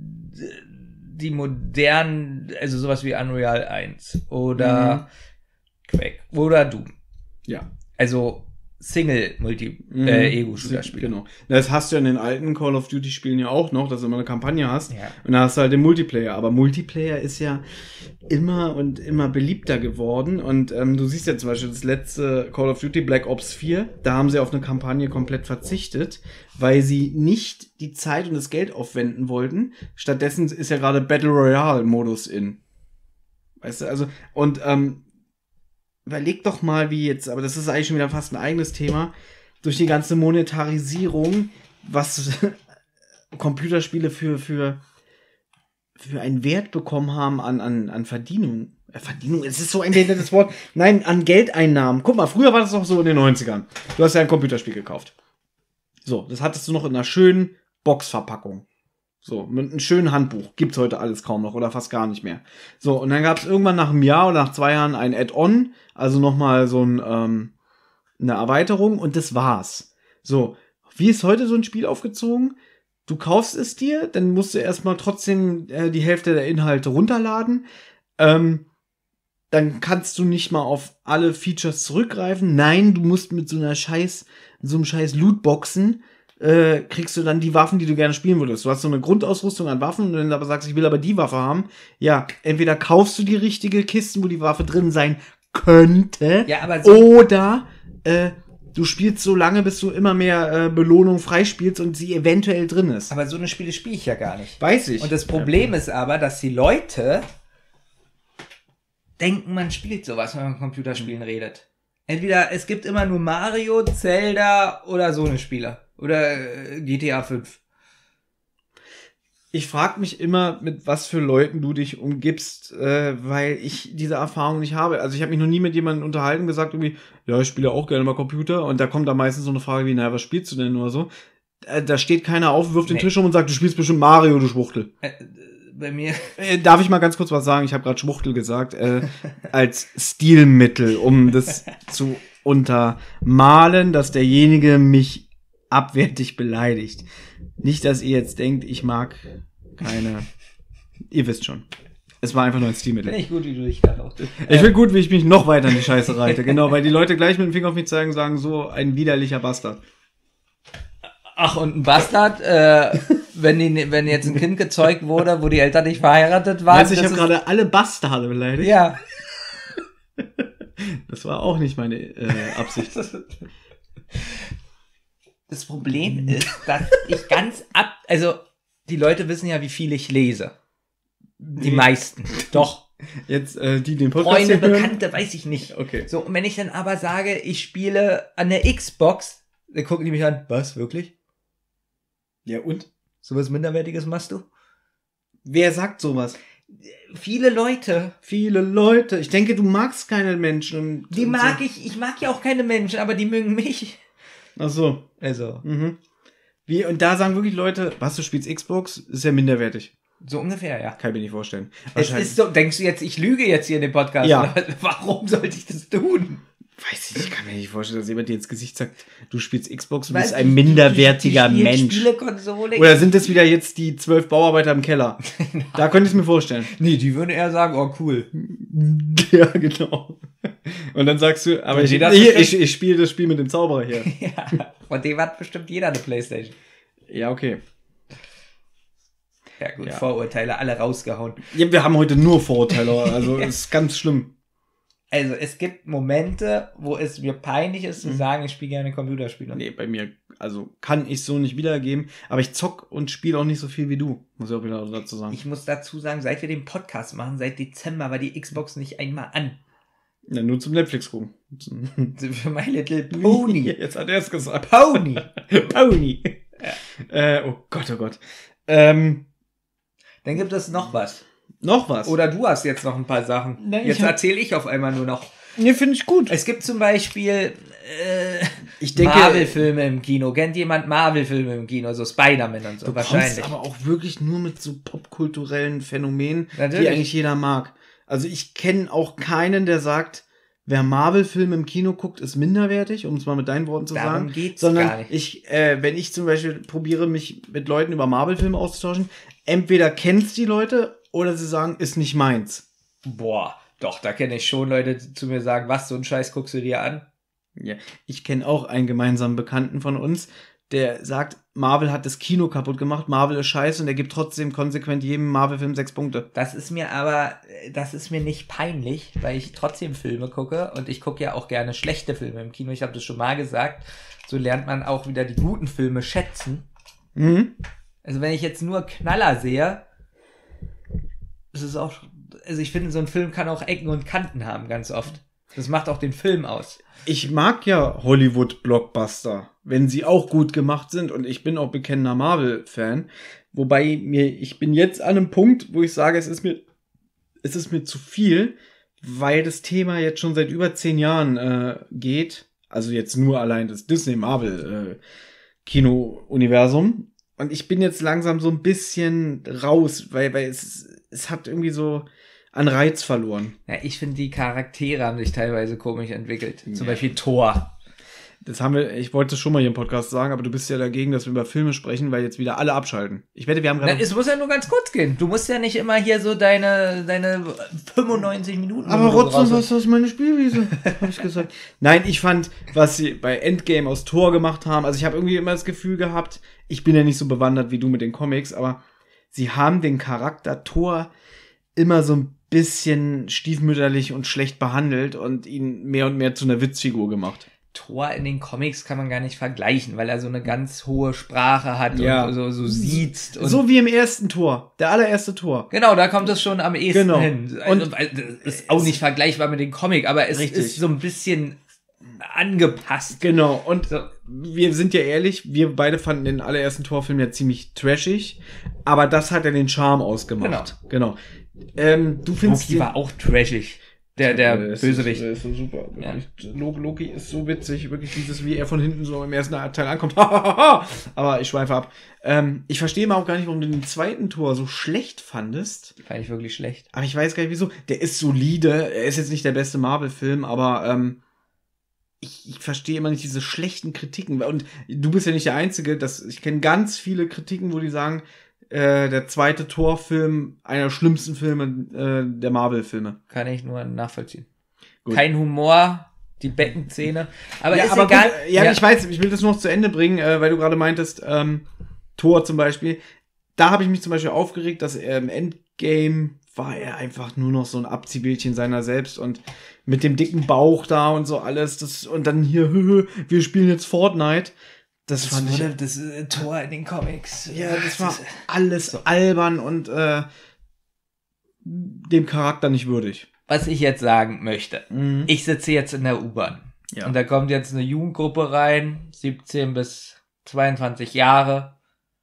die modernen, also sowas wie Unreal eins oder Mhm. Quake oder Doom. Ja. Also Single-Multi Mhm. äh, Ego-Shooter-Spiele. Genau. Das hast du ja in den alten Call of Duty-Spielen ja auch noch, dass du immer eine Kampagne hast. Ja. Und da hast du halt den Multiplayer. Aber Multiplayer ist ja immer und immer beliebter geworden. Und ähm, du siehst ja zum Beispiel das letzte Call of Duty Black Ops vier, da haben sie auf eine Kampagne komplett verzichtet, weil sie nicht die Zeit und das Geld aufwenden wollten. Stattdessen ist ja gerade Battle Royale-Modus in. Weißt du, also, und ähm, überleg doch mal, wie jetzt, aber das ist eigentlich schon wieder fast ein eigenes Thema, durch die ganze Monetarisierung, was Computerspiele für, für, für einen Wert bekommen haben an, an, an Verdienung. Äh, Verdienung, es ist so ein behindertes Wort. Nein, an Geldeinnahmen. Guck mal, früher war das doch so in den neunzigern. Du hast ja ein Computerspiel gekauft. So, das hattest du noch in einer schönen Boxverpackung. So, mit einem schönen Handbuch. Gibt's heute alles kaum noch oder fast gar nicht mehr. So, und dann gab's irgendwann nach einem Jahr oder nach zwei Jahren ein Add-on, also nochmal so ein, ähm, eine Erweiterung und das war's. So, wie ist heute so ein Spiel aufgezogen? Du kaufst es dir, dann musst du erstmal trotzdem äh, die Hälfte der Inhalte runterladen. Ähm, dann kannst du nicht mal auf alle Features zurückgreifen. Nein, du musst mit so einer scheiß, so einem scheiß Lootboxen Äh, kriegst du dann die Waffen, die du gerne spielen würdest. Du hast so eine Grundausrüstung an Waffen und wenn du aber sagst, ich will aber die Waffe haben, ja, entweder kaufst du die richtige Kisten, wo die Waffe drin sein könnte, Ja, aber so oder äh, du spielst so lange, bis du immer mehr äh, Belohnung freispielst und sie eventuell drin ist. aber so eine Spiele spiele ich ja gar nicht. Weiß ich. Und das Problem ist aber, dass die Leute denken, man spielt sowas, wenn man von Computerspielen redet. Entweder es gibt immer nur Mario, Zelda oder so eine Spieler. Oder äh, G T A fünf. Ich frage mich immer, mit was für Leuten du dich umgibst, äh, weil ich diese Erfahrung nicht habe. Also ich habe mich noch nie mit jemandem unterhalten und gesagt, irgendwie, ja, ich spiele auch gerne mal Computer. Und da kommt dann meistens so eine Frage wie, naja, was spielst du denn oder so? Äh, da steht keiner auf, wirft den Nee. Tisch um und sagt, du spielst bestimmt Mario, du Schwuchtel. Äh, bei mir. Äh, darf ich mal ganz kurz was sagen? Ich habe gerade Schwuchtel gesagt, äh, als Stilmittel, um das zu untermalen, dass derjenige mich abwertig beleidigt. Nicht, dass ihr jetzt denkt, ich mag keine... Ihr wisst schon. Es war einfach nur ein Stilmittel. Finde ich gut, wie du dich da raus. Ich finde gut, wie ich mich noch weiter in die Scheiße reite. Genau, weil die Leute gleich mit dem Finger auf mich zeigen und sagen, so ein widerlicher Bastard. Ach, und ein Bastard, äh, wenn, die, wenn jetzt ein Kind gezeugt wurde, wo die Eltern nicht verheiratet waren. Weißt du, ich das habe ist- gerade alle Bastarde beleidigt. Ja. Das war auch nicht meine äh, Absicht. Das Problem ist, dass ich ganz ab, also die Leute wissen ja, wie viel ich lese. Die Nee. meisten. Doch. Jetzt, äh, die den Podcast Freunde, hier hören. Bekannte, weiß ich nicht. Okay. So, und wenn ich dann aber sage, ich spiele an der Xbox, dann gucken die mich an, was, wirklich? Ja, und? So was Minderwertiges machst du? Wer sagt sowas? Viele Leute. Viele Leute. Ich denke, du magst keine Menschen. Und, Die und mag so. ich, ich mag ja auch keine Menschen, aber die mögen mich. Ach so. Also, Mhm. Wie, und da sagen wirklich Leute, was, du spielst Xbox? Ist ja minderwertig. so ungefähr, ja. Kann ich mir nicht vorstellen. Es ist so, denkst du jetzt, ich lüge jetzt hier in dem Podcast? Ja. Oder warum sollte ich das tun? Weiß ich, ich kann mir nicht vorstellen, dass jemand dir ins Gesicht sagt, du spielst Xbox, du Weil bist die- ein minderwertiger die, die, die Mensch. Spielekonsole. Oder sind das wieder jetzt die zwölf Bauarbeiter im Keller? Da könnte ich es mir vorstellen. Nee, die würden eher sagen, oh cool. Ja, genau. Und dann sagst du, aber Und ich, jeder ich, bestimmt- ich, ich spiele das Spiel mit dem Zauberer hier. Ja, von dem hat bestimmt jeder eine Playstation. Ja, okay. Ja gut, Ja. Vorurteile alle rausgehauen. Ja, wir haben heute nur Vorurteile, also es ist ganz schlimm. Also es gibt Momente, wo es mir peinlich ist zu sagen, ich spiele gerne Computerspiele. Nee, bei mir, also kann ich so nicht wiedergeben, aber ich zock und spiele auch nicht so viel wie du, muss ich auch wieder dazu sagen. Ich muss dazu sagen, seit wir den Podcast machen, seit Dezember war die Xbox nicht einmal an. Ja, nur zum Netflix gucken. Für My Little Pony. Jetzt hat er es gesagt. Pony. Pony. Äh, oh Gott, oh Gott. Ähm, Dann gibt es noch was. noch was. Oder du hast jetzt noch ein paar Sachen. Nein, ich jetzt hab- erzähle ich auf einmal nur noch. Nee, finde ich gut. Es gibt zum Beispiel äh, Ich denke, Marvel-Filme im Kino. Kennt jemand Marvel-Filme im Kino? So Spider-Man und so, du wahrscheinlich. kommst aber auch wirklich nur mit so popkulturellen Phänomenen, Natürlich. die eigentlich jeder mag. Also ich kenne auch keinen, der sagt, wer Marvel-Filme im Kino guckt, ist minderwertig, um es mal mit deinen Worten zu Darum sagen. geht's Sondern gar nicht. ich, äh, wenn ich zum Beispiel probiere, mich mit Leuten über Marvel-Filme auszutauschen, entweder kennst die Leute oder sie sagen, ist nicht meins. Boah, doch, da kenne ich schon Leute, die zu mir sagen, was, so einen Scheiß guckst du dir an? Ja, ich kenne auch einen gemeinsamen Bekannten von uns, der sagt, Marvel hat das Kino kaputt gemacht, Marvel ist scheiße und er gibt trotzdem konsequent jedem Marvel-Film sechs Punkte. Das ist mir aber, das ist mir nicht peinlich, weil ich trotzdem Filme gucke und ich gucke ja auch gerne schlechte Filme im Kino. Ich habe das schon mal gesagt. So lernt man auch wieder die guten Filme schätzen. Mhm. Also wenn ich jetzt nur Knaller sehe, ist es auch, also ich finde, so ein Film kann auch Ecken und Kanten haben, ganz oft. Das macht auch den Film aus. Ich mag ja Hollywood-Blockbuster, wenn sie auch gut gemacht sind und ich bin auch bekennender Marvel-Fan. Wobei mir, ich bin jetzt an einem Punkt, wo ich sage, es ist mir, es ist mir zu viel, weil das Thema jetzt schon seit über zehn Jahren äh, geht. Also jetzt nur allein das Disney-Marvel-Kino-Universum. Und ich bin jetzt langsam so ein bisschen raus, weil, weil es, es hat irgendwie so an Reiz verloren. Ja, ich finde, die Charaktere haben sich teilweise komisch entwickelt. Zum Ja. Beispiel Thor. Das haben wir, ich wollte es schon mal hier im Podcast sagen, aber du bist ja dagegen, dass wir über Filme sprechen, weil jetzt wieder alle abschalten. Ich wette, wir haben Na, gerade... es muss ja nur ganz kurz gehen. Du musst ja nicht immer hier so deine, deine fünfundneunzig Minuten... Aber Monologe Rotzen, raus- was ist meine Spielwiese? Habe ich gesagt. Nein, ich fand, was sie bei Endgame aus Thor gemacht haben, also ich habe irgendwie immer das Gefühl gehabt, ich bin ja nicht so bewandert wie du mit den Comics, aber sie haben den Charakter Thor immer so ein bisschen stiefmütterlich und schlecht behandelt und ihn mehr und mehr zu einer Witzfigur gemacht. Thor in den Comics kann man gar nicht vergleichen, weil er so eine ganz hohe Sprache hat Ja. und so, so sieht. Und So wie im ersten Tor, der allererste Tor. genau, da kommt es schon am ehesten Genau. hin. Also, Und- weil das ist auch nicht vergleichbar mit dem Comic, aber es Richtig. ist so ein bisschen angepasst. Genau, und So. wir sind ja ehrlich, wir beide fanden den allerersten Torfilm ja ziemlich trashig, aber das hat ja den Charme ausgemacht. Genau. Ähm, du findest Loki war auch trashig. Der, der Äh, es Bösewicht. Ist, äh, ist so super. Ja. Wirklich. Lo- Loki ist so witzig, wirklich dieses, wie er von hinten so im ersten Teil ankommt. Aber ich schweife ab. Ähm, ich verstehe immer auch gar nicht, warum du den zweiten Tor so schlecht fandest. Fand ich wirklich schlecht. Aber ich weiß gar nicht, wieso. Der ist solide. Er ist jetzt nicht der beste Marvel-Film, aber ähm, ich, ich verstehe immer nicht diese schlechten Kritiken. Und du bist ja nicht der Einzige. Das, ich kenne ganz viele Kritiken, wo die sagen, äh, der zweite Torfilm einer der schlimmsten Filme äh, der Marvel-Filme. Kann ich nur nachvollziehen. Gut. Kein Humor, die Beckenszene. Aber ja, ist aber egal. Gut, ja, ich weiß, ich will das noch zu Ende bringen, äh, weil du gerade meintest, ähm, Thor zum Beispiel. Da habe ich mich zum Beispiel aufgeregt, dass er im Endgame war er einfach nur noch so ein Abziehbildchen seiner selbst und mit dem dicken Bauch da und so alles. Das, und dann hier, wir spielen jetzt Fortnite. Das, Das fand ich. wurde das äh, Tor in den Comics. Ja, das war alles albern und äh, dem Charakter nicht würdig. Was ich jetzt sagen möchte. Mhm. Ich sitze jetzt in der U-Bahn. Ja. Und da kommt jetzt eine Jugendgruppe rein, siebzehn bis zweiundzwanzig Jahre.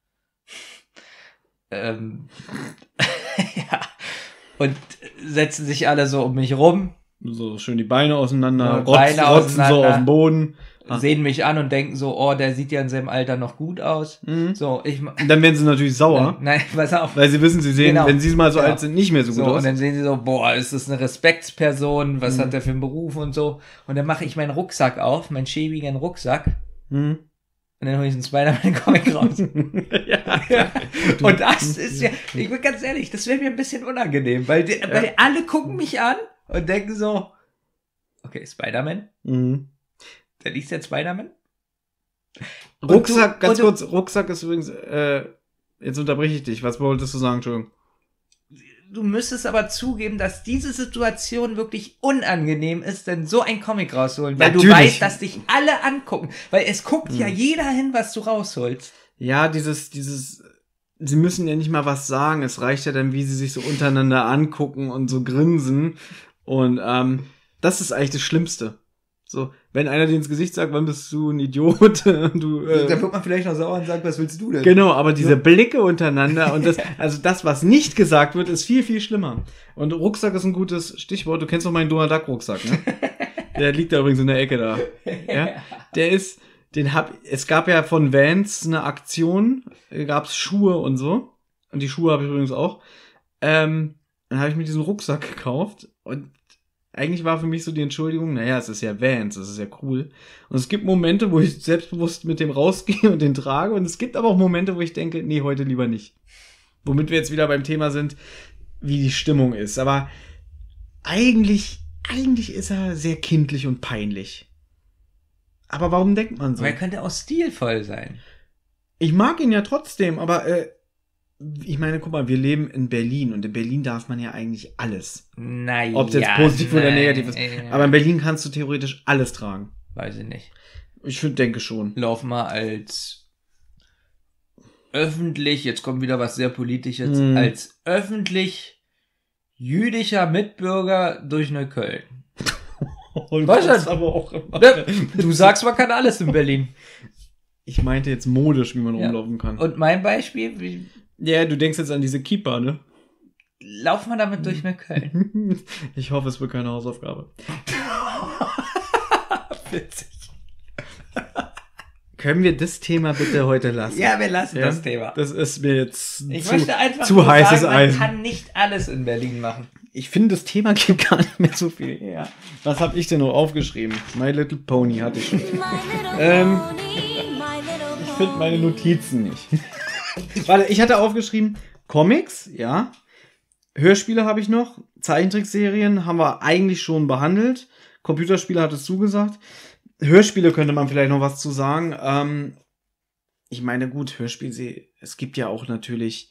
ähm, ja. Und setzen sich alle so um mich rum, So schön die Beine auseinander, Ja, rotzen, Beine rotzen so auseinander. auf dem Boden. Ah. sehen mich an und denken so, oh, der sieht ja in seinem Alter noch gut aus. Mhm. So, ich ma- Und dann werden sie natürlich sauer, Nein, pass auf. weil sie wissen, sie sehen, Genau. wenn sie mal so Genau. alt sind, nicht mehr so gut So, aus. und dann sehen sie so, boah, ist das eine Respektsperson, was Mhm. hat der für einen Beruf und so. Und dann mache ich meinen Rucksack auf, meinen schäbigen Rucksack, Mhm. und dann hole ich einen Spider-Man-Comic raus. ja. Und das ist ja, ich bin ganz ehrlich, das wäre mir ein bisschen unangenehm, weil, die, weil alle gucken mich an und denken so, okay, Spider-Man, Mhm. der liest jetzt Spider-Man? Und Rucksack, du- ganz und du- kurz, Rucksack ist übrigens, äh, jetzt unterbreche ich dich. Was wolltest du sagen, Entschuldigung? Du müsstest aber zugeben, dass diese Situation wirklich unangenehm ist, denn so ein Comic rausholen, weil du Natürlich. weißt, dass dich alle angucken, weil es guckt ja Mhm. jeder hin, was du rausholst. Ja, dieses, dieses, sie müssen ja nicht mal was sagen. Es reicht ja dann, wie sie sich so untereinander angucken und so grinsen. Und, ähm, das ist eigentlich das Schlimmste. So, wenn einer dir ins Gesicht sagt, wann bist du ein Idiot? du, äh, Dann wird man vielleicht noch sauer und sagt, was willst du denn? Genau, aber diese Blicke untereinander und das, also das, was nicht gesagt wird, ist viel, viel schlimmer. Und Rucksack ist ein gutes Stichwort. Du kennst doch meinen Donald Duck Rucksack, ne? Der liegt da übrigens in der Ecke da. Ja? Der ist, den hab, es gab ja von Vans eine Aktion, da gab's Schuhe und so. Und die Schuhe habe ich übrigens auch. Ähm, dann habe ich mir diesen Rucksack gekauft und eigentlich war für mich so die Entschuldigung, naja, es ist ja Vans, es ist ja cool. Und es gibt Momente, wo ich selbstbewusst mit dem rausgehe und den trage. Und es gibt aber auch Momente, wo ich denke, nee, heute lieber nicht. Womit wir jetzt wieder beim Thema sind, wie die Stimmung ist. Aber eigentlich, eigentlich ist er sehr kindlich und peinlich. Aber warum denkt man so? Aber er könnte auch stilvoll sein. Ich mag ihn ja trotzdem, aber äh, ich meine, guck mal, wir leben in Berlin und in Berlin darf man ja eigentlich alles. Naja. Ob das jetzt positiv oder nein, negativ ist. äh, Aber in Berlin kannst du theoretisch alles tragen. Weiß ich nicht. Ich find, denke schon. Lauf mal als öffentlich, jetzt kommt wieder was sehr Politisches, Hm. als öffentlich jüdischer Mitbürger durch Neukölln. Was das? aber auch immer. Ne? Du sagst, man kann alles in Berlin. Ich meinte jetzt modisch, wie man Ja. rumlaufen kann. Und mein Beispiel, wie, Ja, du denkst jetzt an diese Keeper, ne? lauf mal damit durch Neukölln. Ich hoffe, es wird keine Hausaufgabe. Witzig. Können wir das Thema bitte heute lassen? Ja, wir lassen Ja? das Thema. Das ist mir jetzt Ich zu, möchte einfach zu nur heißes sagen, man Eisen. kann nicht alles in Berlin machen. Ich finde, das Thema gibt gar nicht mehr so viel her. Was habe ich denn noch aufgeschrieben? My Little Pony hatte ich schon. My little Ähm, pony, my little Ich finde meine Notizen nicht. Warte, ich hatte aufgeschrieben, Comics, ja. Hörspiele habe ich noch. Zeichentrickserien haben wir eigentlich schon behandelt. Computerspiele hattest du gesagt. Hörspiele könnte man vielleicht noch was zu sagen. Ähm, ich meine, gut, Hörspiele, es gibt ja auch natürlich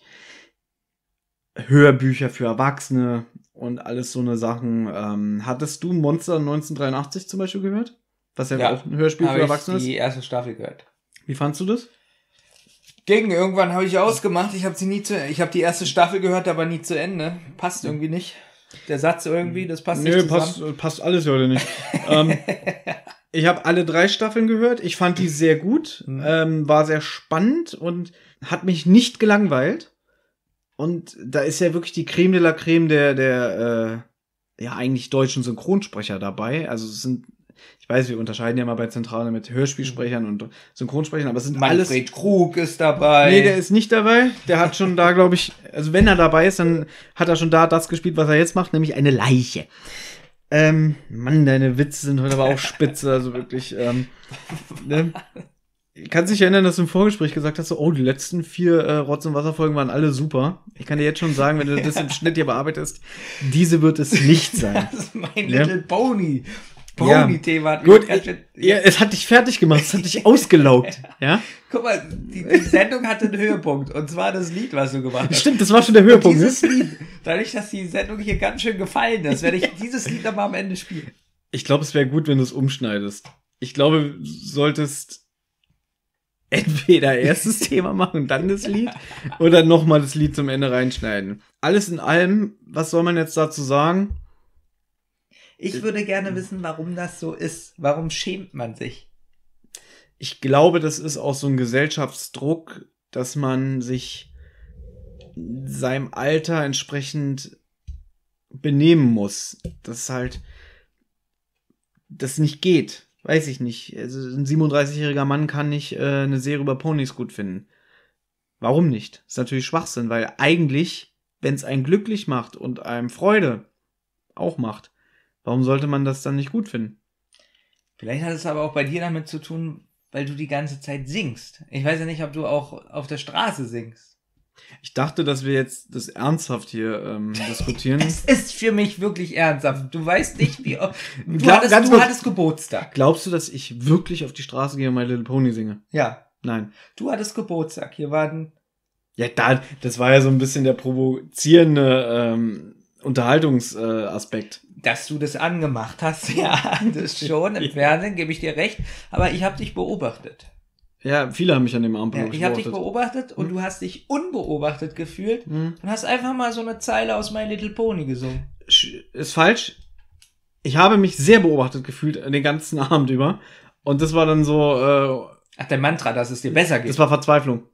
Hörbücher für Erwachsene und alles so eine Sachen. Ähm, hattest du Monster neunzehnhundertdreiundachtzig zum Beispiel gehört? Was ja, Ja, auch ein Hörspiel für Habe Erwachsene ich ist. die erste Staffel gehört. Wie fandst du das? Ging, irgendwann habe ich ausgemacht. Ich habe sie nie zu, ich habe die erste Staffel gehört, aber nie zu Ende. Passt irgendwie nicht. Der Satz irgendwie, das passt nicht Nö, zusammen. passt, passt alles heute nicht. ähm, ich habe alle drei Staffeln gehört. Ich fand die sehr gut. Mhm. Ähm, war sehr spannend und hat mich nicht gelangweilt. Und da ist ja wirklich die Creme de la Creme der, der äh, ja eigentlich deutschen Synchronsprecher dabei. Also es sind, ich weiß, wir unterscheiden ja mal bei Zentrale mit Hörspielsprechern und Synchronsprechern, aber es sind alles... Manfred Krug ist dabei. Nee, der ist nicht dabei. Der hat schon da, glaube ich, also wenn er dabei ist, dann hat er schon da das gespielt, was er jetzt macht, nämlich eine Leiche. Ähm, Mann, deine Witze sind heute aber auch spitze, also wirklich. Ähm, ne? Kannst dich erinnern, dass du im Vorgespräch gesagt hast, so, oh, die letzten vier äh, Rotz- und Wasserfolgen waren alle super. Ich kann dir jetzt schon sagen, wenn du das im Schnitt hier bearbeitest, diese wird es nicht sein. Das ist mein Ja. Little Pony. Ja. Pony-Thema. hat Gut, ganz schön- ja, es hat dich fertig gemacht, es hat dich ausgelaugt. Ja? Guck mal, die, die Sendung hatte einen Höhepunkt. Und zwar das Lied, was du gemacht hast. Stimmt, das war schon der Und Höhepunkt. Ne? dieses Lied, dadurch, dass die Sendung hier ganz schön gefallen ist, werde ich dieses Lied nochmal am Ende spielen. Ich glaube, es wäre gut, wenn du es umschneidest. Ich glaube, du solltest entweder erst das Thema machen, dann das Lied, oder nochmal das Lied zum Ende reinschneiden. Alles in allem, was soll man jetzt dazu sagen? Ich würde gerne wissen, warum das so ist. Warum schämt man sich? Ich glaube, das ist auch so ein Gesellschaftsdruck, dass man sich seinem Alter entsprechend benehmen muss. Dass halt das nicht geht. Weiß ich nicht. Also ein siebenunddreißigjähriger Mann kann nicht äh, eine Serie über Ponys gut finden. Warum nicht? Das ist natürlich Schwachsinn, weil eigentlich, wenn es einen glücklich macht und einem Freude auch macht, warum sollte man das dann nicht gut finden? Vielleicht hat es aber auch bei dir damit zu tun, weil du die ganze Zeit singst. Ich weiß ja nicht, ob du auch auf der Straße singst. Ich dachte, dass wir jetzt das ernsthaft hier ähm, diskutieren. Es ist für mich wirklich ernsthaft. Du weißt nicht, wie oft. Du, Glaub- hattest, ganz du kurz- hattest Geburtstag. Glaubst du, dass ich wirklich auf die Straße gehe und My Little Pony singe? Ja. Nein. Du hattest Geburtstag. Hier waren. Ja, da, das war ja so ein bisschen der provozierende ähm, Unterhaltungsaspekt. Äh, Aspekt. Dass du das angemacht hast, ja, das schon. Im Fernsehen gebe ich dir recht. Aber ich habe dich beobachtet. Ja, viele haben mich an dem Abend Ja, ich habe dich beobachtet. beobachtet und du hast dich unbeobachtet gefühlt Hm. und hast einfach mal so eine Zeile aus My Little Pony gesungen. Sch- Ist falsch. Ich habe mich sehr beobachtet gefühlt den ganzen Abend über. Und das war dann so, äh, Ach, dein Mantra, dass es dir besser geht. das war Verzweiflung.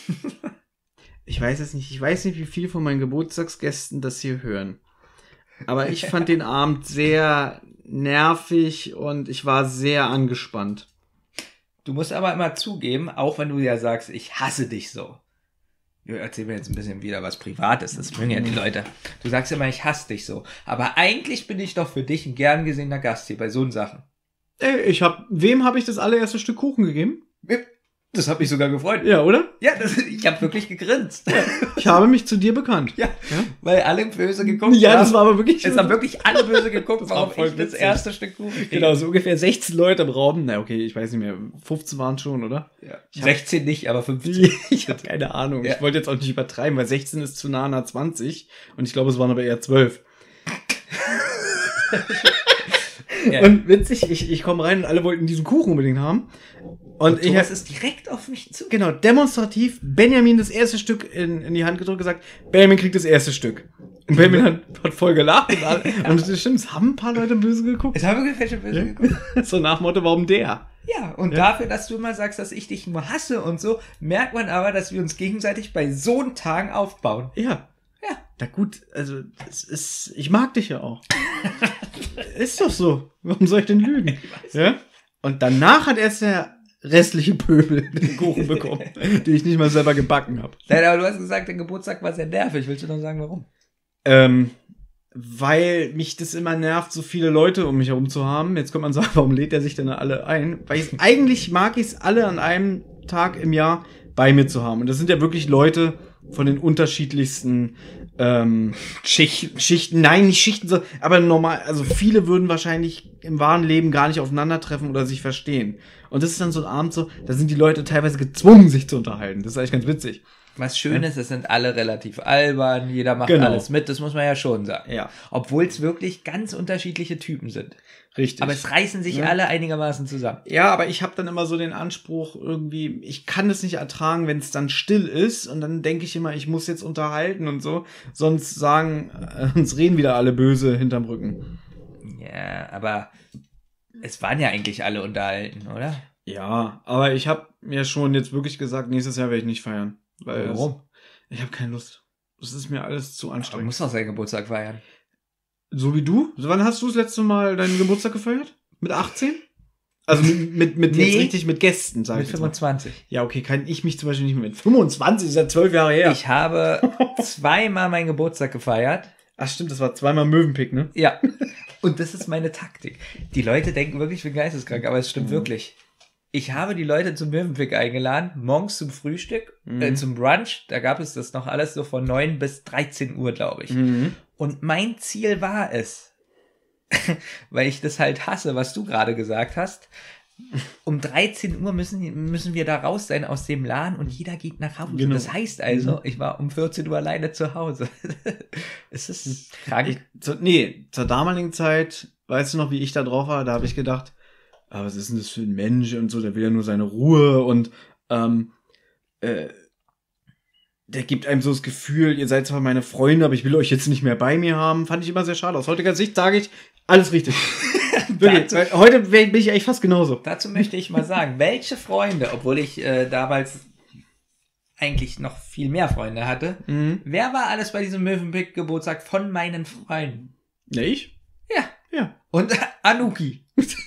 Ich weiß es nicht. Ich weiß nicht, wie viele von meinen Geburtstagsgästen das hier hören. Aber ich fand den Abend sehr nervig und ich war sehr angespannt. Du musst aber immer zugeben, auch wenn du ja sagst, ich hasse dich so. Wir erzählen mir jetzt ein bisschen wieder was Privates, das mögen ja die Leute. Du sagst immer, ich hasse dich so. Aber eigentlich bin ich doch für dich ein gern gesehener Gast hier bei so Sachen. Ey, ich hab, wem habe ich das allererste Stück Kuchen gegeben? Das hat mich sogar gefreut. Ja, oder? Ja, das, ich habe wirklich gegrinst. Ich habe mich zu dir bekannt. Ja, Ja? weil alle böse geguckt Ja, haben. das war aber wirklich. Es haben wirklich alle böse geguckt, Das war warum voll ich das witzig. erste Stück Kuchen kriege. Genau, so ungefähr sechzehn Leute im Raum. Na, okay, ich weiß nicht mehr. fünfzehn waren schon, oder? Ja. Ich hab- sechzehn nicht, aber fünfzehn. Ich habe keine Ahnung. Ja. Ich wollte jetzt auch nicht übertreiben, weil sechzehn ist zu nah an zwanzig. Und ich glaube, es waren aber eher zwölf. Ja. Und witzig, ich, ich komme rein und alle wollten diesen Kuchen unbedingt haben. Und, ich Thomas hab, ist direkt auf mich zu. genau, demonstrativ Benjamin das erste Stück in, in die Hand gedrückt und gesagt, Benjamin kriegt das erste Stück. Und Benjamin hat, hat voll gelacht. Und, alle, und das stimmt, es haben ein paar Leute böse geguckt. Es haben wirklich welche böse geguckt. So nach Motto, warum der? Ja, und dafür, dass du immer sagst, dass ich dich nur hasse und so, merkt man aber, dass wir uns gegenseitig bei so einen Tagen aufbauen. Ja. Ja. Na gut, also es ist, ich mag dich ja auch. Ist doch so. Warum soll ich denn lügen? Ja? Und danach hat erst der restliche Pöbel den Kuchen bekommen, den ich nicht mal selber gebacken habe. Nein, aber du hast gesagt, der Geburtstag war sehr nervig. Willst du noch sagen, warum? Ähm, weil mich das immer nervt, so viele Leute um mich herum zu haben. Jetzt könnte man sagen, warum lädt er sich denn alle ein? Weil ich, eigentlich mag ich es alle an einem Tag im Jahr bei mir zu haben. Und das sind ja wirklich Leute von den unterschiedlichsten ähm, Schichten. Schichten, nein, nicht Schichten, so, aber normal, also viele würden wahrscheinlich im wahren Leben gar nicht aufeinandertreffen oder sich verstehen. Und das ist dann so ein Abend so, da sind die Leute teilweise gezwungen, sich zu unterhalten. Das ist eigentlich ganz witzig. Was schön ist, es sind alle relativ albern, jeder macht Genau. alles mit, das muss man ja schon sagen. Ja. Obwohl es wirklich ganz unterschiedliche Typen sind. Richtig. Aber es reißen sich Ja. alle einigermaßen zusammen. Ja, aber ich habe dann immer so den Anspruch, irgendwie, ich kann das nicht ertragen, wenn es dann still ist. Und dann denke ich immer, ich muss jetzt unterhalten und so. Sonst sagen, äh, uns reden wieder alle böse hinterm Rücken. Ja, aber es waren ja eigentlich alle unterhalten, oder? Ja, aber ich habe mir schon jetzt wirklich gesagt, nächstes Jahr werde ich nicht feiern. Weil Warum? Es, ich habe keine Lust. Das ist mir alles zu Du anstrengend. musst doch seinen Geburtstag feiern. So wie du? Wann hast du das letzte Mal deinen Geburtstag gefeiert? Mit achtzehn? Also mit, mit, mit Nee. jetzt richtig mit Gästen, sag Mit ich jetzt mal. fünfundzwanzig. Ja, okay, kann ich mich zum Beispiel nicht mehr mit fünfundzwanzig, ist ja zwölf Jahre her. Ich habe zweimal meinen Geburtstag gefeiert. Ach stimmt, das war zweimal Möwenpick, ne? Ja. Und das ist meine Taktik. Die Leute denken wirklich, ich bin geisteskrank, aber es stimmt Mhm. wirklich. Ich habe die Leute zum Möwenpick eingeladen, morgens zum Frühstück, Mhm. äh, zum Brunch. Da gab es das noch alles so von neun bis dreizehn Uhr, glaube ich. Mhm. Und mein Ziel war es, weil ich das halt hasse, was du gerade gesagt hast. Um dreizehn Uhr müssen, müssen wir da raus sein aus dem Laden und jeder geht nach Hause. Genau. Das heißt also, ich war um vierzehn Uhr alleine zu Hause. Es ist krank. Ich, zu, nee, zur damaligen Zeit, weißt du noch, wie ich da drauf war? Da habe ich gedacht, ah, was ist denn das für ein Mensch und so, der will ja nur seine Ruhe und ähm, äh, der gibt einem so das Gefühl, ihr seid zwar meine Freunde, aber ich will euch jetzt nicht mehr bei mir haben. Fand ich immer sehr schade. Aus heutiger Sicht sage ich, alles richtig. Wirklich, Dazu- weil heute wär- bin ich eigentlich fast genauso. Dazu möchte ich mal sagen, welche Freunde, obwohl ich äh, damals eigentlich noch viel mehr Freunde hatte, Mhm. wer war alles bei diesem Möwenpick-Geburtstag von meinen Freunden? Ja, ich? Ja. Ja. Und Anuki.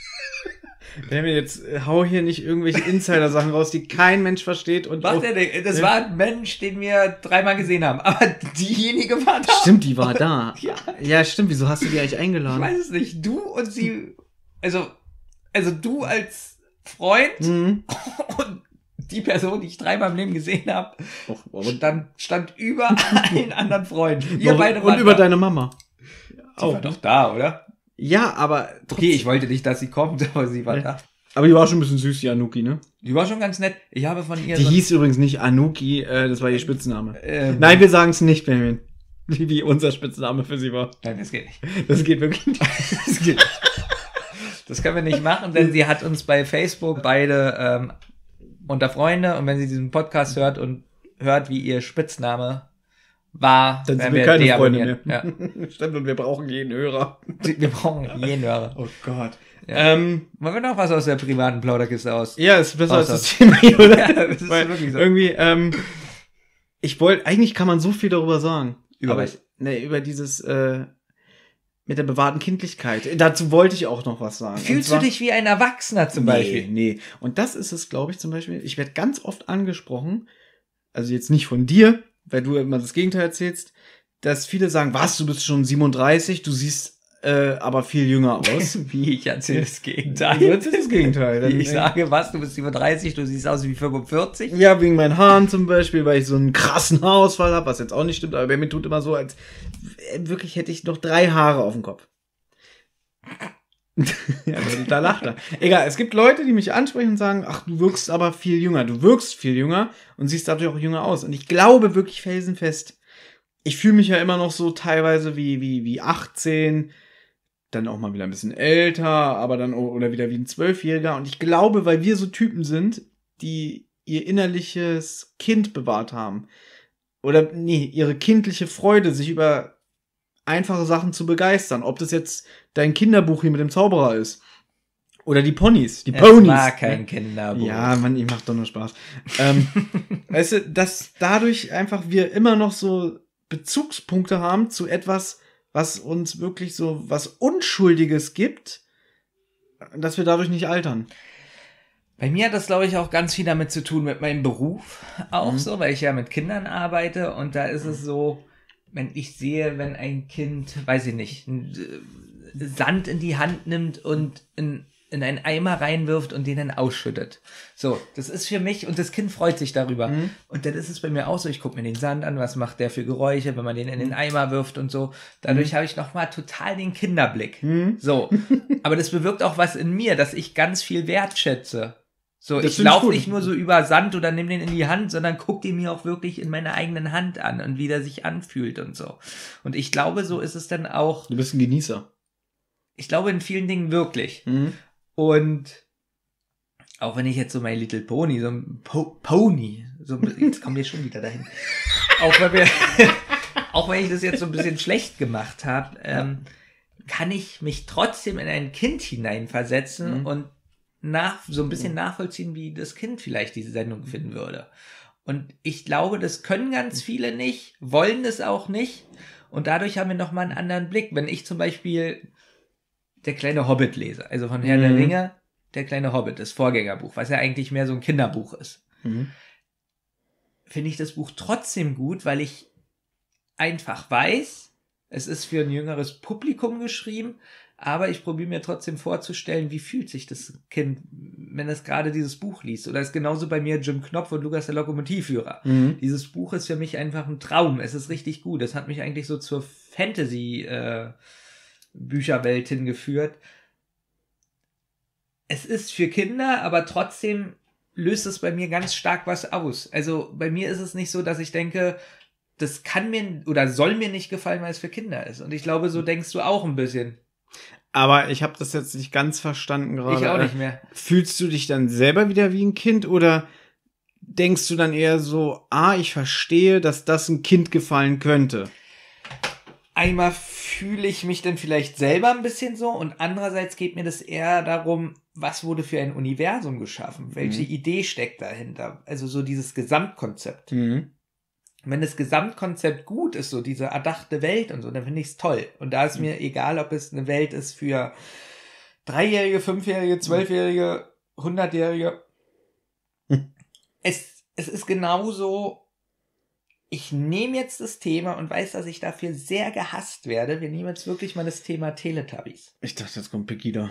Wenn wir jetzt äh, hau hier nicht irgendwelche Insider-Sachen raus, die kein Mensch versteht und Macht auch- er nicht. Das Ja. war ein Mensch, den wir dreimal gesehen haben. Aber diejenige war da. Stimmt, die war da. Ja. Ja, stimmt. Wieso hast du die eigentlich Ich eingeladen? weiß es nicht. Du und sie, also, also du als Freund Mhm. und die Person, die ich dreimal im Leben gesehen habe, Och, aber stand, stand über allen anderen Freunden. Ihr noch- beide und wart über da. deine Mama. Die war doch da, oder? Ja, aber Okay, ich wollte nicht, dass sie kommt, aber sie war Ja. da. aber die war schon ein bisschen süß, die Anuki, ne? Die war schon ganz nett. Ich habe von ihr Die so hieß übrigens nicht Anuki, äh, das war ihr Spitzname. ähm, Nein, wir sagen es nicht, Benjamin. Wie, wie unser Spitzname für sie war. nein, das geht nicht. Das geht wirklich nicht. Das geht nicht. Das können wir nicht machen, denn sie hat uns bei Facebook beide ähm, unter Freunde und wenn sie diesen Podcast hört und hört, wie ihr Spitzname war, Dann werden sind wir keine deabonnieren. Freunde mehr. Stimmt, und wir brauchen jeden Hörer. Ja. Wir brauchen jeden Hörer. Oh Gott. Ja. Ähm, Wollen wir noch was aus der privaten Plauderkiste aus? ja, ist besser als Außer- das Thema hier, oder? Ja, das ist Weil wirklich so. irgendwie, ähm, ich wollte, eigentlich kann man so viel darüber sagen. Über aber was? ich, ne, über dieses, äh, mit der bewahrten Kindlichkeit. Dazu wollte ich auch noch was sagen. Fühlst zwar, du dich wie ein Erwachsener zum nee, Beispiel? Nee, und das ist es, glaube ich, zum Beispiel, ich werde ganz oft angesprochen, also jetzt nicht von dir, weil du immer das Gegenteil erzählst, dass viele sagen, was, du bist schon siebenunddreißig, du siehst äh, aber viel jünger aus. Wie, ich erzähle das Gegenteil. Das ist das Gegenteil. Wie ich sage, was, du bist siebenunddreißig, du siehst aus wie fünfundvierzig. Ja, wegen meinen Haaren zum Beispiel, weil ich so einen krassen Haarausfall habe, was jetzt auch nicht stimmt, aber mir tut immer so, als wirklich hätte ich noch drei Haare auf dem Kopf. Ja, da lacht er. Egal, es gibt Leute, die mich ansprechen und sagen, ach, du wirkst aber viel jünger. Du wirkst viel jünger und siehst dadurch auch jünger aus. Und ich glaube wirklich felsenfest, ich fühle mich ja immer noch so teilweise wie, wie, wie achtzehn, dann auch mal wieder ein bisschen älter, aber dann oder wieder wie ein Zwölfjähriger. Und ich glaube, weil wir so Typen sind, die ihr innerliches Kind bewahrt haben. Oder, nee, ihre kindliche Freude, sich über einfache Sachen zu begeistern. Ob das jetzt dein Kinderbuch hier mit dem Zauberer ist. Oder die Ponys, die Es Ponys. war kein Kinderbuch. Ja, Mann, ich mach doch nur Spaß. ähm, weißt du, dass dadurch einfach wir immer noch so Bezugspunkte haben zu etwas, was uns wirklich so was Unschuldiges gibt, dass wir dadurch nicht altern. Bei mir hat das, glaube ich, auch ganz viel damit zu tun mit meinem Beruf auch Mhm. so, weil ich ja mit Kindern arbeite und da ist es so, wenn ich sehe, wenn ein Kind, weiß ich nicht, n- äh, Sand in die Hand nimmt und in, in einen Eimer reinwirft und den dann ausschüttet. So, das ist für mich, und das Kind freut sich darüber. Mhm. Und dann ist es bei mir auch so, ich gucke mir den Sand an, was macht der für Geräusche, wenn man den in den Eimer wirft und so. Dadurch habe ich nochmal total den Kinderblick. Mhm. So, aber das bewirkt auch was in mir, dass ich ganz viel wertschätze. So, Das ich finde ich laufe gut. nicht nur so über Sand oder nimm den in die Hand, sondern guck den mir auch wirklich in meiner eigenen Hand an und wie der sich anfühlt und so. Und ich glaube, so ist es dann auch, Du bist ein Genießer. ich glaube in vielen Dingen wirklich. Mhm. Und auch wenn ich jetzt so My Little Pony, so ein po Pony, so ein bisschen, jetzt kommen wir schon wieder dahin. Auch wenn wir, auch wenn ich das jetzt so ein bisschen schlecht gemacht habe, ähm, kann ich mich trotzdem in ein Kind hineinversetzen Mhm. und nach, so ein bisschen nachvollziehen, wie das Kind vielleicht diese Sendung finden würde. Und ich glaube, das können ganz viele nicht, wollen es auch nicht. Und dadurch haben wir nochmal einen anderen Blick. Wenn ich zum Beispiel der kleine Hobbit lese, also von Herr Mhm. der Ringe, der kleine Hobbit, das Vorgängerbuch, was ja eigentlich mehr so ein Kinderbuch ist, Mhm. finde ich das Buch trotzdem gut, weil ich einfach weiß, es ist für ein jüngeres Publikum geschrieben, aber ich probiere mir trotzdem vorzustellen, wie fühlt sich das Kind, wenn es gerade dieses Buch liest. Oder ist genauso bei mir Jim Knopf und Lukas der Lokomotivführer. Mhm. Dieses Buch ist für mich einfach ein Traum. Es ist richtig gut. Es hat mich eigentlich so zur Fantasy-Bücherwelt hingeführt. Es ist für Kinder, aber trotzdem löst es bei mir ganz stark was aus. Also bei mir ist es nicht so, dass ich denke, das kann mir oder soll mir nicht gefallen, weil es für Kinder ist. Und ich glaube, so denkst du auch ein bisschen. Aber ich habe das jetzt nicht ganz verstanden gerade. Ich auch nicht mehr. Fühlst du dich dann selber wieder wie ein Kind oder denkst du dann eher so, ah, ich verstehe, dass das ein Kind gefallen könnte? Einmal fühle ich mich dann vielleicht selber ein bisschen so und andererseits geht mir das eher darum, was wurde für ein Universum geschaffen? Welche Mhm. Idee steckt dahinter? Also so dieses Gesamtkonzept. Mhm. Wenn das Gesamtkonzept gut ist, so diese erdachte Welt und so, dann finde ich es toll. Und da ist mir egal, ob es eine Welt ist für Dreijährige, Fünfjährige, Zwölfjährige, Hundertjährige. Hm. Es, es ist genauso, ich nehme jetzt das Thema und weiß, dass ich dafür sehr gehasst werde. Wir nehmen jetzt wirklich mal das Thema Teletubbies. Ich dachte, jetzt kommt Pegida.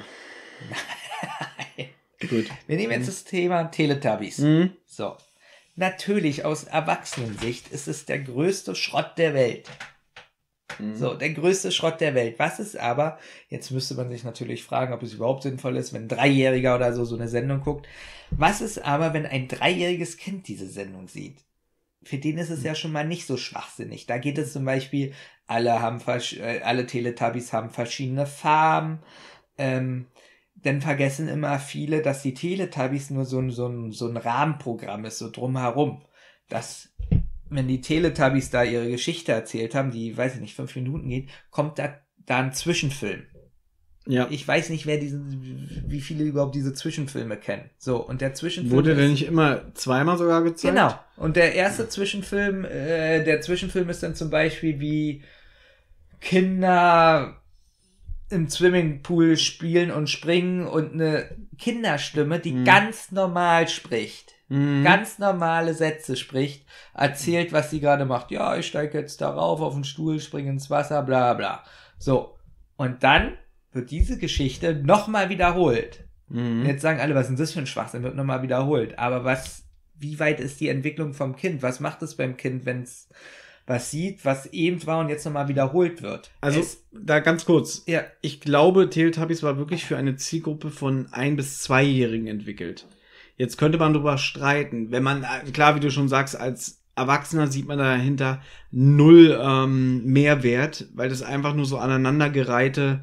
Gut. Wir nehmen jetzt das Thema Teletubbies. Mhm. So. Natürlich, aus Erwachsenensicht ist es der größte Schrott der Welt. Mhm. So, der größte Schrott der Welt. Was ist aber, jetzt müsste man sich natürlich fragen, ob es überhaupt sinnvoll ist, wenn ein Dreijähriger oder so so eine Sendung guckt. Was ist aber, wenn ein dreijähriges Kind diese Sendung sieht? Für den ist es ja schon mal nicht so schwachsinnig. Da geht es zum Beispiel, alle haben, versch- äh, alle Teletubbies haben verschiedene Farben, ähm, dann vergessen immer viele, dass die Teletubbies nur so ein, so ein, so ein Rahmenprogramm ist, so drumherum. Dass, wenn die Teletubbies da ihre Geschichte erzählt haben, die, weiß ich nicht, fünf Minuten geht, kommt da, da ein Zwischenfilm. Ja. Ich weiß nicht, wer diesen, wie viele überhaupt diese Zwischenfilme kennen. So, und der Zwischenfilm Wurde der ist- nicht immer zweimal sogar gezeigt? Genau. Und der erste Zwischenfilm, äh, der Zwischenfilm ist dann zum Beispiel wie Kinder im Swimmingpool spielen und springen und eine Kinderstimme, die Mhm. ganz normal spricht, Mhm. ganz normale Sätze spricht, erzählt, was sie gerade macht. Ja, ich steige jetzt darauf auf den Stuhl, springe ins Wasser, bla bla. So. Und dann wird diese Geschichte nochmal wiederholt. Mhm. Und jetzt sagen alle, was ist denn das für ein Schwachsinn, wird nochmal wiederholt. Aber was, wie weit ist die Entwicklung vom Kind? Was macht es beim Kind, wenn es was sieht, was eben war und jetzt nochmal wiederholt wird? Also, Es, da ganz kurz. ja, Ich glaube, Teletubbies war wirklich für eine Zielgruppe von ein- bis zweijährigen entwickelt. Jetzt könnte man drüber streiten. Wenn man, äh, klar, wie du schon sagst, als Erwachsener sieht man dahinter null ähm, Mehrwert, weil das einfach nur so aneinandergereihte,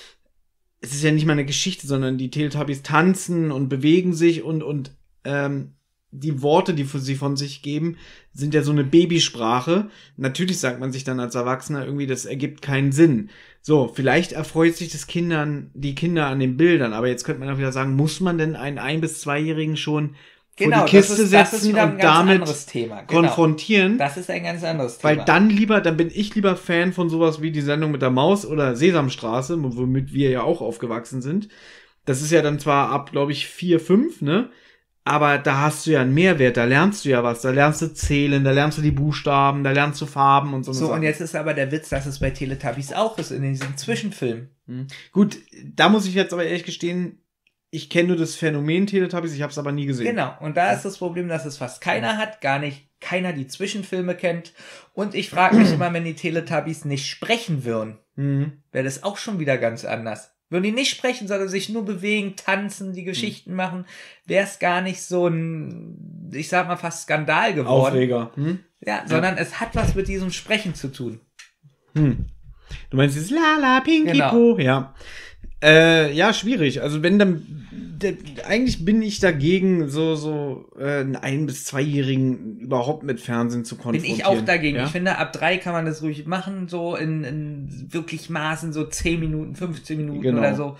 es ist ja nicht mal eine Geschichte, sondern die Teletubbies tanzen und bewegen sich und, und ähm, die Worte, die sie von sich geben, sind ja so eine Babysprache. Natürlich sagt man sich dann als Erwachsener irgendwie, das ergibt keinen Sinn. So, vielleicht erfreut sich das Kindern, die Kinder an den Bildern, aber jetzt könnte man auch wieder sagen, muss man denn einen ein- bis zweijährigen schon genau, vor die Kiste das ist, das ist setzen wieder ein und ganz damit anderes Thema. Genau. konfrontieren? Das ist ein ganz anderes Thema. Weil dann lieber, dann bin ich lieber Fan von sowas wie die Sendung mit der Maus oder Sesamstraße, womit wir ja auch aufgewachsen sind. Das ist ja dann zwar ab, glaube ich, vier, fünf, ne? Aber da hast du ja einen Mehrwert, da lernst du ja was. Da lernst du zählen, da lernst du die Buchstaben, da lernst du Farben und so. So, Sachen. und jetzt ist aber der Witz, dass es bei Teletubbies auch ist, in diesem Zwischenfilm. Hm. Gut, da muss ich jetzt aber ehrlich gestehen, ich kenne nur das Phänomen Teletubbies, ich habe es aber nie gesehen. Genau, und da ist das Problem, dass es fast keiner hat, gar nicht keiner die Zwischenfilme kennt. Und ich frage mich immer, wenn die Teletubbies nicht sprechen würden, Mhm. wäre das auch schon wieder ganz anders. Würden die nicht sprechen, sondern sich nur bewegen, tanzen, die Geschichten Hm. machen, wäre es gar nicht so ein, ich sag mal, fast Skandal geworden. Aufreger. Hm? Ja, sondern es hat was mit diesem Sprechen zu tun. Hm. Du meinst dieses Lala, Pinky Genau. Po, ja. Äh, ja, schwierig. Also wenn dann, de, eigentlich bin ich dagegen, so so äh, einen ein- bis zweijährigen überhaupt mit Fernsehen zu Bin konfrontieren. ich auch dagegen. Ja? Ich finde, ab drei kann man das ruhig machen, so in, in wirklich Maßen, so zehn Minuten, fünfzehn Minuten Genau. oder so.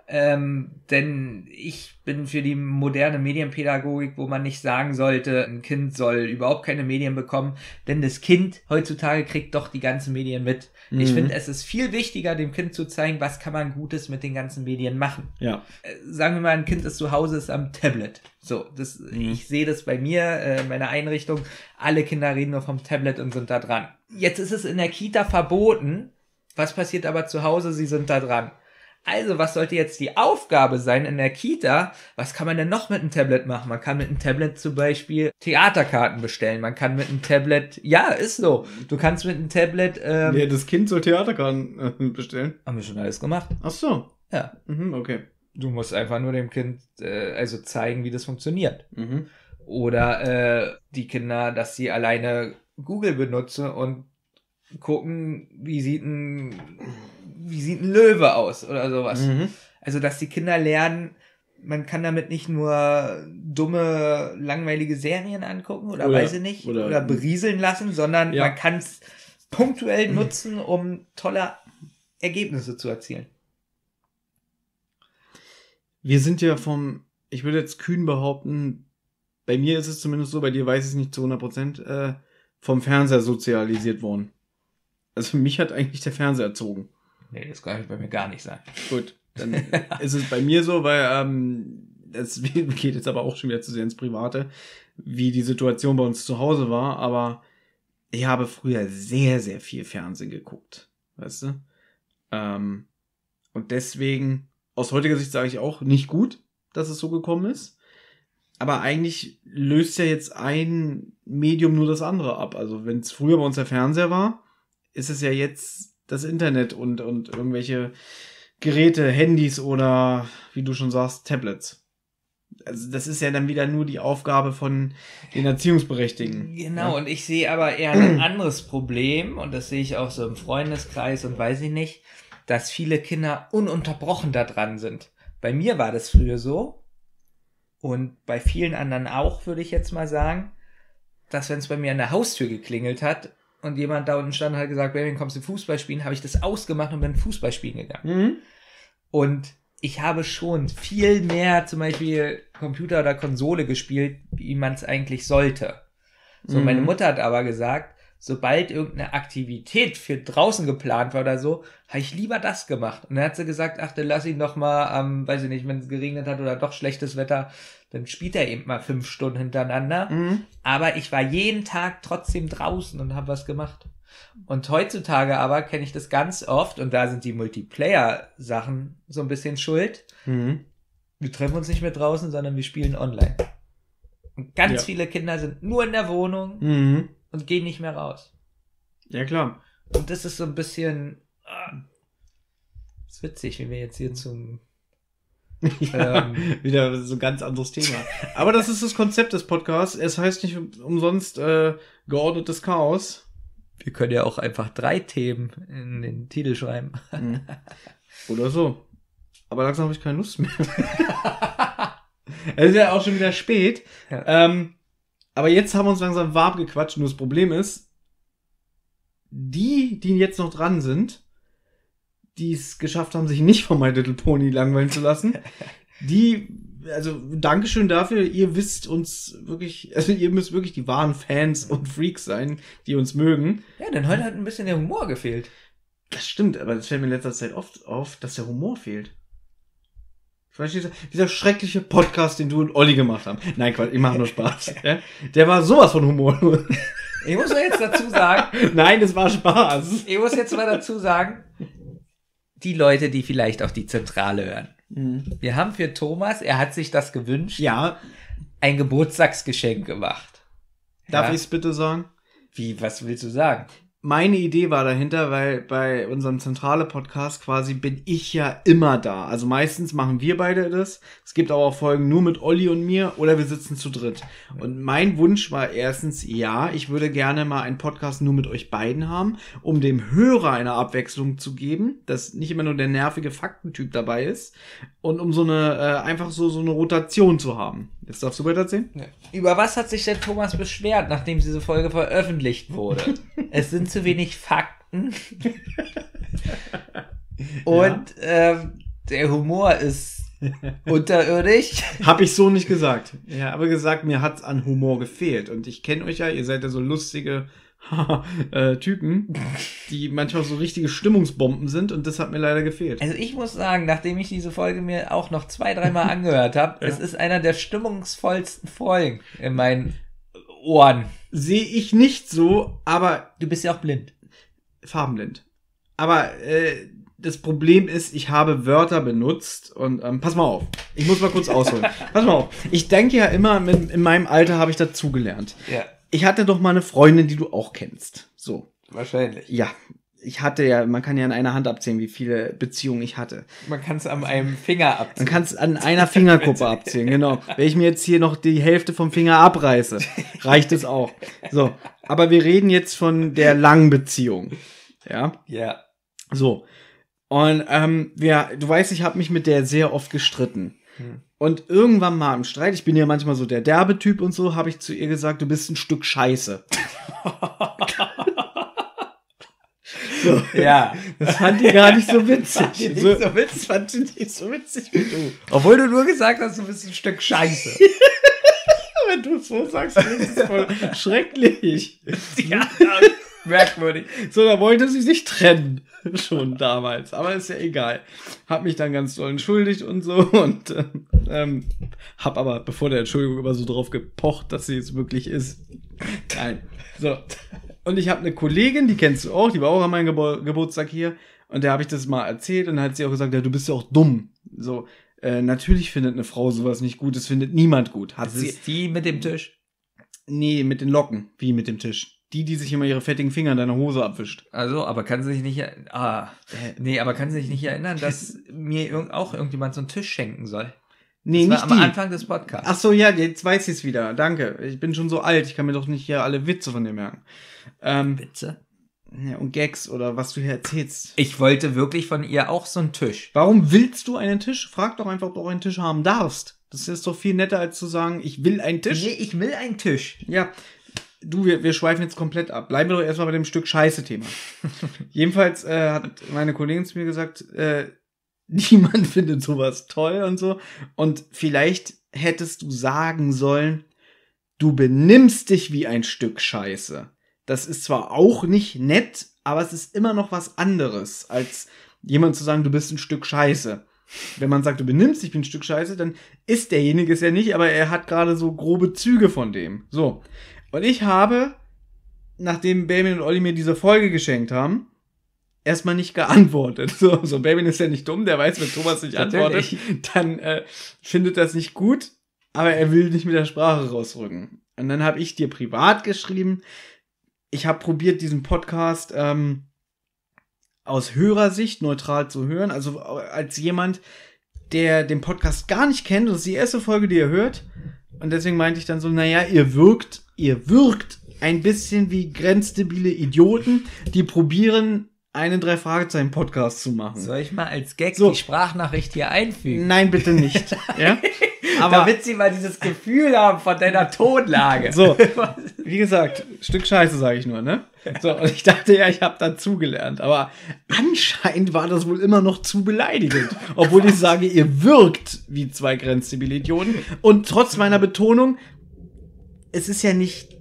Ähm, denn ich bin für die moderne Medienpädagogik, wo man nicht sagen sollte, ein Kind soll überhaupt keine Medien bekommen, denn das Kind heutzutage kriegt doch die ganzen Medien mit. Mhm. Ich finde, es ist viel wichtiger, dem Kind zu zeigen, was kann man Gutes mit den ganzen Medien machen. Ja. Äh, sagen wir mal, ein Kind ist zu Hause, ist am Tablet. So, das, Mhm. ich sehe das bei mir, äh, in meiner Einrichtung. Alle Kinder reden nur vom Tablet und sind da dran. Jetzt ist es in der Kita verboten. Was passiert aber zu Hause? Sie sind da dran. Also, was sollte jetzt die Aufgabe sein in der Kita? Was kann man denn noch mit einem Tablet machen? Man kann mit einem Tablet zum Beispiel Theaterkarten bestellen. Man kann mit einem Tablet, ja, ist so. Du kannst mit einem Tablet, ähm, Ja, das Kind soll Theaterkarten äh, bestellen. haben wir schon alles gemacht. Ach so. Ja. Mhm, okay. Du musst einfach nur dem Kind, äh, also zeigen, wie das funktioniert. Mhm. Oder äh, die Kinder, dass sie alleine Google benutzen und gucken, wie sieht ein, wie sieht ein Löwe aus oder sowas. Mhm. Also, dass die Kinder lernen, man kann damit nicht nur dumme, langweilige Serien angucken oder, Oder- weiß ich nicht, oder- oder, berieseln lassen, sondern Ja. man kann es punktuell nutzen, um tolle Ergebnisse zu erzielen. Wir sind ja vom, ich würde jetzt kühn behaupten, bei mir ist es zumindest so, bei dir weiß ich es nicht zu hundert Prozent, äh, vom Fernseher sozialisiert worden. Also mich hat eigentlich der Fernseher erzogen. Nee, das kann ich bei mir gar nicht sein. Gut, dann ist es bei mir so, weil ähm, das geht jetzt aber auch schon wieder zu sehr ins Private, wie die Situation bei uns zu Hause war, aber ich habe früher sehr, sehr viel Fernsehen geguckt, weißt du? Ähm, und deswegen, aus heutiger Sicht sage ich auch, nicht gut, dass es so gekommen ist. Aber eigentlich löst ja jetzt ein Medium nur das andere ab. Also wenn es früher bei uns der Fernseher war, ist es ja jetzt das Internet und, und irgendwelche Geräte, Handys oder, wie du schon sagst, Tablets. Also das ist ja dann wieder nur die Aufgabe von den Erziehungsberechtigten. Genau, Ja. und ich sehe aber eher ein anderes Problem, und das sehe ich auch so im Freundeskreis und weiß ich nicht, dass viele Kinder ununterbrochen da dran sind. Bei mir war das früher so und bei vielen anderen auch, würde ich jetzt mal sagen, dass wenn es bei mir an der Haustür geklingelt hat und jemand da unten stand und hat gesagt, Baby, kommst du Fußball spielen, habe ich das ausgemacht und bin Fußball spielen gegangen. Mhm. Und ich habe schon viel mehr zum Beispiel Computer oder Konsole gespielt, wie man es eigentlich sollte. So, Mhm. meine Mutter hat aber gesagt, sobald irgendeine Aktivität für draußen geplant war oder so, habe ich lieber das gemacht. Und dann hat sie gesagt, ach, dann lass ihn doch mal, ähm, weiß ich nicht, wenn es geregnet hat oder doch schlechtes Wetter, dann spielt er eben mal fünf Stunden hintereinander. Mhm. Aber ich war jeden Tag trotzdem draußen und habe was gemacht. Und heutzutage aber kenne ich das ganz oft, und da sind die Multiplayer-Sachen so ein bisschen schuld. Mhm. Wir treffen uns nicht mehr draußen, sondern wir spielen online. Und ganz Ja. viele Kinder sind nur in der Wohnung Mhm. und gehen nicht mehr raus. Ja, klar. Und das ist so ein bisschen, ah, ist witzig, wie wir jetzt hier zum, Ja, Ähm. wieder so ein ganz anderes Thema. Aber das ist das Konzept des Podcasts. Es heißt nicht umsonst äh, geordnetes Chaos. wir können ja auch einfach drei Themen in den Titel schreiben. Mhm. Oder so. Aber langsam habe ich keine Lust mehr. Es ist ja auch schon wieder spät. Ja. Ähm, aber jetzt haben wir uns langsam warm gequatscht. Nur das Problem ist, die, die jetzt noch dran sind, die es geschafft haben, sich nicht von My Little Pony langweilen zu lassen, die, also Dankeschön dafür, ihr wisst uns wirklich, also ihr müsst wirklich die wahren Fans und Freaks sein, die uns mögen. Ja, denn heute hat ein bisschen der Humor gefehlt. Das stimmt, aber das fällt mir in letzter Zeit oft auf, dass der Humor fehlt. Vielleicht dieser, dieser schreckliche Podcast, den du und Olli gemacht haben. Nein, Quatsch, ich mache nur Spaß. Ja? Der war sowas von Humor. Ich muss ja jetzt dazu sagen, Nein, das war Spaß. ich muss jetzt mal dazu sagen, die Leute, die vielleicht auch die Zentrale hören. Wir haben für Thomas, er hat sich das gewünscht, Ja, ein Geburtstagsgeschenk gemacht. darf Ja? ich es bitte sagen? Wie, was willst du sagen? Meine Idee war dahinter, weil bei unserem Zentrale-Podcast quasi bin ich ja immer da. Also meistens machen wir beide das. Es gibt aber auch Folgen nur mit Olli und mir oder wir sitzen zu dritt. Und mein Wunsch war erstens, ja, ich würde gerne mal einen Podcast nur mit euch beiden haben, um dem Hörer eine Abwechslung zu geben, dass nicht immer nur der nervige Faktentyp dabei ist und um so eine, äh, einfach so, so eine Rotation zu haben. Jetzt darfst du weiter erzählen? Über was hat sich der Thomas beschwert, nachdem diese Folge veröffentlicht wurde? Es sind zu wenig Fakten. Und ähm, der Humor ist unterirdisch. Hab ich so nicht gesagt. Ja, aber gesagt, mir hat's an Humor gefehlt. Und ich kenne euch ja, ihr seid ja so lustige äh, Typen, die manchmal so richtige Stimmungsbomben sind und das hat mir leider gefehlt. Also ich muss sagen, nachdem ich diese Folge mir auch noch zwei, dreimal angehört habe, Ja. es ist einer der stimmungsvollsten Folgen in meinen Ohren. Sehe ich nicht so, aber Du bist ja auch blind. farbenblind. Aber äh, das Problem ist, ich habe Wörter benutzt und ähm, pass mal auf, ich muss mal kurz ausholen. Pass mal auf, ich denke ja immer, in, in meinem Alter habe ich dazugelernt. Ja, Ich hatte doch mal eine Freundin, die du auch kennst. So. wahrscheinlich. Ja, ich hatte ja, man kann ja an einer Hand abzählen, wie viele Beziehungen ich hatte. Man kann es an einem Finger abziehen. Man kann es an einer Fingerkuppe abzählen, genau. Wenn ich mir jetzt hier noch die Hälfte vom Finger abreiße, reicht es auch. So, aber wir reden jetzt von der langen Beziehung. Ja, Ja. so. Und ähm, wir, du weißt, ich habe mich mit der sehr oft gestritten. Hm. Und irgendwann mal im Streit, ich bin ja manchmal so der derbe Typ und so, habe ich zu ihr gesagt, du bist ein Stück Scheiße. So. Ja. Das fand die gar nicht so witzig. Fand die nicht so, so witzig? fand die nicht so witzig wie du. Obwohl du nur gesagt hast, du bist ein Stück Scheiße. Wenn du es so sagst, ist es voll schrecklich. Ja, merkwürdig. So, da wollte sie sich trennen. Schon damals. Aber ist ja egal. Hab mich dann ganz doll entschuldigt und so. Und ähm, hab aber, bevor der Entschuldigung, immer so drauf gepocht, dass sie es wirklich ist. Nein. So. Und ich habe eine Kollegin, die kennst du auch, die war auch an meinem Gebur- Geburtstag hier. Und der habe ich das mal erzählt und dann hat sie auch gesagt, ja, du bist ja auch dumm. So, äh, natürlich findet eine Frau sowas nicht gut. Das findet niemand gut. Hat Das sie, ist die mit dem Tisch. nee, mit den Locken. Wie mit dem Tisch. Die, die sich immer ihre fettigen Finger in deiner Hose abwischt. Also, aber kann sie sich nicht, er- ah, nee, aber kann sie sich nicht erinnern, dass mir irg- auch irgendjemand so einen Tisch schenken soll? Nee, Das war nicht am die. Anfang des Podcasts. Ach so, ja, jetzt weiß ich es wieder. Danke. Ich bin schon so alt. Ich kann mir doch nicht hier alle Witze von dir merken. Ähm, Bitte? ja, und Gags oder was du hier erzählst. Ich wollte wirklich von ihr auch so einen Tisch. Warum willst du einen Tisch? Frag doch einfach, ob du einen Tisch haben darfst. Das ist doch viel netter, als zu sagen, ich will einen Tisch. Nee, ich will einen Tisch. Ja, du, wir, wir schweifen jetzt komplett ab. Bleiben wir doch erstmal bei dem Stück Scheiße-Thema. Jedenfalls äh, hat meine Kollegin zu mir gesagt, äh, niemand findet sowas toll und so. Und vielleicht hättest du sagen sollen, du benimmst dich wie ein Stück Scheiße. Das ist zwar auch nicht nett, aber es ist immer noch was anderes, als jemand zu sagen, du bist ein Stück Scheiße. Wenn man sagt, du benimmst dich, ich bin ein Stück Scheiße, dann ist derjenige es ja nicht, aber er hat gerade so grobe Züge von dem. So. Und ich habe, nachdem Benjamin und Olli mir diese Folge geschenkt haben, erstmal nicht geantwortet. So, so Benjamin ist ja nicht dumm, der weiß, wenn Thomas nicht antwortet, dann äh, findet das nicht gut, aber er will nicht mit der Sprache rausrücken. Und dann habe ich dir privat geschrieben, ich habe probiert, diesen Podcast ähm, aus Hörersicht neutral zu hören, also als jemand, der den Podcast gar nicht kennt, und das ist die erste Folge, die ihr hört, und deswegen meinte ich dann so, naja, ihr wirkt, ihr wirkt ein bisschen wie grenzdebile Idioten, die probieren, einen Drei-Fragezeichen-Podcast zu machen. Soll ich mal als Gag So. die Sprachnachricht hier einfügen? Nein, bitte nicht. Ja? Aber Damit sie mal dieses Gefühl haben von deiner Tonlage. so, wie gesagt, Stück Scheiße, sage ich nur, ne? So, und ich dachte ja, ich habe dazugelernt, aber anscheinend war das wohl immer noch zu beleidigend, obwohl ich sage, ihr wirkt wie zwei grenzdebile Idioten, und trotz meiner Betonung, es ist ja nicht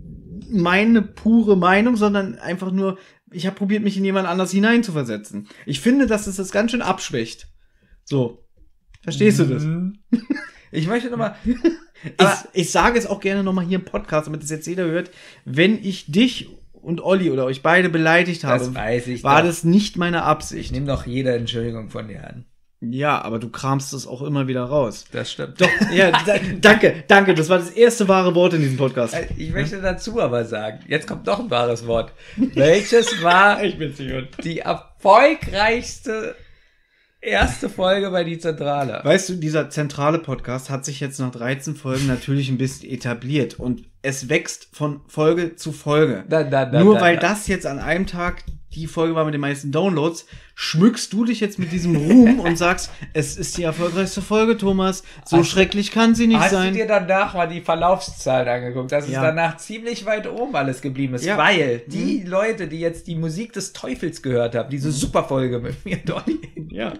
meine pure Meinung, sondern einfach nur, ich habe probiert, mich in jemand anders hineinzuversetzen. Ich finde, dass es das ganz schön abschwächt. So, verstehst du das? Ich möchte nochmal... Ich, ich sage es auch gerne nochmal hier im Podcast, damit das jetzt jeder hört. Wenn ich dich und Olli oder euch beide beleidigt habe, Das weiß ich war doch. das nicht meine Ich Absicht. nehme doch jede Entschuldigung von dir an. Ja, aber du kramst es auch immer wieder raus. Das stimmt. Doch, ja, da, danke, danke. Das war das erste wahre Wort in diesem Podcast. Ich möchte dazu aber sagen, jetzt kommt noch ein wahres Wort. Welches war Ich bin's nicht gut. die erfolgreichste erste Folge bei Die Zentrale? Weißt du, dieser zentrale Podcast hat sich jetzt nach dreizehn Folgen natürlich ein bisschen etabliert und es wächst von Folge zu Folge. Na, na, na, Nur na, weil na. das jetzt an einem Tag die Folge war mit den meisten Downloads, schmückst du dich jetzt mit diesem Ruhm und sagst, es ist die erfolgreichste Folge, Thomas. So Hast- schrecklich kann sie nicht Hast sein. du dir danach mal die Verlaufszahlen angeguckt, dass Ja. es danach ziemlich weit oben alles geblieben ist? Ja. Weil die Leute, die jetzt die Musik des Teufels gehört haben, diese Superfolge mit mir und Olli, Ja.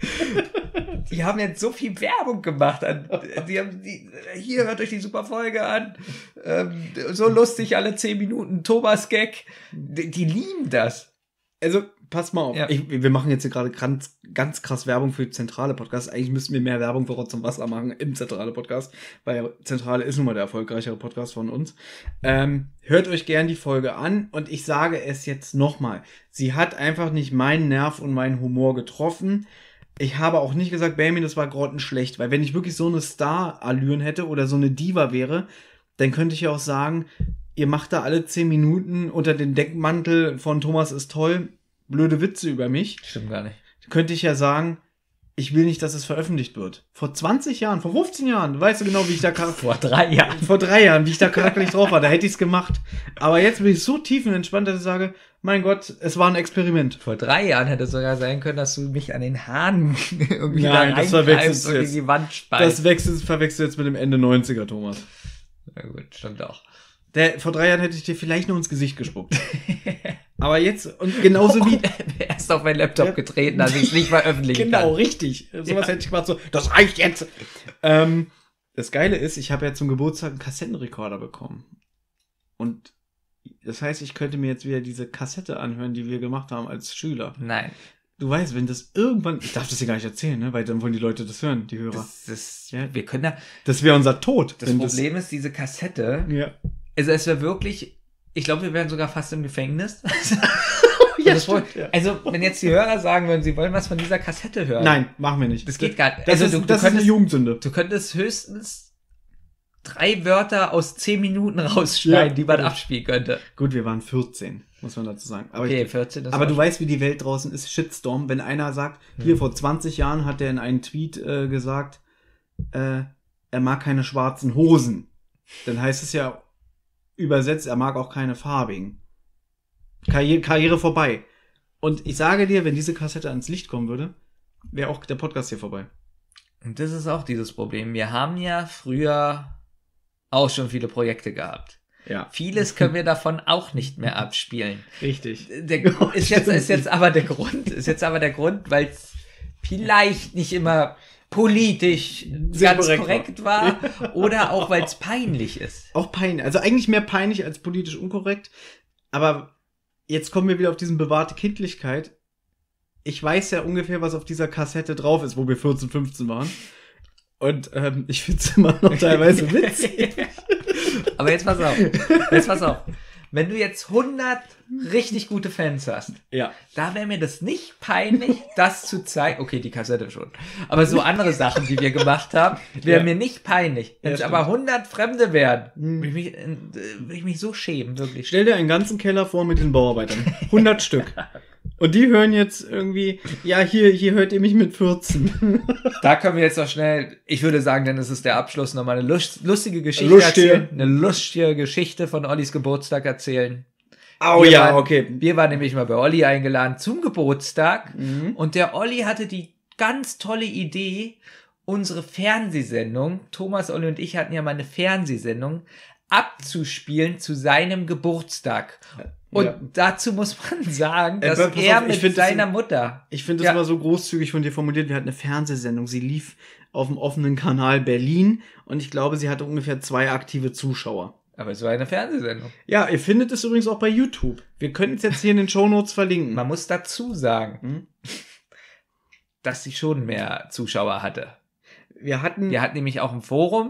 die haben jetzt so viel Werbung gemacht. An, die haben die, hier, hört euch die Superfolge an. Ähm, so lustig, alle zehn Minuten Thomas Gag. Die, die lieben das. Also, pass mal auf. Ja. Ich, wir machen jetzt hier gerade ganz, ganz krass Werbung für zentrale Podcasts. Eigentlich müssten wir mehr Werbung für Rotz und Wasser machen im zentrale Podcast, weil Zentrale ist nun mal der erfolgreichere Podcast von uns. Ähm, hört euch gern die Folge an und ich sage es jetzt nochmal. Sie hat einfach nicht meinen Nerv und meinen Humor getroffen. Ich habe auch nicht gesagt, Benjamin, das war grottenschlecht, weil wenn ich wirklich so eine Star-Allüren hätte oder so eine Diva wäre, dann könnte ich ja auch sagen, ihr macht da alle zehn Minuten unter den Deckmantel von Thomas ist toll blöde Witze über mich. Stimmt gar nicht. Könnte ich ja sagen, ich will nicht, dass es veröffentlicht wird. Vor zwanzig Jahren, vor fünfzehn Jahren, weißt du genau, wie ich da char- Vor drei Jahren. vor drei Jahren, wie ich da charakterlich drauf war, da hätte ich es gemacht. Aber jetzt bin ich so tiefenentspannt, dass ich sage, mein Gott, es war ein Experiment. Vor drei Jahren hätte es sogar sein können, dass du mich an den Haaren irgendwie Nein, da das verwechselst reingreifst du und in jetzt. die Wand Das speist. wechselt, verwechselst du jetzt mit dem Ende neunziger, Thomas. Na gut, stimmt auch. Der, vor drei Jahren hätte ich dir vielleicht noch ins Gesicht gespuckt. Aber jetzt, und genauso wie... Erst auf meinen Laptop Ja. getreten, dass ich es nicht veröffentlichen Genau, kann. richtig. Sowas Ja. hätte ich gemacht, so, das reicht jetzt. ähm, das Geile ist, ich habe ja zum Geburtstag einen Kassettenrekorder bekommen. Und das heißt, ich könnte mir jetzt wieder diese Kassette anhören, die wir gemacht haben als Schüler. Nein. Du weißt, wenn das irgendwann, ich darf das hier gar nicht erzählen, ne, weil dann wollen die Leute das hören, die Hörer. Das, Das, das, Ja. Wir können da, wäre unser Tod. das wenn Problem ist, diese Kassette, Das, ja. also es wäre wirklich, ich glaube, wir wären sogar fast im Gefängnis. Ja, Das Problem- stimmt, ja. Also, wenn jetzt die Hörer sagen würden, sie wollen was von dieser Kassette hören. Nein, machen wir nicht. Das geht gar nicht. Das, Also, ist, du- du das ist eine könntest- Jugendsünde. Du könntest höchstens drei Wörter aus zehn Minuten rausschneiden, Ja. die man abspielen könnte. Gut, wir waren vierzehn, muss man dazu sagen. Aber Okay, ich, vierzehn. Das Aber war du schon- weißt, wie die Welt draußen ist, Shitstorm. Wenn einer sagt, hier vor zwanzig Jahren hat er in einem Tweet äh, gesagt, äh, er mag keine schwarzen Hosen. Dann heißt es ja übersetzt, er mag auch keine farbigen. Karriere, Karriere vorbei. Und ich sage dir, wenn diese Kassette ans Licht kommen würde, wäre auch der Podcast hier vorbei. Und das ist auch dieses Problem. Wir haben ja früher auch schon viele Projekte gehabt. Ja, Vieles können wir davon auch nicht mehr abspielen. richtig. Der, ist, jetzt, ist jetzt aber der Grund, ist jetzt aber der Grund, weil es vielleicht nicht immer politisch Sehr ganz korrekt korrekt war oder auch weil es peinlich ist. Auch peinlich. Also eigentlich mehr peinlich als politisch unkorrekt. Aber jetzt kommen wir wieder auf diesen bewahrte Kindlichkeit. Ich weiß ja ungefähr, was auf dieser Kassette drauf ist, wo wir vierzehn, fünfzehn waren. Und ähm, ich finde es immer noch teilweise witzig. Aber jetzt pass auf. Jetzt pass auf. Wenn du jetzt hundert richtig gute Fans hast, Ja. da wäre mir das nicht peinlich, das zu zeigen. Okay, die Kassette schon. Aber so andere Sachen, die wir gemacht haben, wäre Ja. mir nicht peinlich. Wenn Ja, es stimmt. aber hundert Fremde wären, würde ich, mich, äh, würde ich mich so schämen, wirklich. Stell dir einen ganzen Keller vor mit den Bauarbeitern. hundert Stück. Und die hören jetzt irgendwie, ja, hier, hier hört ihr mich mit vierzehn. Da können wir jetzt noch schnell, ich würde sagen, denn es ist der Abschluss, nochmal eine lust, lustige Geschichte Lustige. erzählen. Eine lustige Geschichte von Ollis Geburtstag erzählen. Oh Wir ja, waren, okay. Wir waren nämlich mal bei Olli eingeladen zum Geburtstag. Mhm. Und der Olli hatte die ganz tolle Idee, unsere Fernsehsendung, Thomas, Olli und ich hatten ja mal eine Fernsehsendung, abzuspielen zu seinem Geburtstag. Und Ja. dazu muss man sagen, Äh, dass pass auf, er ich mit find das seiner in- Mutter... Ich finde das Ja. immer so großzügig von dir formuliert. Wir hatten eine Fernsehsendung. Sie lief auf dem offenen Kanal Berlin und ich glaube, sie hatte ungefähr zwei aktive Zuschauer. Aber es war eine Fernsehsendung. Ja, ihr findet es übrigens auch bei YouTube. Wir könnten es jetzt hier in den Shownotes verlinken. Man muss dazu sagen, Hm? dass sie schon mehr Zuschauer hatte. Wir hatten, Die hat nämlich auch ein Forum.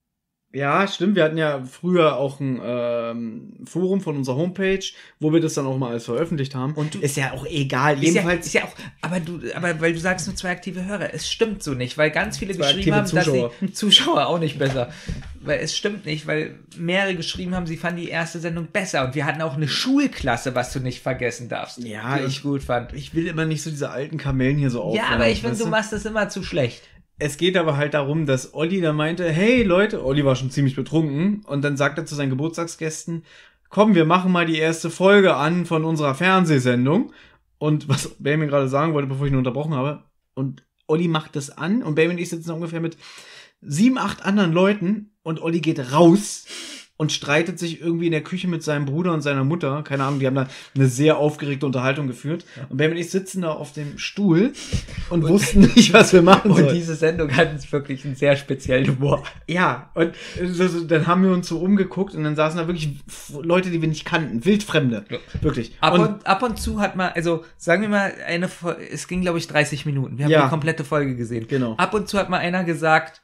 ja, stimmt, wir hatten ja früher auch ein ähm, Forum von unserer Homepage, wo wir das dann auch mal alles veröffentlicht haben. Und du- ist ja auch egal. Ist ja, Jedenfalls ist ja auch, aber du, aber weil du sagst nur zwei aktive Hörer, es stimmt so nicht, weil ganz viele Zwei geschrieben aktive haben, Zuschauer. dass sie Zuschauer auch nicht besser, weil es stimmt nicht, weil mehrere geschrieben haben, sie fanden die erste Sendung besser und wir hatten auch eine Schulklasse, was du nicht vergessen darfst, Ja, die uns ich- gut fand. ich will immer nicht so diese alten Kamellen hier so aufwärmen. Ja, aber ich finde, weißt du machst das immer zu schlecht. Es geht aber halt darum, dass Olli da meinte, hey Leute, Olli war schon ziemlich betrunken und dann sagt er zu seinen Geburtstagsgästen, komm, wir machen mal die erste Folge an von unserer Fernsehsendung. Und was Benjamin gerade sagen wollte, bevor ich ihn unterbrochen habe, und Olli macht das an und Benjamin und ich sitzen ungefähr mit sieben, acht anderen Leuten und Olli geht raus und streitet sich irgendwie in der Küche mit seinem Bruder und seiner Mutter. Keine Ahnung, die haben da eine sehr aufgeregte Unterhaltung geführt. Und Benjamin und ich sitzen da auf dem Stuhl und, wussten nicht, was wir machen Und sollen. diese Sendung hat uns wirklich einen sehr speziellen Humor. Ja, und so, so, dann haben wir uns so umgeguckt und dann saßen da wirklich F- Leute, die wir nicht kannten, Wildfremde. Ja. Wirklich. Ab und, und, ab und zu hat man, also sagen wir mal, eine Fol- es ging glaube ich dreißig Minuten. Wir haben Ja. die komplette Folge gesehen. Genau. Ab und zu hat mal einer gesagt,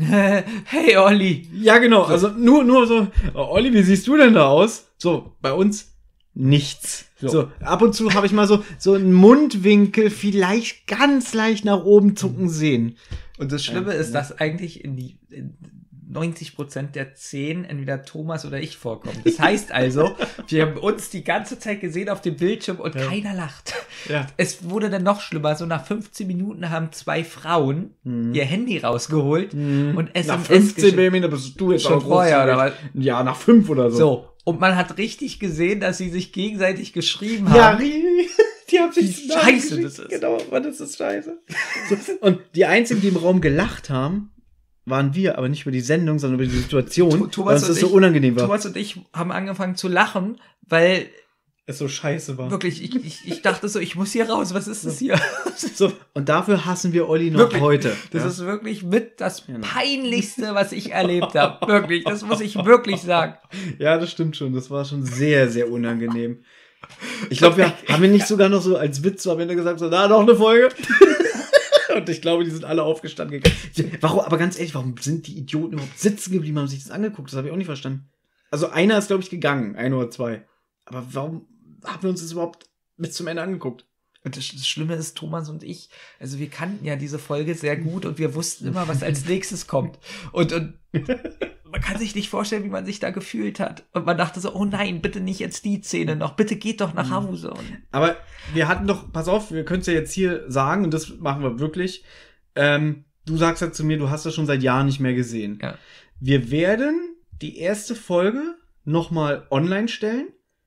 hey Olli. ja, genau. Also nur, nur so, oh, Olli, wie siehst du denn da aus? So, bei uns nichts. So. So, ab und zu habe ich mal so, so einen Mundwinkel vielleicht ganz leicht nach oben zucken sehen. Und das Schlimme ist, dass eigentlich in die in neunzig Prozent der Szenen entweder Thomas oder ich vorkommen. Das heißt also, wir haben uns die ganze Zeit gesehen auf dem Bildschirm und Ja. keiner lacht. Ja. Es wurde dann noch schlimmer. So nach fünfzehn Minuten haben zwei Frauen ihr Handy rausgeholt und S M S Mhm. Nach fünfzehn geschickt. Benjamin, da bist du jetzt Schon auch vorher, groß. oder was? Ja, nach fünf oder so. So. Und man hat richtig gesehen, dass sie sich gegenseitig geschrieben Ja, haben. die haben sich Wie zusammen scheiße geschickt. das ist. Genau, Mann, das ist scheiße. So, und die einzigen, die im Raum gelacht haben, waren wir, aber nicht über die Sendung, sondern über die Situation, Thomas weil es und das so ich- unangenehm war. Thomas und ich haben angefangen zu lachen, weil es so scheiße war. wirklich, ich, ich, ich dachte so, ich muss hier raus, was ist das hier? So, und dafür hassen wir Olli noch Wirklich. heute. Das ja? ist wirklich mit das Genau. Peinlichste, was ich erlebt habe. Wirklich, das muss ich wirklich sagen. Ja, das stimmt schon. Das war schon sehr, sehr unangenehm. Ich glaube, wir haben wir nicht sogar noch so als Witz so am Ende gesagt, so, na, noch eine Folge. Und ich glaube, die sind alle aufgestanden gegangen. Warum, aber ganz ehrlich, warum sind die Idioten überhaupt sitzen geblieben, haben sich das angeguckt? Das habe ich auch nicht verstanden. Also einer ist, glaube ich, gegangen, ein oder zwei. Aber warum haben wir uns das überhaupt bis zum Ende angeguckt? Und das, das Schlimme ist, Thomas und ich, also wir kannten ja diese Folge sehr gut und wir wussten immer, was als nächstes kommt. Und, und man kann sich nicht vorstellen, wie man sich da gefühlt hat. Und man dachte so, oh nein, bitte nicht jetzt die Szene noch, bitte geht doch nach Hause. Und Aber wir hatten doch, pass auf, wir können es ja jetzt hier sagen, und das machen wir wirklich. Ähm, du sagst ja zu mir, du hast das schon seit Jahren nicht mehr gesehen. Ja. Wir werden die erste Folge nochmal online stellen.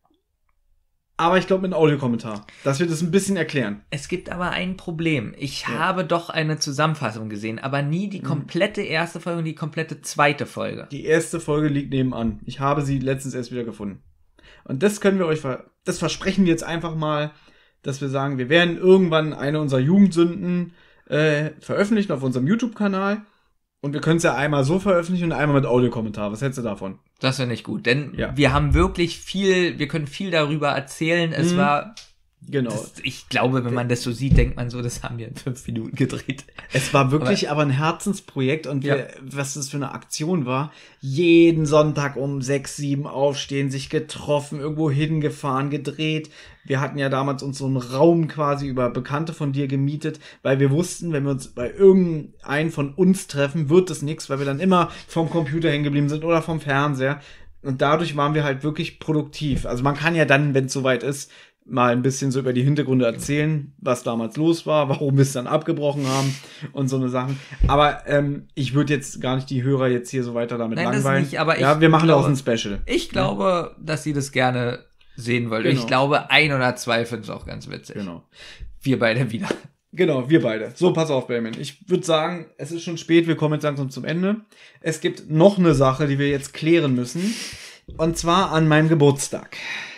Aber ich glaube mit einem Audiokommentar, dass wir das ein bisschen erklären. es gibt aber ein Problem. Ich Ja. habe doch eine Zusammenfassung gesehen, aber nie die komplette erste Folge und die komplette zweite Folge. Die erste Folge liegt nebenan. Ich habe sie letztens erst wieder gefunden. Und das können wir euch, ver das versprechen wir jetzt einfach mal, dass wir sagen, wir werden irgendwann eine unserer Jugendsünden äh, veröffentlichen auf unserem YouTube-Kanal. Und wir können es ja einmal so veröffentlichen und einmal mit Audiokommentar. Was hältst du davon? Das wäre nicht gut, denn Ja. wir haben wirklich viel, wir können viel darüber erzählen. Es Mhm. war, Genau. das, ich glaube, wenn man das so sieht, denkt man so, das haben wir in fünf Minuten gedreht. Es war wirklich aber, ein Herzensprojekt und Ja. wir, was das für eine Aktion war. Jeden Sonntag um sechs, sieben aufstehen, sich getroffen, irgendwo hingefahren, gedreht. Wir hatten ja damals uns so einen Raum quasi über Bekannte von dir gemietet, weil wir wussten, wenn wir uns bei irgendeinem von uns treffen, wird es nichts, weil wir dann immer vom Computer hängen geblieben sind oder vom Fernseher. Und dadurch waren wir halt wirklich produktiv. Also man kann ja dann, wenn es soweit ist, mal ein bisschen so über die Hintergründe erzählen, was damals los war, warum wir es dann abgebrochen haben und so eine Sachen. Aber ähm, ich würde jetzt gar nicht die Hörer jetzt hier so weiter damit Nein, das langweilen. nicht, aber ja, ich wir machen glaube- daraus ein Special. Ich glaube, dass sie das gerne sehen wollen. Genau. Ich glaube, ein oder zwei finden es auch ganz witzig. Genau. Wir beide wieder. Genau, wir beide. So, pass auf, Benjamin. Ich würde sagen, es ist schon spät, wir kommen jetzt langsam zum Ende. Es gibt noch eine Sache, die wir jetzt klären müssen. Und zwar an meinem Geburtstag.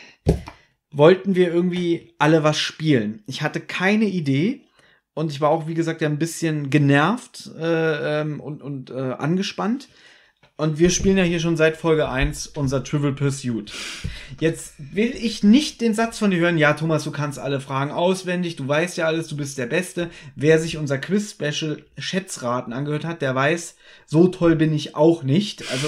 Wollten wir irgendwie alle was spielen. Ich hatte keine Idee und ich war auch, wie gesagt, ja ein bisschen genervt äh, ähm, und, und äh, angespannt. Und wir spielen ja hier schon seit Folge eins unser Trivial Pursuit. Jetzt will ich nicht den Satz von dir hören, ja, Thomas, du kannst alle Fragen auswendig, du weißt ja alles, du bist der Beste. Wer sich unser Quiz-Special Schätzraten angehört hat, der weiß, so toll bin ich auch nicht. Also,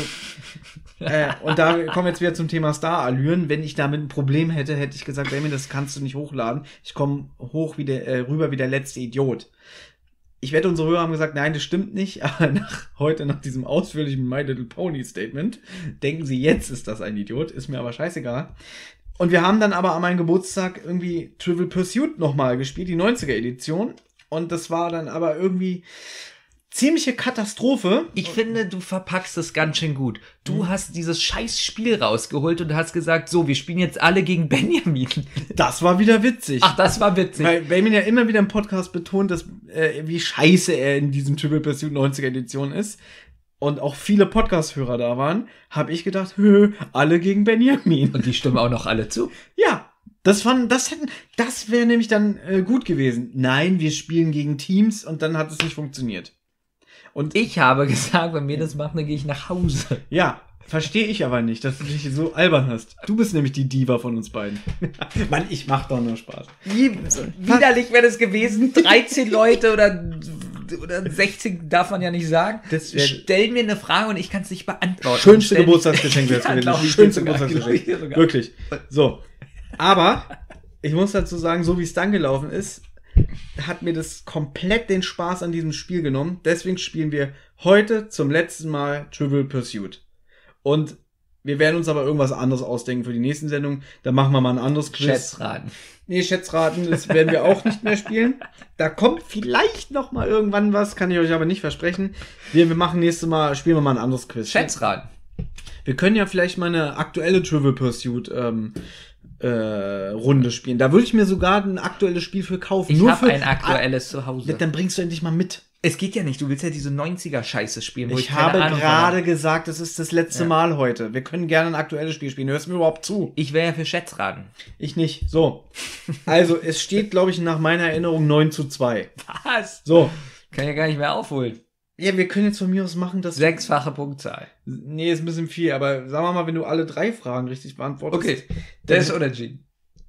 äh, und da kommen wir jetzt wieder zum Thema Star-Allüren. Wenn ich damit ein Problem hätte, hätte ich gesagt, Damien, das kannst du nicht hochladen. Ich komme hoch wie der, äh, rüber wie der letzte Idiot. Ich wette, unsere Hörer haben gesagt, nein, das stimmt nicht, aber nach, heute nach diesem ausführlichen My Little Pony Statement denken sie, jetzt ist das ein Idiot, ist mir aber scheißegal. Und wir haben dann aber an meinem Geburtstag irgendwie Trivial Pursuit nochmal gespielt, die neunziger Edition. Und das war dann aber irgendwie ziemliche Katastrophe. Ich finde, du verpackst es ganz schön gut. Du Mhm. hast dieses scheiß Spiel rausgeholt und hast gesagt, so, wir spielen jetzt alle gegen Benjamin. Das war wieder witzig. Ach, das war witzig. Weil Benjamin ja immer wieder im Podcast betont, dass, äh, wie scheiße er in diesem Trivial Pursuit neunziger Edition ist. Und auch viele Podcast-Hörer da waren, habe ich gedacht, hö, alle gegen Benjamin. Und die stimmen auch noch alle zu. Ja, das fand, das hätten, das wäre nämlich dann äh, gut gewesen. Nein, wir spielen gegen Teams und dann hat es nicht funktioniert. Und Ich habe gesagt, wenn wir das machen, dann gehe ich nach Hause. ja, verstehe ich aber nicht, dass du dich so albern hast. Du bist nämlich die Diva von uns beiden. Mann, ich mach doch nur Spaß. Wie widerlich wäre das gewesen, dreizehn Leute oder, oder sechzehn darf man ja nicht sagen. Das wär- Stell mir eine Frage und ich kann es nicht beantworten. Schönste Stell mich- Geburtstagsgeschenk wäre es Ja, gewesen. glaub ich Schönste dir sogar, Geburtstagsgeschenk. glaub ich dir sogar. Wirklich. So. Aber ich muss dazu sagen, so wie es dann gelaufen ist, hat mir das komplett den Spaß an diesem Spiel genommen. Deswegen spielen wir heute zum letzten Mal Trivial Pursuit. Und wir werden uns aber irgendwas anderes ausdenken für die nächsten Sendungen. Da machen wir mal ein anderes Quiz. Schätzraten. Nee, Schätzraten, das werden wir auch nicht mehr spielen. Da kommt vielleicht noch mal irgendwann was, kann ich euch aber nicht versprechen. Wir, wir machen nächstes Mal, spielen wir mal ein anderes Quiz. Schätzraten. Wir können ja vielleicht mal eine aktuelle Trivial Pursuit ähm, äh, Runde spielen. Da würde ich mir sogar ein aktuelles Spiel für kaufen. Ich Nur habe für ein aktuelles zu Hause. Dann bringst du endlich mal mit. Es geht ja nicht, du willst ja diese neunziger-Scheiße spielen, wo ich, Ich keine habe Ahnung gerade von gesagt, das ist das letzte Ja. Mal heute. Wir können gerne ein aktuelles Spiel spielen. Hörst du mir überhaupt zu? habe. Ich wäre ja für Schätzraten. Ich nicht. So. Also, es steht, glaube ich, nach meiner Erinnerung neun zu zwei. Was? So. Kann ja gar nicht mehr aufholen. Ja, wir können jetzt von mir aus machen, dass... Sechsfache Punktzahl. Nee, ist ein bisschen viel, aber sagen wir mal, wenn du alle drei Fragen richtig beantwortest... Okay, dann- das oder G.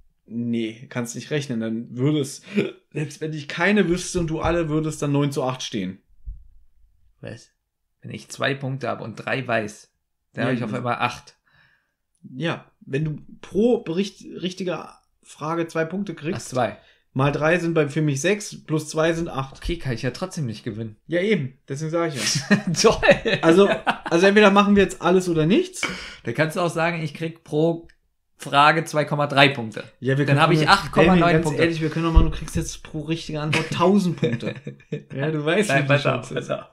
Nee, kannst nicht rechnen. Dann würde es, selbst wenn ich keine wüsste und du alle, würde es dann neun zu acht stehen. Was? Wenn ich zwei Punkte habe und drei weiß, dann Ja, habe ich auf ja. einmal acht. Ja, wenn du pro Bericht, richtige Frage zwei Punkte Ach, kriegst, zwei. mal drei sind bei, für mich sechs, plus zwei sind acht. Okay, kann ich ja trotzdem nicht gewinnen. Ja, eben. Deswegen sage ich ja. Toll. Also, also entweder machen wir jetzt alles oder nichts. Da kannst du auch sagen, ich krieg pro Frage zwei Komma drei Punkte. Ja, wir Dann können habe ich jetzt- acht Komma neun Benjamin, ganz Punkte. ehrlich, wir können doch mal, du kriegst jetzt pro richtige Antwort tausend Punkte. Ja, du weißt, Nein, wie die pass auf, Chance ist. pass auf.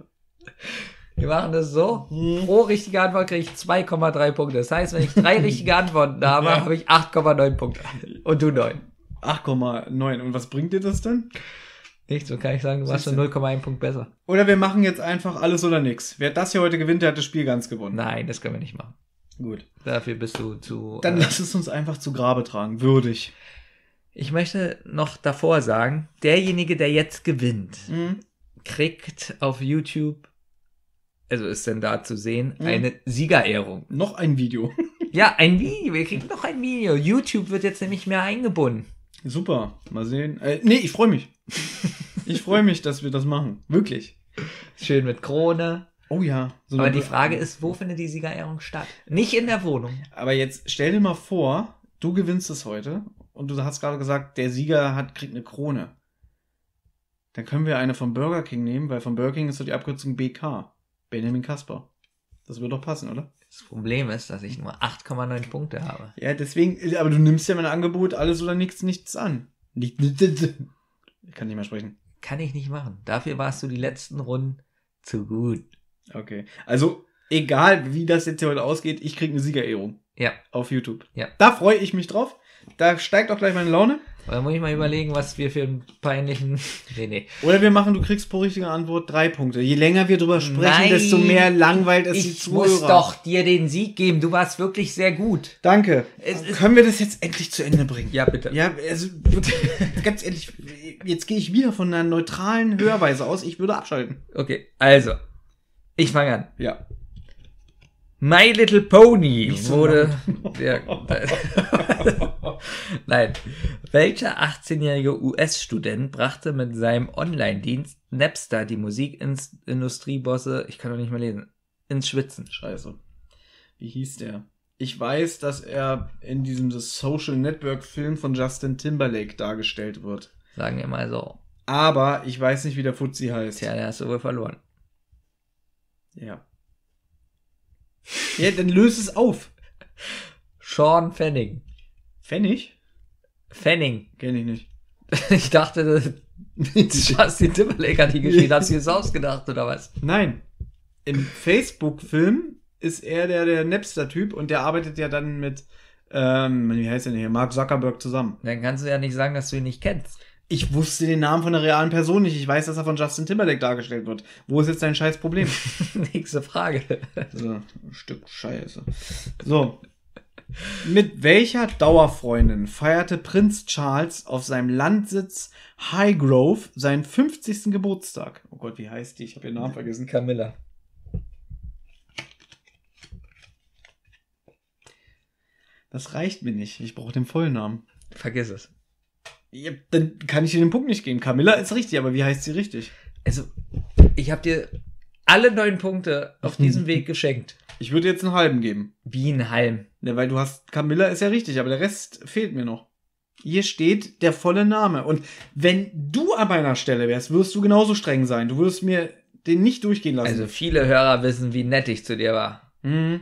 Wir machen das so. Hm. Pro richtige Antwort kriege ich zwei Komma drei Punkte. Das heißt, wenn ich drei richtige Antworten habe, Ja. habe ich acht Komma neun Punkte. Und du neun. acht Komma neun. Und was bringt dir das dann? Nicht, so kann ich sagen, du warst schon Siehste. null Komma eins Punkt besser. Oder wir machen jetzt einfach alles oder nichts. Wer das hier heute gewinnt, der hat das Spiel ganz gewonnen. Nein, das können wir nicht machen. Gut. Dafür bist du zu... Dann äh, lass es uns einfach zu Grabe tragen. Würdig. ich möchte noch davor sagen, derjenige, der jetzt gewinnt, Mhm. kriegt auf YouTube also ist denn da zu sehen, eine Siegerehrung. Noch ein Video. Ja, ein Video. Wir kriegen noch ein Video. YouTube wird jetzt nämlich mehr eingebunden. Super. Mal sehen. Äh, nee, ich freue mich. Ich freue mich, dass wir das machen. Wirklich. Schön mit Krone. Oh ja. So Aber eine- die Frage ist, wo findet die Siegerehrung statt? Nicht in der Wohnung. Aber jetzt stell dir mal vor, du gewinnst es heute und du hast gerade gesagt, der Sieger hat kriegt eine Krone. Dann können wir eine vom Burger King nehmen, weil von Burger King ist so die Abkürzung B K. Benjamin Kasper. Das wird doch passen, oder? Das Problem ist, dass ich nur acht Komma neun Punkte habe. Ja, deswegen, aber du nimmst ja mein Angebot alles oder nichts, nichts an. Nicht, ich kann nicht mehr sprechen. Kann ich nicht machen. Dafür warst du die letzten Runden zu gut. Okay. Also, egal wie das jetzt hier heute ausgeht, ich krieg eine Siegerehrung Ja. auf YouTube. Ja. Da freue ich mich drauf. Da steigt auch gleich meine Laune. Da muss ich mal überlegen, was wir für einen peinlichen... Nee, nee. Oder wir machen, du kriegst pro richtige Antwort drei Punkte. Je länger wir drüber sprechen, Nein, desto mehr langweilt es die Ich Zuhörer. muss doch dir den Sieg geben. Du warst wirklich sehr gut. Danke. Es ist- Können wir das jetzt endlich zu Ende bringen? Ja, bitte. Ja, also ganz ehrlich, jetzt gehe ich wieder von einer neutralen Hörweise aus. Ich würde abschalten. Okay, also. Ich fange an. Ja. My Little Pony Nicht so wurde... Ja, nein. Welcher achtzehnjährige U S-Student brachte mit seinem Online-Dienst Napster die Musikindustriebosse, ich kann doch nicht mehr lesen, ins Schwitzen? Scheiße. Wie hieß der? Ich weiß, dass er in diesem The Social Network Film von Justin Timberlake dargestellt wird. Sagen wir mal so. Aber ich weiß nicht, wie der Fuzzi heißt. Tja, der hast du wohl verloren. Ja. Ja, dann löse es auf. Sean Fanning. Pfennig? Fanning. Kenn ich nicht. Ich dachte, Justin Timberlake hat die geschrieben. Hast du es ausgedacht, oder was? Nein. Im Facebook-Film ist er der, der Napster-Typ und der arbeitet ja dann mit, ähm, wie heißt der denn hier, Mark Zuckerberg zusammen. Dann kannst du ja nicht sagen, dass du ihn nicht kennst. Ich wusste den Namen von der realen Person nicht. Ich weiß, dass er von Justin Timberlake dargestellt wird. Wo ist jetzt dein scheiß Problem? Nächste Frage. So, ein Stück Scheiße. So. Mit welcher Dauerfreundin feierte Prinz Charles auf seinem Landsitz Highgrove seinen fünfzigsten Geburtstag? Oh Gott, wie heißt die? Ich habe ihren Namen vergessen. Camilla. Das reicht mir nicht. Ich brauche den vollen Namen. Vergiss es. Ja, dann kann ich dir den Punkt nicht geben. Camilla ist richtig, aber wie heißt sie richtig? Also, ich habe dir alle neun Punkte auf diesem Weg geschenkt. Ich würde jetzt einen halben geben. Bienenhalm. Ja, weil du hast, Camilla ist ja richtig, aber der Rest fehlt mir noch. Hier steht der volle Name. Und wenn du an meiner Stelle wärst, wirst du genauso streng sein. Du wirst mir den nicht durchgehen lassen. Also, viele Hörer wissen, wie nett ich zu dir war. Mhm.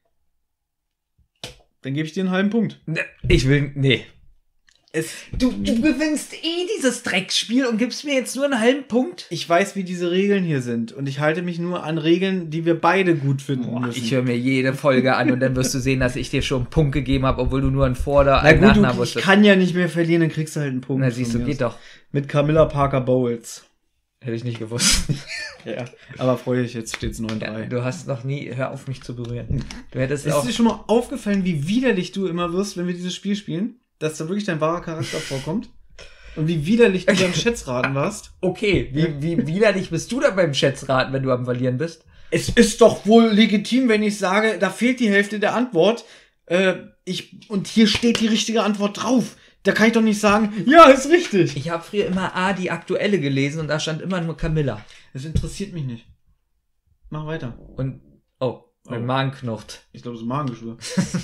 Dann gebe ich dir einen halben Punkt. Ne, Ich will, nee. Es, Du, du gewinnst eh dieses Drecksspiel und gibst mir jetzt nur einen halben Punkt? ich weiß, wie diese Regeln hier sind. Und ich halte mich nur an Regeln, die wir beide gut finden Boah, müssen. ich höre mir jede Folge an und dann wirst du sehen, dass ich dir schon einen Punkt gegeben habe, obwohl du nur einen Vor- oder Na einen gut, Nachnamen du, ich wusstest. kann ja nicht mehr verlieren, dann kriegst du halt einen Punkt. Na siehst von du, mir geht aus. doch. Mit Camilla Parker Bowles. Hätte ich nicht gewusst. Ja, aber freue ich, jetzt steht's neun drei. Du hast noch nie, hör auf mich zu berühren. Du hättest Ist auch, dir schon mal aufgefallen, wie widerlich du immer wirst, wenn wir dieses Spiel spielen? Dass da wirklich dein wahrer Charakter vorkommt? Und wie widerlich du beim Schätzraten warst? okay, wie, wie widerlich bist du da beim Schätzraten, wenn du am Verlieren bist? Es ist doch wohl legitim, wenn ich sage, da fehlt die Hälfte der Antwort. Äh, ich, und hier steht die richtige Antwort drauf. Da kann ich doch nicht sagen, ja, ist richtig. Ich habe früher immer A, die aktuelle gelesen und da stand immer nur Camilla. Das interessiert mich nicht. Mach weiter. Und, oh, mein Oh. Magen knurrt. Ich glaube, es ist Magengeschwür.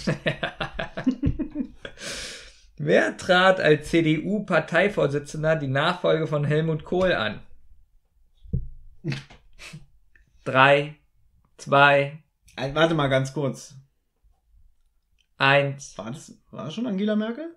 Wer trat als C D U-Parteivorsitzender die Nachfolge von Helmut Kohl an? Drei, zwei, Äh, Warte mal ganz kurz. eins. War das, war das schon Angela Merkel?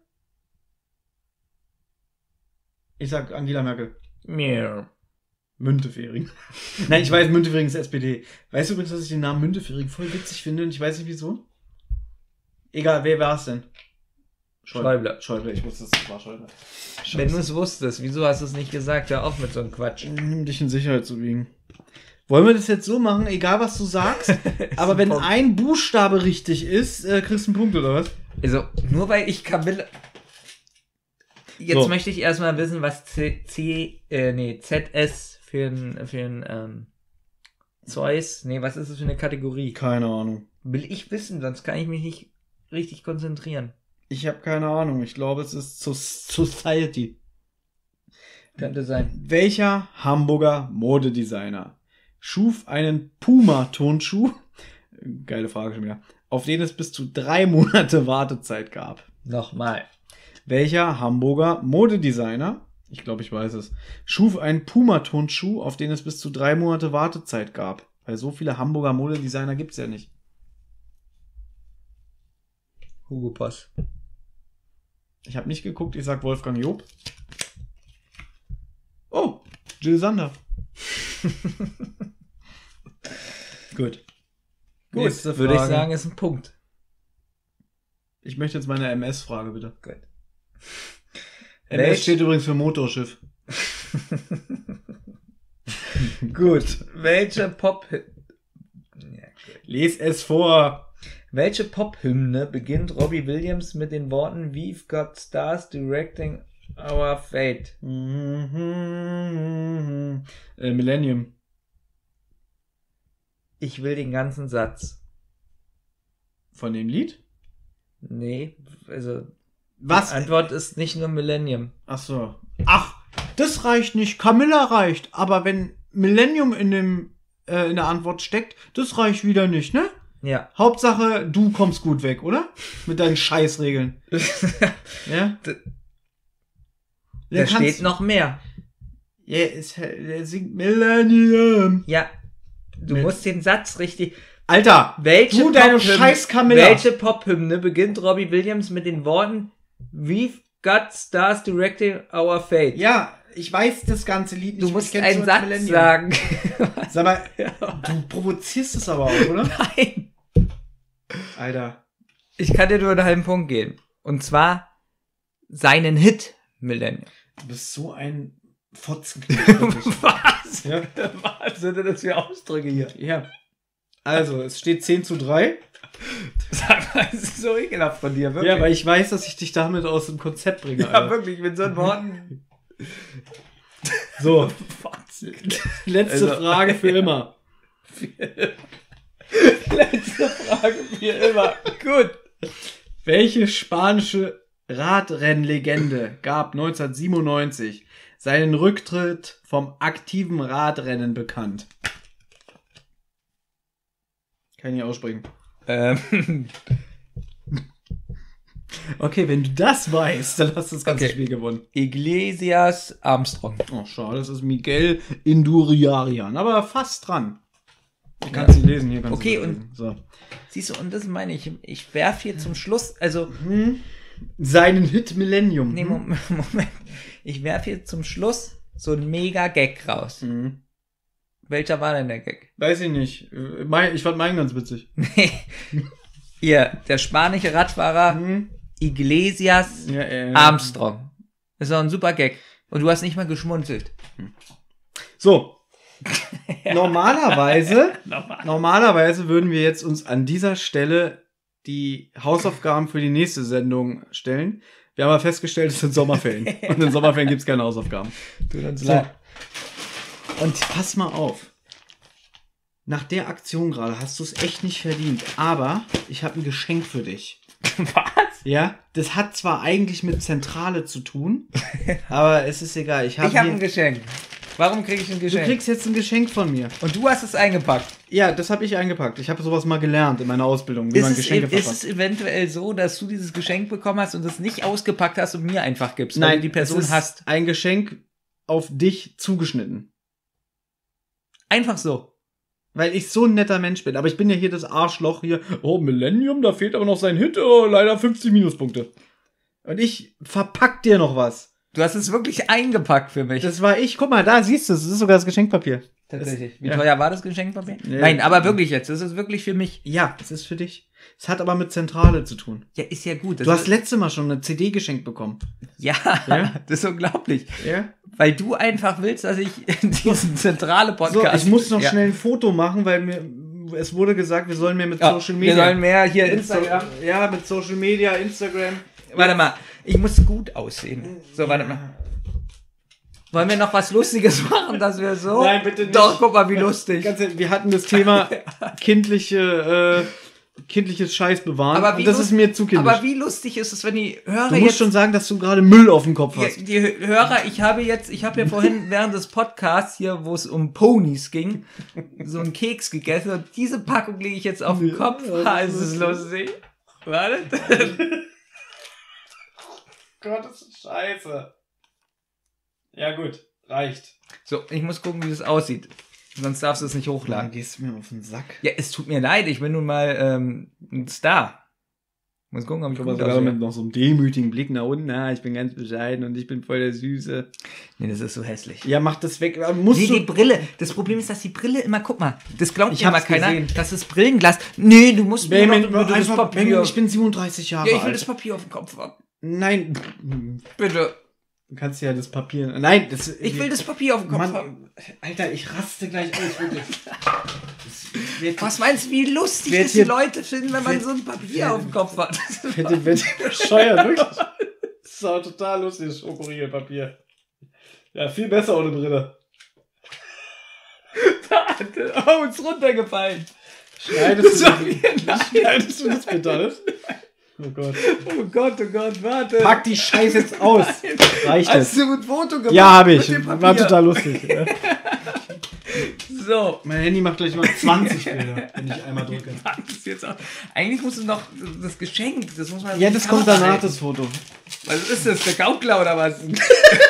Ich sag Angela Merkel. Mir. Müntefering. Nein, ich weiß, Müntefering ist S P D. Weißt du übrigens, dass ich den Namen Müntefering voll witzig finde und ich weiß nicht wieso? Egal, wer war es denn? Schäuble. Schäuble, ich wusste, es war Schäuble. Wenn du es wusstest, wieso hast du es nicht gesagt? Hör auf mit so einem Quatsch. Um dich in Sicherheit zu wiegen. Wollen wir das jetzt so machen, egal was du sagst, aber ein wenn Punkt. ein Buchstabe richtig ist, äh, kriegst du einen Punkt, oder was? Also, nur weil ich Camilla... Jetzt So. möchte ich erstmal wissen, was C, C äh, nee, Z S für ein, für ein, ähm, Zeus. Nee, was ist das für eine Kategorie? Keine Ahnung. Will ich wissen, sonst kann ich mich nicht richtig konzentrieren. Ich habe keine Ahnung. Ich glaube, es ist Society. Könnte sein. Welcher Hamburger Modedesigner schuf einen Puma-Turnschuh, geile Frage schon wieder, auf den es bis zu drei Monate Wartezeit gab? Nochmal. Welcher Hamburger Modedesigner, ich glaube, ich weiß es, schuf einen Puma-Turnschuh, auf den es bis zu drei Monate Wartezeit gab? Weil so viele Hamburger Modedesigner gibt's ja nicht. Hugo Boss. Ich habe nicht geguckt, ich sag Wolfgang Job. Oh, Jill Sander. Gut. Gut, Nächste würde ich Frage. sagen, ist ein Punkt. Ich möchte jetzt meine M S-Frage, bitte. Gut. M S Welch- steht übrigens für Motorschiff. Gut. Welche Pop... Ja, gut. Les es vor. Welche Pop-Hymne beginnt Robbie Williams mit den Worten We've got stars directing our fate? Mhm. Äh, Millennium. Ich will den ganzen Satz. Von dem Lied? Nee, also Was? die Antwort ist nicht nur Millennium. Ach so. Ach, das reicht nicht. Camilla reicht. Aber wenn Millennium in dem äh, in der Antwort steckt, das reicht wieder nicht, ne? Ja. Hauptsache, du kommst gut weg, oder? Mit deinen Scheißregeln. Ja? Da Der steht noch mehr. Ja, ist, der singt Millennium. Ja. Du Mil- musst den Satz richtig... Alter, Welche du deine Pop-Hymne- scheiß Camilla. Welche Pop-Hymne beginnt Robbie Williams mit den Worten We've got stars directing our fate? Ja, ich weiß das ganze Lied nicht. Du ich musst kenn's einen nur als Satz Millennium. sagen. Sag mal, du provozierst es aber auch, oder? Nein. Alter. Ich kann dir nur einen halben Punkt geben. Und zwar seinen Hit Millennium. Du bist so ein Fotzenknecht. wirklich. Was? Ja. Was sind denn das für Ausdrücke hier? Ja. Also, es steht zehn zu drei. Sag mal, das ist so ekelhaft von dir, wirklich. Ja, weil ich weiß, dass ich dich damit aus dem Konzept bringe. Ja, Alter. wirklich, mit so einen Worten. So, Fotzenknecht. letzte Also- Frage für immer. Letzte Frage wie immer. Gut. Welche spanische Radrennlegende gab neunzehnhundertsiebenundneunzig seinen Rücktritt vom aktiven Radrennen bekannt? Kann ich nicht aussprechen. Ähm, Okay, wenn du das weißt, dann hast du das ganze Okay. Spiel gewonnen. Iglesias Armstrong. Oh, schade, das ist Miguel Indurain, aber fast dran. Ich kann es nicht lesen, hier kannst Okay, du und- lesen. So. Siehst du, und das meine ich. Ich werfe hier zum Schluss, also, Hm? Seinen Hit Millennium. nee, hm? Mom- Moment. Ich werfe hier zum Schluss so einen Mega-Gag raus. Hm. Welcher war denn der Gag? Weiß ich nicht. Äh, mein- Ich fand meinen ganz witzig. Nee. Hier, der spanische Radfahrer Hm? Iglesias Ja, äh, Armstrong. Das ist doch ein super Gag. Und du hast nicht mal geschmunzelt. So. Normalerweise, Nochmal. normalerweise würden wir jetzt uns an dieser Stelle die Hausaufgaben für die nächste Sendung stellen. Wir haben aber festgestellt, es sind Sommerferien. Und in Sommerferien gibt es keine Hausaufgaben. Tut uns So. leid. Und pass mal auf. Nach der Aktion gerade hast du es echt nicht verdient. Aber ich habe ein Geschenk für dich. Was? Ja, das hat zwar eigentlich mit Zentrale zu tun, aber es ist egal. Ich habe Ich habe hier- ein Geschenk. Warum kriege ich ein Du Geschenk? kriegst jetzt ein Geschenk von mir. Und du hast es eingepackt. Ja, das habe ich eingepackt. Ich habe sowas mal gelernt in meiner Ausbildung, wie man Ist es, Geschenke ist verpackt. es eventuell so, dass du dieses Geschenk bekommen hast und es nicht ausgepackt hast und mir einfach gibst, weil du die Person es ist hast? ein Geschenk auf dich zugeschnitten. Einfach so. Weil ich so ein netter Mensch bin. Aber ich bin ja hier das Arschloch hier. Oh, Millennium, da fehlt aber noch sein Hit. Oh, leider fünfzig Minuspunkte. Und ich verpack dir noch was. Du hast es wirklich eingepackt für mich. Das war ich. Guck mal, da siehst du es. Das ist sogar das Geschenkpapier. Tatsächlich. Wie ja. teuer war das Geschenkpapier? Ja. Nein, aber wirklich jetzt. Das ist wirklich für mich. Ja, es ist für dich. Es hat aber mit Zentrale zu tun. Ja, ist ja gut. Das Du hast ist, letzte Mal schon eine C D geschenkt bekommen. ja, Ja? das ist unglaublich. Ja? Weil du einfach willst, dass ich diesen zentrale So, Podcast... ich muss noch ja. schnell ein Foto machen, weil mir es wurde gesagt, wir sollen mehr mit Ja, Social wir Media. sollen mehr hier Insta- Instagram... Ja, mit Social Media, Instagram. Warte mal, ich muss gut aussehen. So, warte mal. Wollen wir noch was Lustiges machen, dass wir so... Nein, bitte nicht. Doch, guck mal, wie lustig. Ganz ehrlich, wir hatten das Thema kindliche, äh, kindliches Scheiß bewahren. Aber wie und das lust- ist mir zu kindisch. Aber wie lustig ist es, wenn die Hörer du musst jetzt... schon sagen, dass du gerade Müll auf dem Kopf hast. Die, die Hörer, ich habe jetzt, ich habe ja vorhin während des Podcasts hier, wo es um Ponys ging, so einen Keks gegessen und diese Packung lege ich jetzt auf den Kopf. Ja, Ah, das ist es ist lustig. Warte. Gott, das ist scheiße. Ja gut, reicht. So, ich muss gucken, wie das aussieht. Sonst darfst du es nicht Dann hochladen. gehst du mir auf den Sack. Ja, es tut mir leid, ich bin nun mal ähm, ein Star. Muss gucken, ob ich Ich komme gut sogar mit aussehe. noch so einem demütigen Blick nach unten. Na, ich bin ganz bescheiden und ich bin voll der Süße. Nee, das ist so hässlich. Ja, mach das weg. Aber musst Nee, du... die Brille. Das Problem ist, dass die Brille immer, guck mal, das glaubt Ich immer hab's keiner. gesehen. Das ist Brillenglas. Nee, du musst mir Benjamin, doch bitte das einfach, Papier. Benjamin, ich bin siebenunddreißig Jahre ja, ich will alt. das Papier auf dem Kopf haben. Nein. Bitte. Du kannst ja das Papier... Nein, das... Ich will das Papier auf dem Kopf haben. Mann, Alter, ich raste gleich aus, wirklich. Das wird- Was meinst du, wie lustig Wer das die hier- Leute finden, wenn man wer- so ein Papier wer- auf dem Kopf hat? Bitte, bitte, bescheuert, wirklich. Das ist auch total lustig, das Schokoriegelpapier. Ja, viel besser ohne Brille. Oh, ist runtergefallen. Schneidest Das war du, mir leid. schneidest du das bitte alles? Oh Gott. Oh Gott, oh Gott, warte. Pack die Scheiße jetzt aus. Reicht Hast es? du ein Foto gemacht? Ja, habe ich. mit dem Papier? War total lustig. Ja. So. Mein Handy macht gleich mal zwanzig Bilder, wenn ich einmal drücke. Das ist jetzt auch, eigentlich musst du noch das Geschenk, das muss man... Ja, das kommt danach, das Foto. Was ist das, der Gaukler oder was? äh,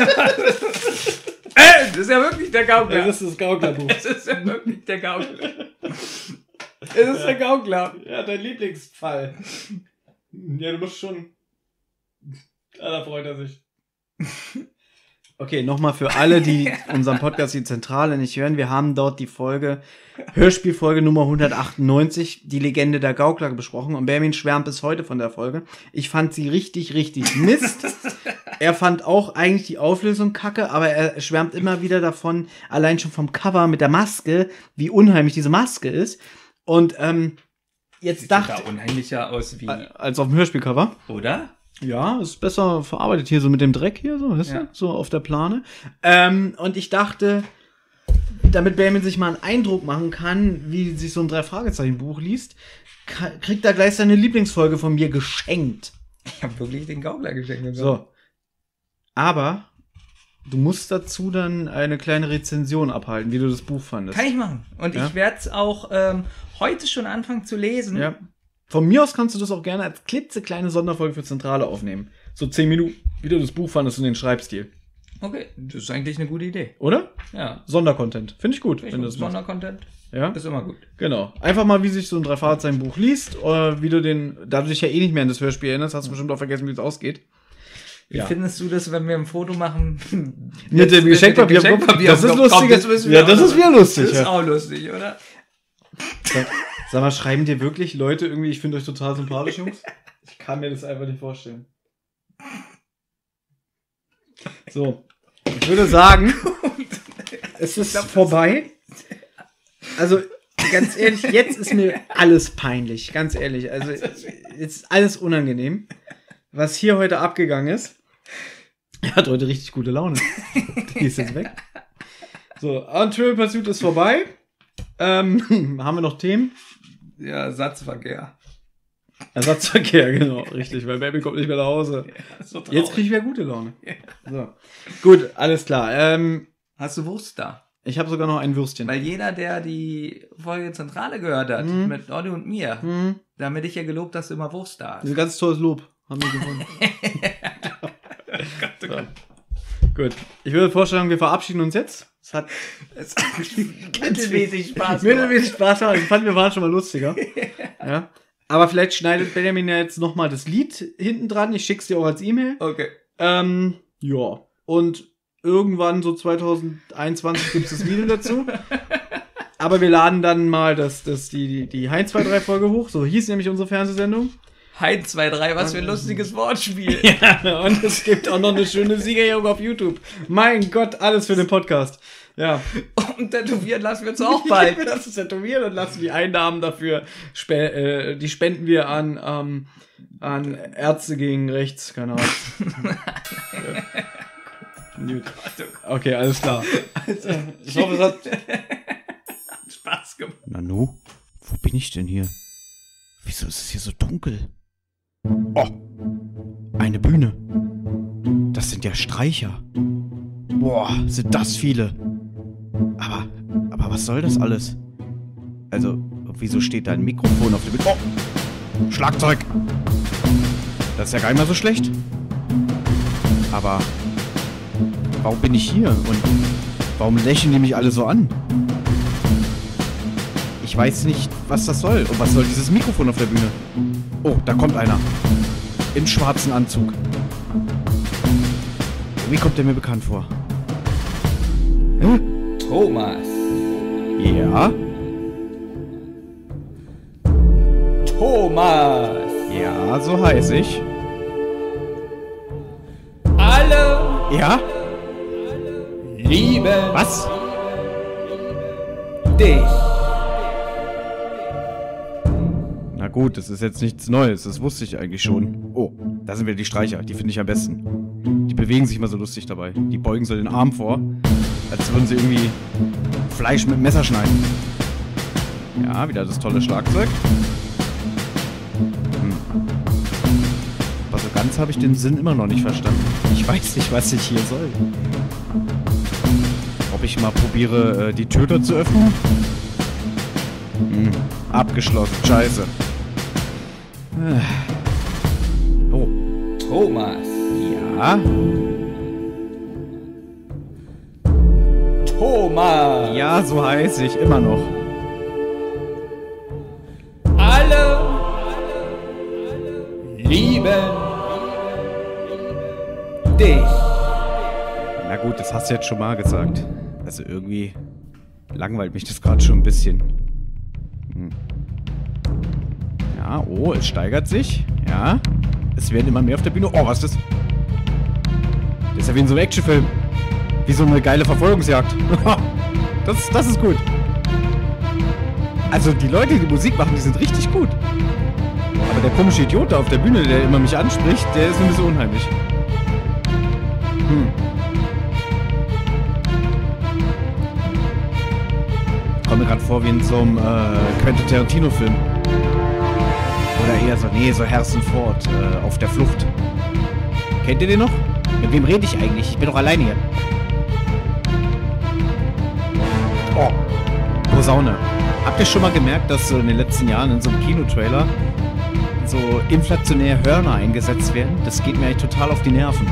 das ist ja wirklich der Gaukler. Ja, das ist das Gauklerbuch. Das ist ja wirklich der Gaukler. Es ist der Gaukler. Ja, dein Lieblingsfall. Ja, du musst schon... Ah, da freut er sich. Okay, nochmal für alle, die unseren Podcast die Zentrale nicht hören. Wir haben dort die Folge, Hörspielfolge Nummer hundertachtundneunzig, die Legende der Gaukler besprochen. Und Benjamin schwärmt bis heute von der Folge. Ich fand sie richtig, richtig Mist. Er fand auch eigentlich die Auflösung kacke, aber er schwärmt immer wieder davon, allein schon vom Cover mit der Maske, wie unheimlich diese Maske ist. Und ähm, jetzt Sieht dachte da unheimlicher aus wie... als auf dem Hörspielcover. Oder? Ja, ist besser verarbeitet hier so mit dem Dreck hier, so, weißt Ja. du? So auf der Plane. Ähm, und ich dachte, damit Benjamin sich mal einen Eindruck machen kann, wie sich so ein Drei-Fragezeichen-Buch liest, ka- kriegt er gleich seine Lieblingsfolge von mir geschenkt. Ich habe wirklich den Gaukler geschenkt. So. Aber du musst dazu dann eine kleine Rezension abhalten, wie du das Buch fandest. Kann ich machen. Und Ja. ich werde es auch ähm, heute schon anfangen zu lesen. Ja. Von mir aus kannst du das auch gerne als klitzekleine Sonderfolge für Zentrale aufnehmen. So zehn Minuten, wie du das Buch fandest und den Schreibstil. Okay, das ist eigentlich eine gute Idee. Oder? Ja. Sondercontent. Finde ich gut, Ich wenn du das machst. Sondercontent Ja? ist immer gut. Genau. Einfach mal, wie sich so ein Drei-Fragezeichen-Buch liest, oder wie du den, da du dich ja eh nicht mehr an das Hörspiel erinnerst, hast du bestimmt auch vergessen, wie es ausgeht. Wie Ja. findest du das, wenn wir ein Foto machen? Mit dem Geschenkpapier am Kopf? Geschenkpapier Das am ist Kopf. lustig. Das müssen wir Ja, das auch ist wieder noch- lustig, Das ist ja. auch lustig, oder? Sag, sag mal, schreiben dir wirklich Leute irgendwie, ich finde euch total sympathisch, Jungs? Ich kann mir das einfach nicht vorstellen. So. Ich würde sagen, es ist vorbei. Also, ganz ehrlich, jetzt ist mir alles peinlich. Ganz ehrlich. Also, jetzt ist alles unangenehm. Was hier heute abgegangen ist. Er hat heute richtig gute Laune. Die ist jetzt weg. So, und Trivial Pursuit ist vorbei. Ähm, haben wir noch Themen? Ja, Satzverkehr. Ersatzverkehr, genau, richtig, weil Baby kommt nicht mehr nach Hause. So traurig. Jetzt kriege ich wieder gute Laune. So. Gut, alles klar. Ähm, Hast du Wurst da? ich habe sogar noch ein Würstchen. Weil jeder, der die Folge Zentrale gehört hat, Mhm. mit Olli und mir, Hm, da haben wir dich ja gelobt, dass du immer Wurst da das ist hast. ein ganz tolles Lob. Haben wir gefunden. So. Gut. Ich würde vorschlagen, wir verabschieden uns jetzt. Es hat Es hat mittelmäßig Spaß gemacht. mittelmäßig Spaß gemacht. Ich fand, wir waren schon mal lustiger. Ja. Aber vielleicht schneidet Benjamin ja jetzt nochmal das Lied hinten dran. Ich schick's dir auch als E-Mail. Okay. Ähm, ja. Und irgendwann so zwanzig einundzwanzig gibt's das Video dazu. Aber wir laden dann mal das, das, die, die, die Heinz zwei drei Folge hoch. So hieß nämlich unsere Fernsehsendung. Heinz zwei drei, was für ein lustiges Wortspiel. Ja, und es gibt auch noch eine schöne Siegerehrung auf YouTube. Mein Gott, alles für den Podcast. Ja. Und tätowieren lassen wir uns auch bald. Wir lassen es tätowieren und lassen die Einnahmen dafür, spe äh, die spenden wir an, ähm, an Ärzte gegen Rechts, keine Ahnung. Ja. Gut. Okay, alles klar. Also, ich hoffe, es hat Spaß gemacht. Nanu, wo bin ich denn hier? Wieso ist es hier so dunkel? Oh, eine Bühne. Das sind ja Streicher. Boah, sind das viele. Aber, aber was soll das alles? Also, wieso steht da ein Mikrofon auf der Bühne? Oh, Schlagzeug. Das ist ja gar nicht mal so schlecht. Aber warum bin ich hier? Und warum lächeln die mich alle so an? Ich weiß nicht, was das soll. Und was soll dieses Mikrofon auf der Bühne? Oh, da kommt einer. Im schwarzen Anzug. Wie kommt der mir bekannt vor? Hä? Thomas. Ja? Thomas. Ja, so heiß ich. Alle Ja? lieben Was? dich. Na gut, das ist jetzt nichts Neues. Das wusste ich eigentlich schon. Oh, da sind wieder die Streicher. Die finde ich am besten. Die bewegen sich immer so lustig dabei. Die beugen so den Arm vor, als würden sie irgendwie Fleisch mit dem Messer schneiden. Ja, wieder das tolle Schlagzeug. Hm. Aber so ganz habe ich den Sinn immer noch nicht verstanden. Ich weiß nicht, was ich hier soll. Ob ich mal probiere, die Tür da zu öffnen? Hm. Abgeschlossen. Scheiße. Oh. Thomas. Ja? Thomas. Ja, so heiß ich. Immer noch. Alle lieben dich. Na gut, das hast du jetzt schon mal gesagt. Also irgendwie langweilt mich das gerade schon ein bisschen. Hm. Ja, oh, es steigert sich. Ja. Es werden immer mehr auf der Bühne. Oh, was ist das? Das ist ja wie in so einem Actionfilm. Wie so eine geile Verfolgungsjagd. das, das ist gut. Also die Leute, die Musik machen, die sind richtig gut. Aber der komische Idiot da auf der Bühne, der immer mich anspricht, der ist ein bisschen unheimlich. Hm. Kommt mir gerade vor wie in so einem äh, Quentin Tarantino-Film. Oder eher so, nee, so Harrison Ford, äh, auf der Flucht. Kennt ihr den noch? Mit wem rede ich eigentlich? Ich bin doch alleine hier. Oh, Posaune. Habt ihr schon mal gemerkt, dass so in den letzten Jahren in so einem Kinotrailer so inflationär Hörner eingesetzt werden? Das geht mir eigentlich total auf die Nerven.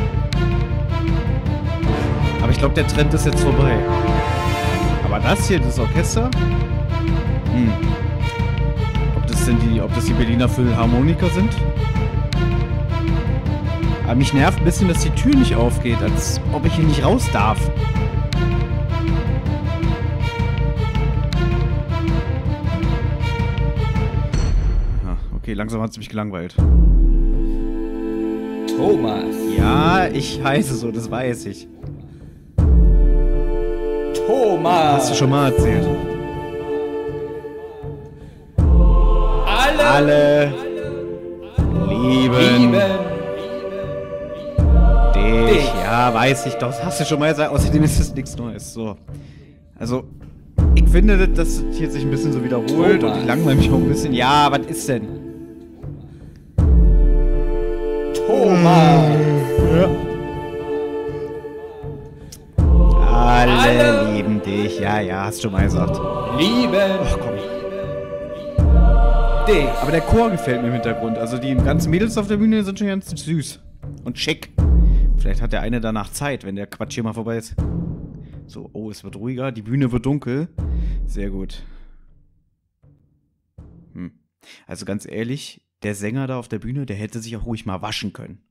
Aber ich glaube, der Trend ist jetzt vorbei. Aber das hier, das Orchester? Hm. Ob das denn die, ob das die Berliner Philharmoniker sind? Aber mich nervt ein bisschen, dass die Tür nicht aufgeht, als ob ich hier nicht raus darf. Ja, okay, langsam hat es mich gelangweilt. Thomas. Ja, ich heiße so, das weiß ich. Thomas. Hast du schon mal erzählt. Alle, Alle lieben lieben dich. dich. Ja, weiß ich doch. Das hast du schon mal gesagt. Außerdem ist das nichts Neues. So. Also, ich finde, dass das hier sich ein bisschen so wiederholt Thomas. und ich langweile mich auch ein bisschen. Ja, was ist denn? Thomas. Ja. Alle, Alle lieben dich. Ja, ja, hast schon mal gesagt. Lieben Ach komm. dich. Aber der Chor gefällt mir im Hintergrund. Also die ganzen Mädels auf der Bühne sind schon ganz süß. Und schick. Vielleicht hat der eine danach Zeit, wenn der Quatsch hier mal vorbei ist. So, oh, es wird ruhiger. Die Bühne wird dunkel. Sehr gut. Hm. Also ganz ehrlich, der Sänger da auf der Bühne, der hätte sich auch ruhig mal waschen können.